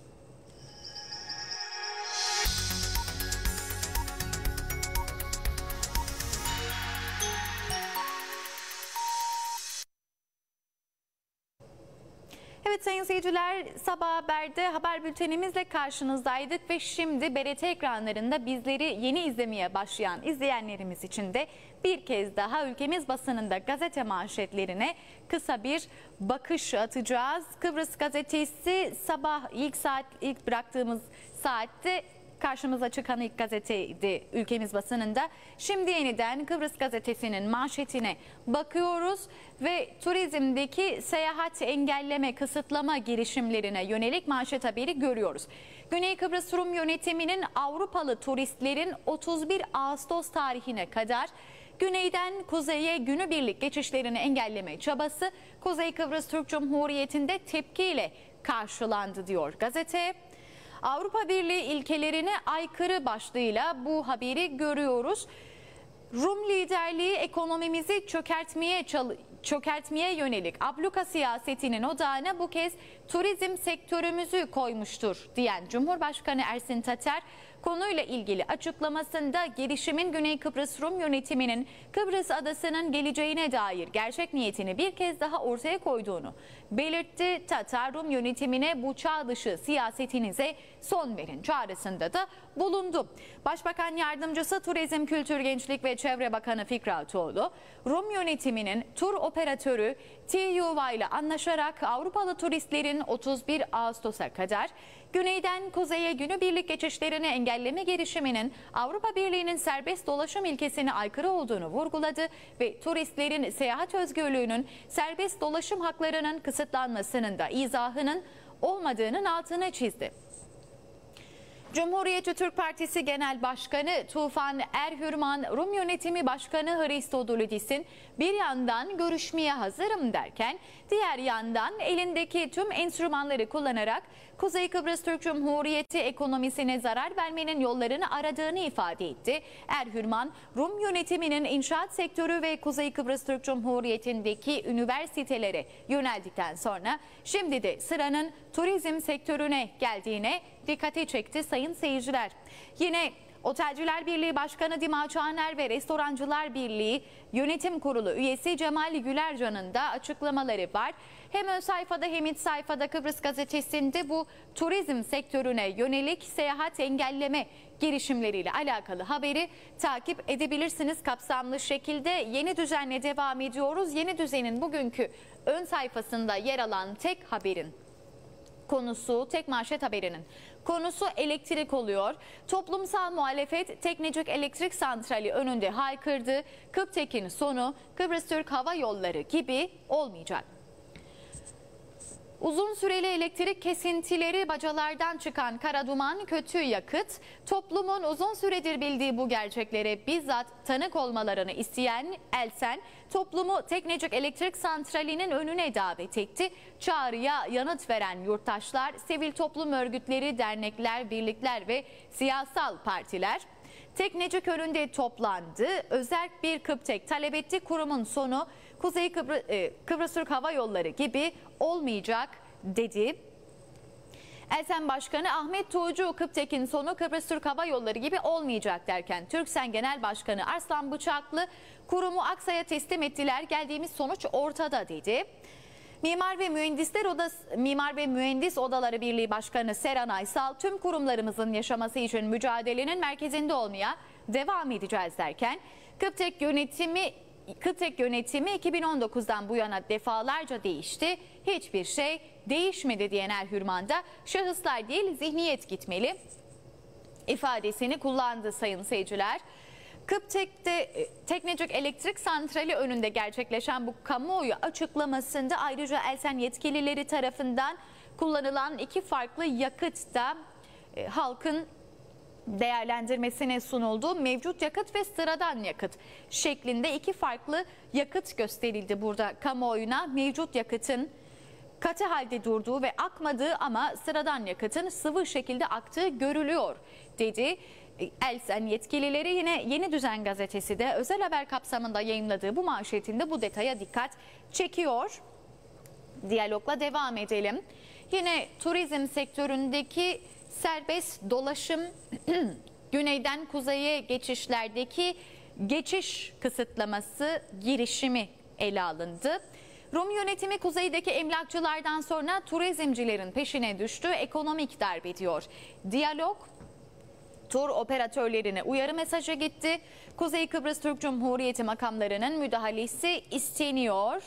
Evet sayın seyirciler, Sabah Haber'de haber bültenimizle karşınızdaydık ve şimdi BRT ekranlarında bizleri yeni izlemeye başlayan izleyenlerimiz için de bir kez daha ülkemiz basınında gazete manşetlerine kısa bir bakış atacağız. Kıbrıs gazetesi sabah ilk bıraktığımız saatte karşımıza çıkan ilk gazeteydi ülkemiz basınında. Şimdi yeniden Kıbrıs gazetesinin manşetine bakıyoruz ve turizmdeki seyahat engelleme, kısıtlama girişimlerine yönelik manşet haberi görüyoruz. Güney Kıbrıs Rum yönetiminin Avrupalı turistlerin 31 Ağustos tarihine kadar güneyden kuzeye günübirlik geçişlerini engelleme çabası Kuzey Kıbrıs Türk Cumhuriyeti'nde tepkiyle karşılandı diyor gazete. Avrupa Birliği ilkelerine aykırı başlığıyla bu haberi görüyoruz. Rum liderliği ekonomimizi çökertmeye yönelik abluka siyasetinin odağına bu kez turizm sektörümüzü koymuştur diyen Cumhurbaşkanı Ersin Tatar, konuyla ilgili açıklamasında girişimin Güney Kıbrıs Rum yönetiminin Kıbrıs adasının geleceğine dair gerçek niyetini bir kez daha ortaya koyduğunu belirtti. Tatar, Rum yönetimine bu çağ dışı siyasetinize son verin çağrısında da bulundu. Başbakan Yardımcısı Turizm, Kültür, Gençlik ve Çevre Bakanı Fikri Atoğlu, Rum yönetiminin tur operatörü TUV ile anlaşarak Avrupalı turistlerin 31 Ağustos'a kadar güneyden kuzeye günübirlik geçişlerini engelleme girişiminin Avrupa Birliği'nin serbest dolaşım ilkesine aykırı olduğunu vurguladı ve turistlerin seyahat özgürlüğünün, serbest dolaşım haklarının kısıtlanmasının da izahının olmadığının altını çizdi. Cumhuriyetçi Türk Partisi Genel Başkanı Tufan Erhürman, Rum Yönetimi Başkanı Hristodulidis'in bir yandan görüşmeye hazırım derken diğer yandan elindeki tüm enstrümanları kullanarak Kuzey Kıbrıs Türk Cumhuriyeti ekonomisine zarar vermenin yollarını aradığını ifade etti. Erhürman, Rum yönetiminin inşaat sektörü ve Kuzey Kıbrıs Türk Cumhuriyeti'ndeki üniversitelere yöneldikten sonra şimdi de sıranın turizm sektörüne geldiğine dikkati çekti sayın seyirciler. Yine Otelciler Birliği Başkanı Dima Çağner ve Restorancılar Birliği Yönetim Kurulu üyesi Cemal Gülercan'ın da açıklamaları var. Hem ön sayfada hem iç sayfada Kıbrıs gazetesinde bu turizm sektörüne yönelik seyahat engelleme girişimleriyle alakalı haberi takip edebilirsiniz kapsamlı şekilde. Yeni Düzen'le devam ediyoruz. Yeni Düzen'in bugünkü ön sayfasında yer alan tek haberin konusu, tek manşet haberinin konusu elektrik oluyor. Toplumsal muhalefet Teknecik Elektrik Santrali önünde haykırdı. Kıptek'in sonu Kıbrıs Türk Hava Yolları gibi olmayacak. Uzun süreli elektrik kesintileri, bacalardan çıkan kara duman, kötü yakıt, toplumun uzun süredir bildiği bu gerçeklere bizzat tanık olmalarını isteyen Elsen, toplumu Teknecik Elektrik Santrali'nin önüne davet etti. Çağrıya yanıt veren yurttaşlar, sivil toplum örgütleri, dernekler, birlikler ve siyasal partiler Teknecik önünde toplandı. Özerk bir KıPTEK talep etti. Kurumun sonu Kuzey Kıbrıs Türk Hava Yolları gibi olmayacak dedi. Elsen Başkanı Ahmet Tuğcu, KıPTEK'in sonu Kıbrıs Türk Hava Yolları gibi olmayacak derken, Türksen Genel Başkanı Arslan Bıçaklı, kurumu Aksa'ya teslim ettiler, geldiğimiz sonuç ortada dedi. Mimar ve Mühendis Odaları Birliği Başkanı Seren Aysal, tüm kurumlarımızın yaşaması için mücadelenin merkezinde olmaya devam edeceğiz derken, KıPTEK yönetimi 2019'dan bu yana defalarca değişti. Hiçbir şey değişmedi diyen Erhürman da şahıslar değil zihniyet gitmeli ifadesini kullandı sayın seyirciler. KıPTEK'te Teknecik Elektrik Santrali önünde gerçekleşen bu kamuoyu açıklamasında ayrıca Elsen yetkilileri tarafından kullanılan iki farklı yakıt da halkın değerlendirmesine sunuldu. Mevcut yakıt ve sıradan yakıt şeklinde iki farklı yakıt gösterildi burada kamuoyuna. Mevcut yakıtın katı halde durduğu ve akmadığı ama sıradan yakıtın sıvı şekilde aktığı görülüyor dedi. Elsen yetkilileri yine Yeni Düzen gazetesi de özel haber kapsamında yayınladığı bu manşetinde bu detaya dikkat çekiyor. Diyalogla devam edelim. Yine turizm sektöründeki serbest dolaşım, güneyden kuzeye geçişlerdeki geçiş kısıtlaması girişimi ele alındı. Rum yönetimi kuzeydeki emlakçılardan sonra turizmcilerin peşine düştü, ekonomik darbe diyor. Diyalog, tur operatörlerine uyarı mesajı gitti. Kuzey Kıbrıs Türk Cumhuriyeti makamlarının müdahalesi isteniyor.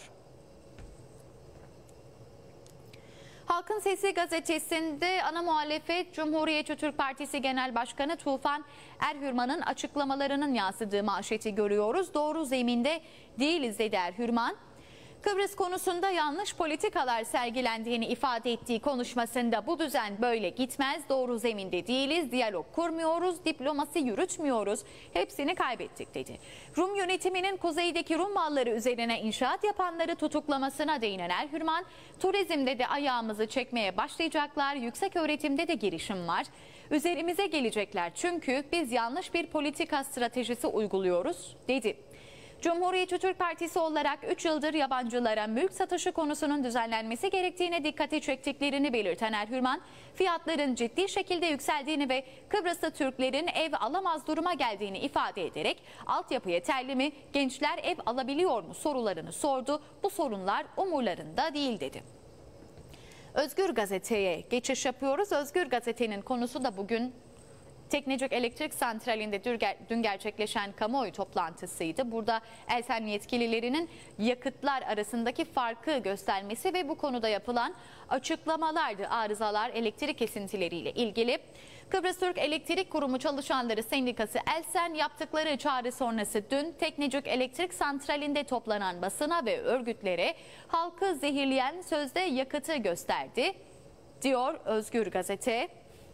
Halkın Sesi gazetesinde ana muhalefet Cumhuriyetçi Türk Partisi Genel Başkanı Tufan Erhürman'ın açıklamalarının yansıdığı manşeti görüyoruz. Doğru zeminde değiliz dedi Erhürman. Kıbrıs konusunda yanlış politikalar sergilendiğini ifade ettiği konuşmasında bu düzen böyle gitmez, doğru zeminde değiliz, diyalog kurmuyoruz, diplomasi yürütmüyoruz, hepsini kaybettik dedi. Rum yönetiminin kuzeydeki Rum malları üzerine inşaat yapanları tutuklamasına değinen Erhürman, turizmde de ayağımızı çekmeye başlayacaklar, yüksek öğretimde de girişim var. Üzerimize gelecekler çünkü biz yanlış bir politika stratejisi uyguluyoruz dedi. Cumhuriyetçi Türk Partisi olarak 3 yıldır yabancılara mülk satışı konusunun düzenlenmesi gerektiğine dikkati çektiklerini belirten Erhürman, fiyatların ciddi şekilde yükseldiğini ve Kıbrıs'ta Türklerin ev alamaz duruma geldiğini ifade ederek altyapı yeterli mi, gençler ev alabiliyor mu sorularını sordu. Bu sorunlar umurlarında değil dedi. Özgür Gazete'ye geçiş yapıyoruz. Özgür Gazete'nin konusu da bugün Teknecik Elektrik Santrali'nde dün gerçekleşen kamuoyu toplantısıydı. Burada Elsen yetkililerinin yakıtlar arasındaki farkı göstermesi ve bu konuda yapılan açıklamalardı. Arızalar, elektrik kesintileriyle ilgili. Kıbrıs Türk Elektrik Kurumu Çalışanları Sendikası Elsen yaptıkları çağrı sonrası dün Teknecik Elektrik Santrali'nde toplanan basına ve örgütlere halkı zehirleyen sözde yakıtı gösterdi, diyor Özgür Gazete.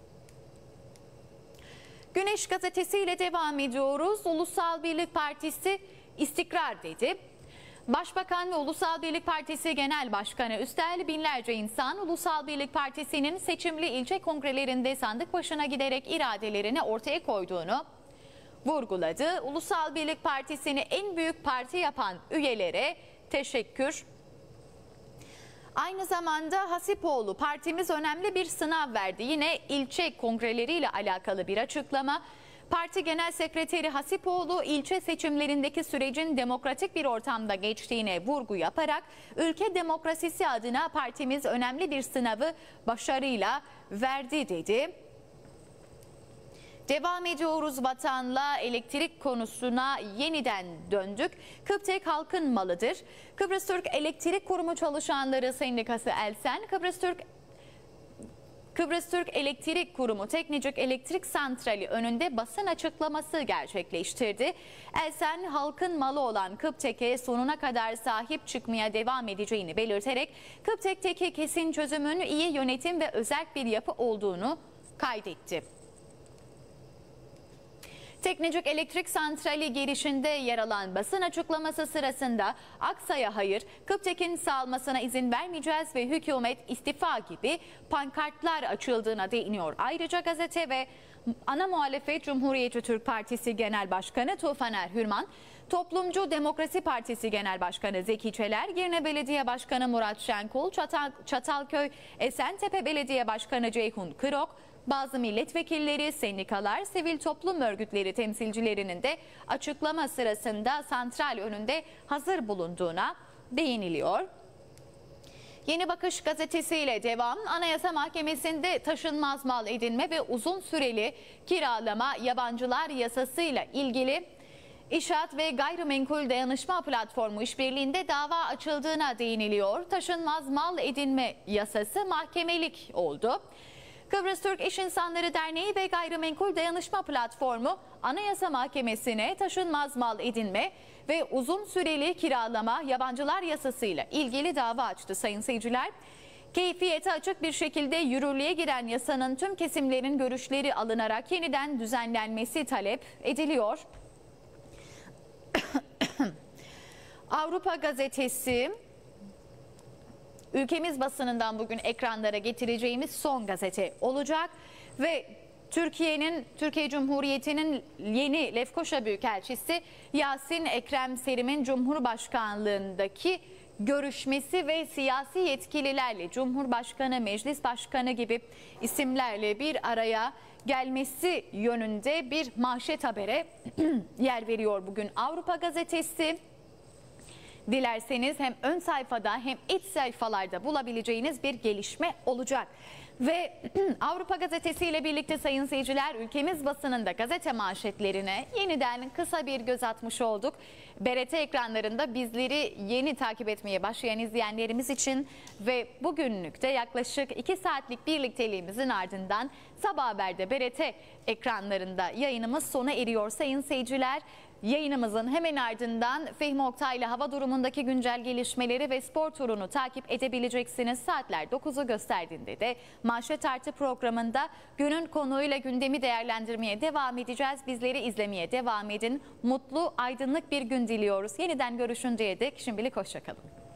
Güneş Gazetesi ile devam ediyoruz. Ulusal Birlik Partisi istikrar dedi. Başbakan ve Ulusal Birlik Partisi Genel Başkanı üstel binlerce insan Ulusal Birlik Partisi'nin seçimli ilçe kongrelerinde sandık başına giderek iradelerini ortaya koyduğunu vurguladı. Ulusal Birlik Partisi'ni en büyük parti yapan üyelere teşekkür. Aynı zamanda Hasipoğlu partimiz önemli bir sınav verdi. Yine ilçe kongreleriyle alakalı bir açıklama. Parti Genel Sekreteri Hasipoğlu ilçe seçimlerindeki sürecin demokratik bir ortamda geçtiğine vurgu yaparak ülke demokrasisi adına partimiz önemli bir sınavı başarıyla verdi dedi. Devam ediyoruz Vatan'la Elektrik konusuna yeniden döndük. KıPTEK halkın malıdır. Kıbrıs Türk Elektrik Kurumu Çalışanları Sendikası Elsen, Kıbrıs Türk Elektrik Kurumu Teknecik Elektrik Santrali önünde basın açıklaması gerçekleştirdi. Elsen halkın malı olan Kıptek'e sonuna kadar sahip çıkmaya devam edeceğini belirterek Kıptek'teki kesin çözümün iyi yönetim ve özerk bir yapı olduğunu kaydetti. Teknecik Elektrik Santrali girişinde yer alan basın açıklaması sırasında Aksa'ya hayır, Kıptek'in salmasına izin vermeyeceğiz ve hükümet istifa gibi pankartlar açıldığına değiniyor. Ayrıca gazete ve ana muhalefet Cumhuriyetçi Türk Partisi Genel Başkanı Tufaner Hürman, Toplumcu Demokrasi Partisi Genel Başkanı Zeki Çeler, Girne Belediye Başkanı Murat Şenkul, Çatalköy Esentepe Belediye Başkanı Ceyhun Kırok, bazı milletvekilleri, sendikalar, sivil toplum örgütleri temsilcilerinin de açıklama sırasında santral önünde hazır bulunduğuna değiniliyor. Yeni Bakış gazetesiyle devam. Anayasa Mahkemesi'nde taşınmaz mal edinme ve uzun süreli kiralama yabancılar yasasıyla ilgili İnşaat ve Gayrimenkul Dayanışma Platformu işbirliğinde dava açıldığına değiniliyor. Taşınmaz mal edinme yasası mahkemelik oldu. Kıbrıs Türk İş İnsanları Derneği ve Gayrimenkul Dayanışma Platformu Anayasa Mahkemesi'ne taşınmaz mal edinme ve uzun süreli kiralama yabancılar yasasıyla ilgili dava açtı sayın seyirciler. Keyfiyete açık bir şekilde yürürlüğe giren yasanın tüm kesimlerin görüşleri alınarak yeniden düzenlenmesi talep ediliyor. Avrupa Gazetesi ülkemiz basınından bugün ekranlara getireceğimiz son gazete olacak ve Türkiye Cumhuriyeti'nin yeni Lefkoşa Büyükelçisi Yasin Ekrem Selim'in Cumhurbaşkanlığındaki görüşmesi ve siyasi yetkililerle Cumhurbaşkanı, Meclis Başkanı gibi isimlerle bir araya gelmesi yönünde bir manşet habere yer veriyor bugün Avrupa Gazetesi. Dilerseniz hem ön sayfada hem iç sayfalarda bulabileceğiniz bir gelişme olacak. Ve Avrupa Gazetesi ile birlikte sayın seyirciler ülkemiz basınında gazete manşetlerine yeniden kısa bir göz atmış olduk. BRT ekranlarında bizleri yeni takip etmeye başlayan izleyenlerimiz için ve bugünlük de yaklaşık 2 saatlik birlikteliğimizin ardından Sabah Haber'de BRT ekranlarında yayınımız sona eriyor sayın seyirciler. Yayınımızın hemen ardından Fehmi Oktay'la hava durumundaki güncel gelişmeleri ve spor turunu takip edebileceksiniz. Saatler 9'u gösterdiğinde de Manşet Artı programında günün konuğuyla gündemi değerlendirmeye devam edeceğiz. Bizleri izlemeye devam edin. Mutlu, aydınlık bir gün diliyoruz. Yeniden görüşünceye dek şimdilik hoşçakalın.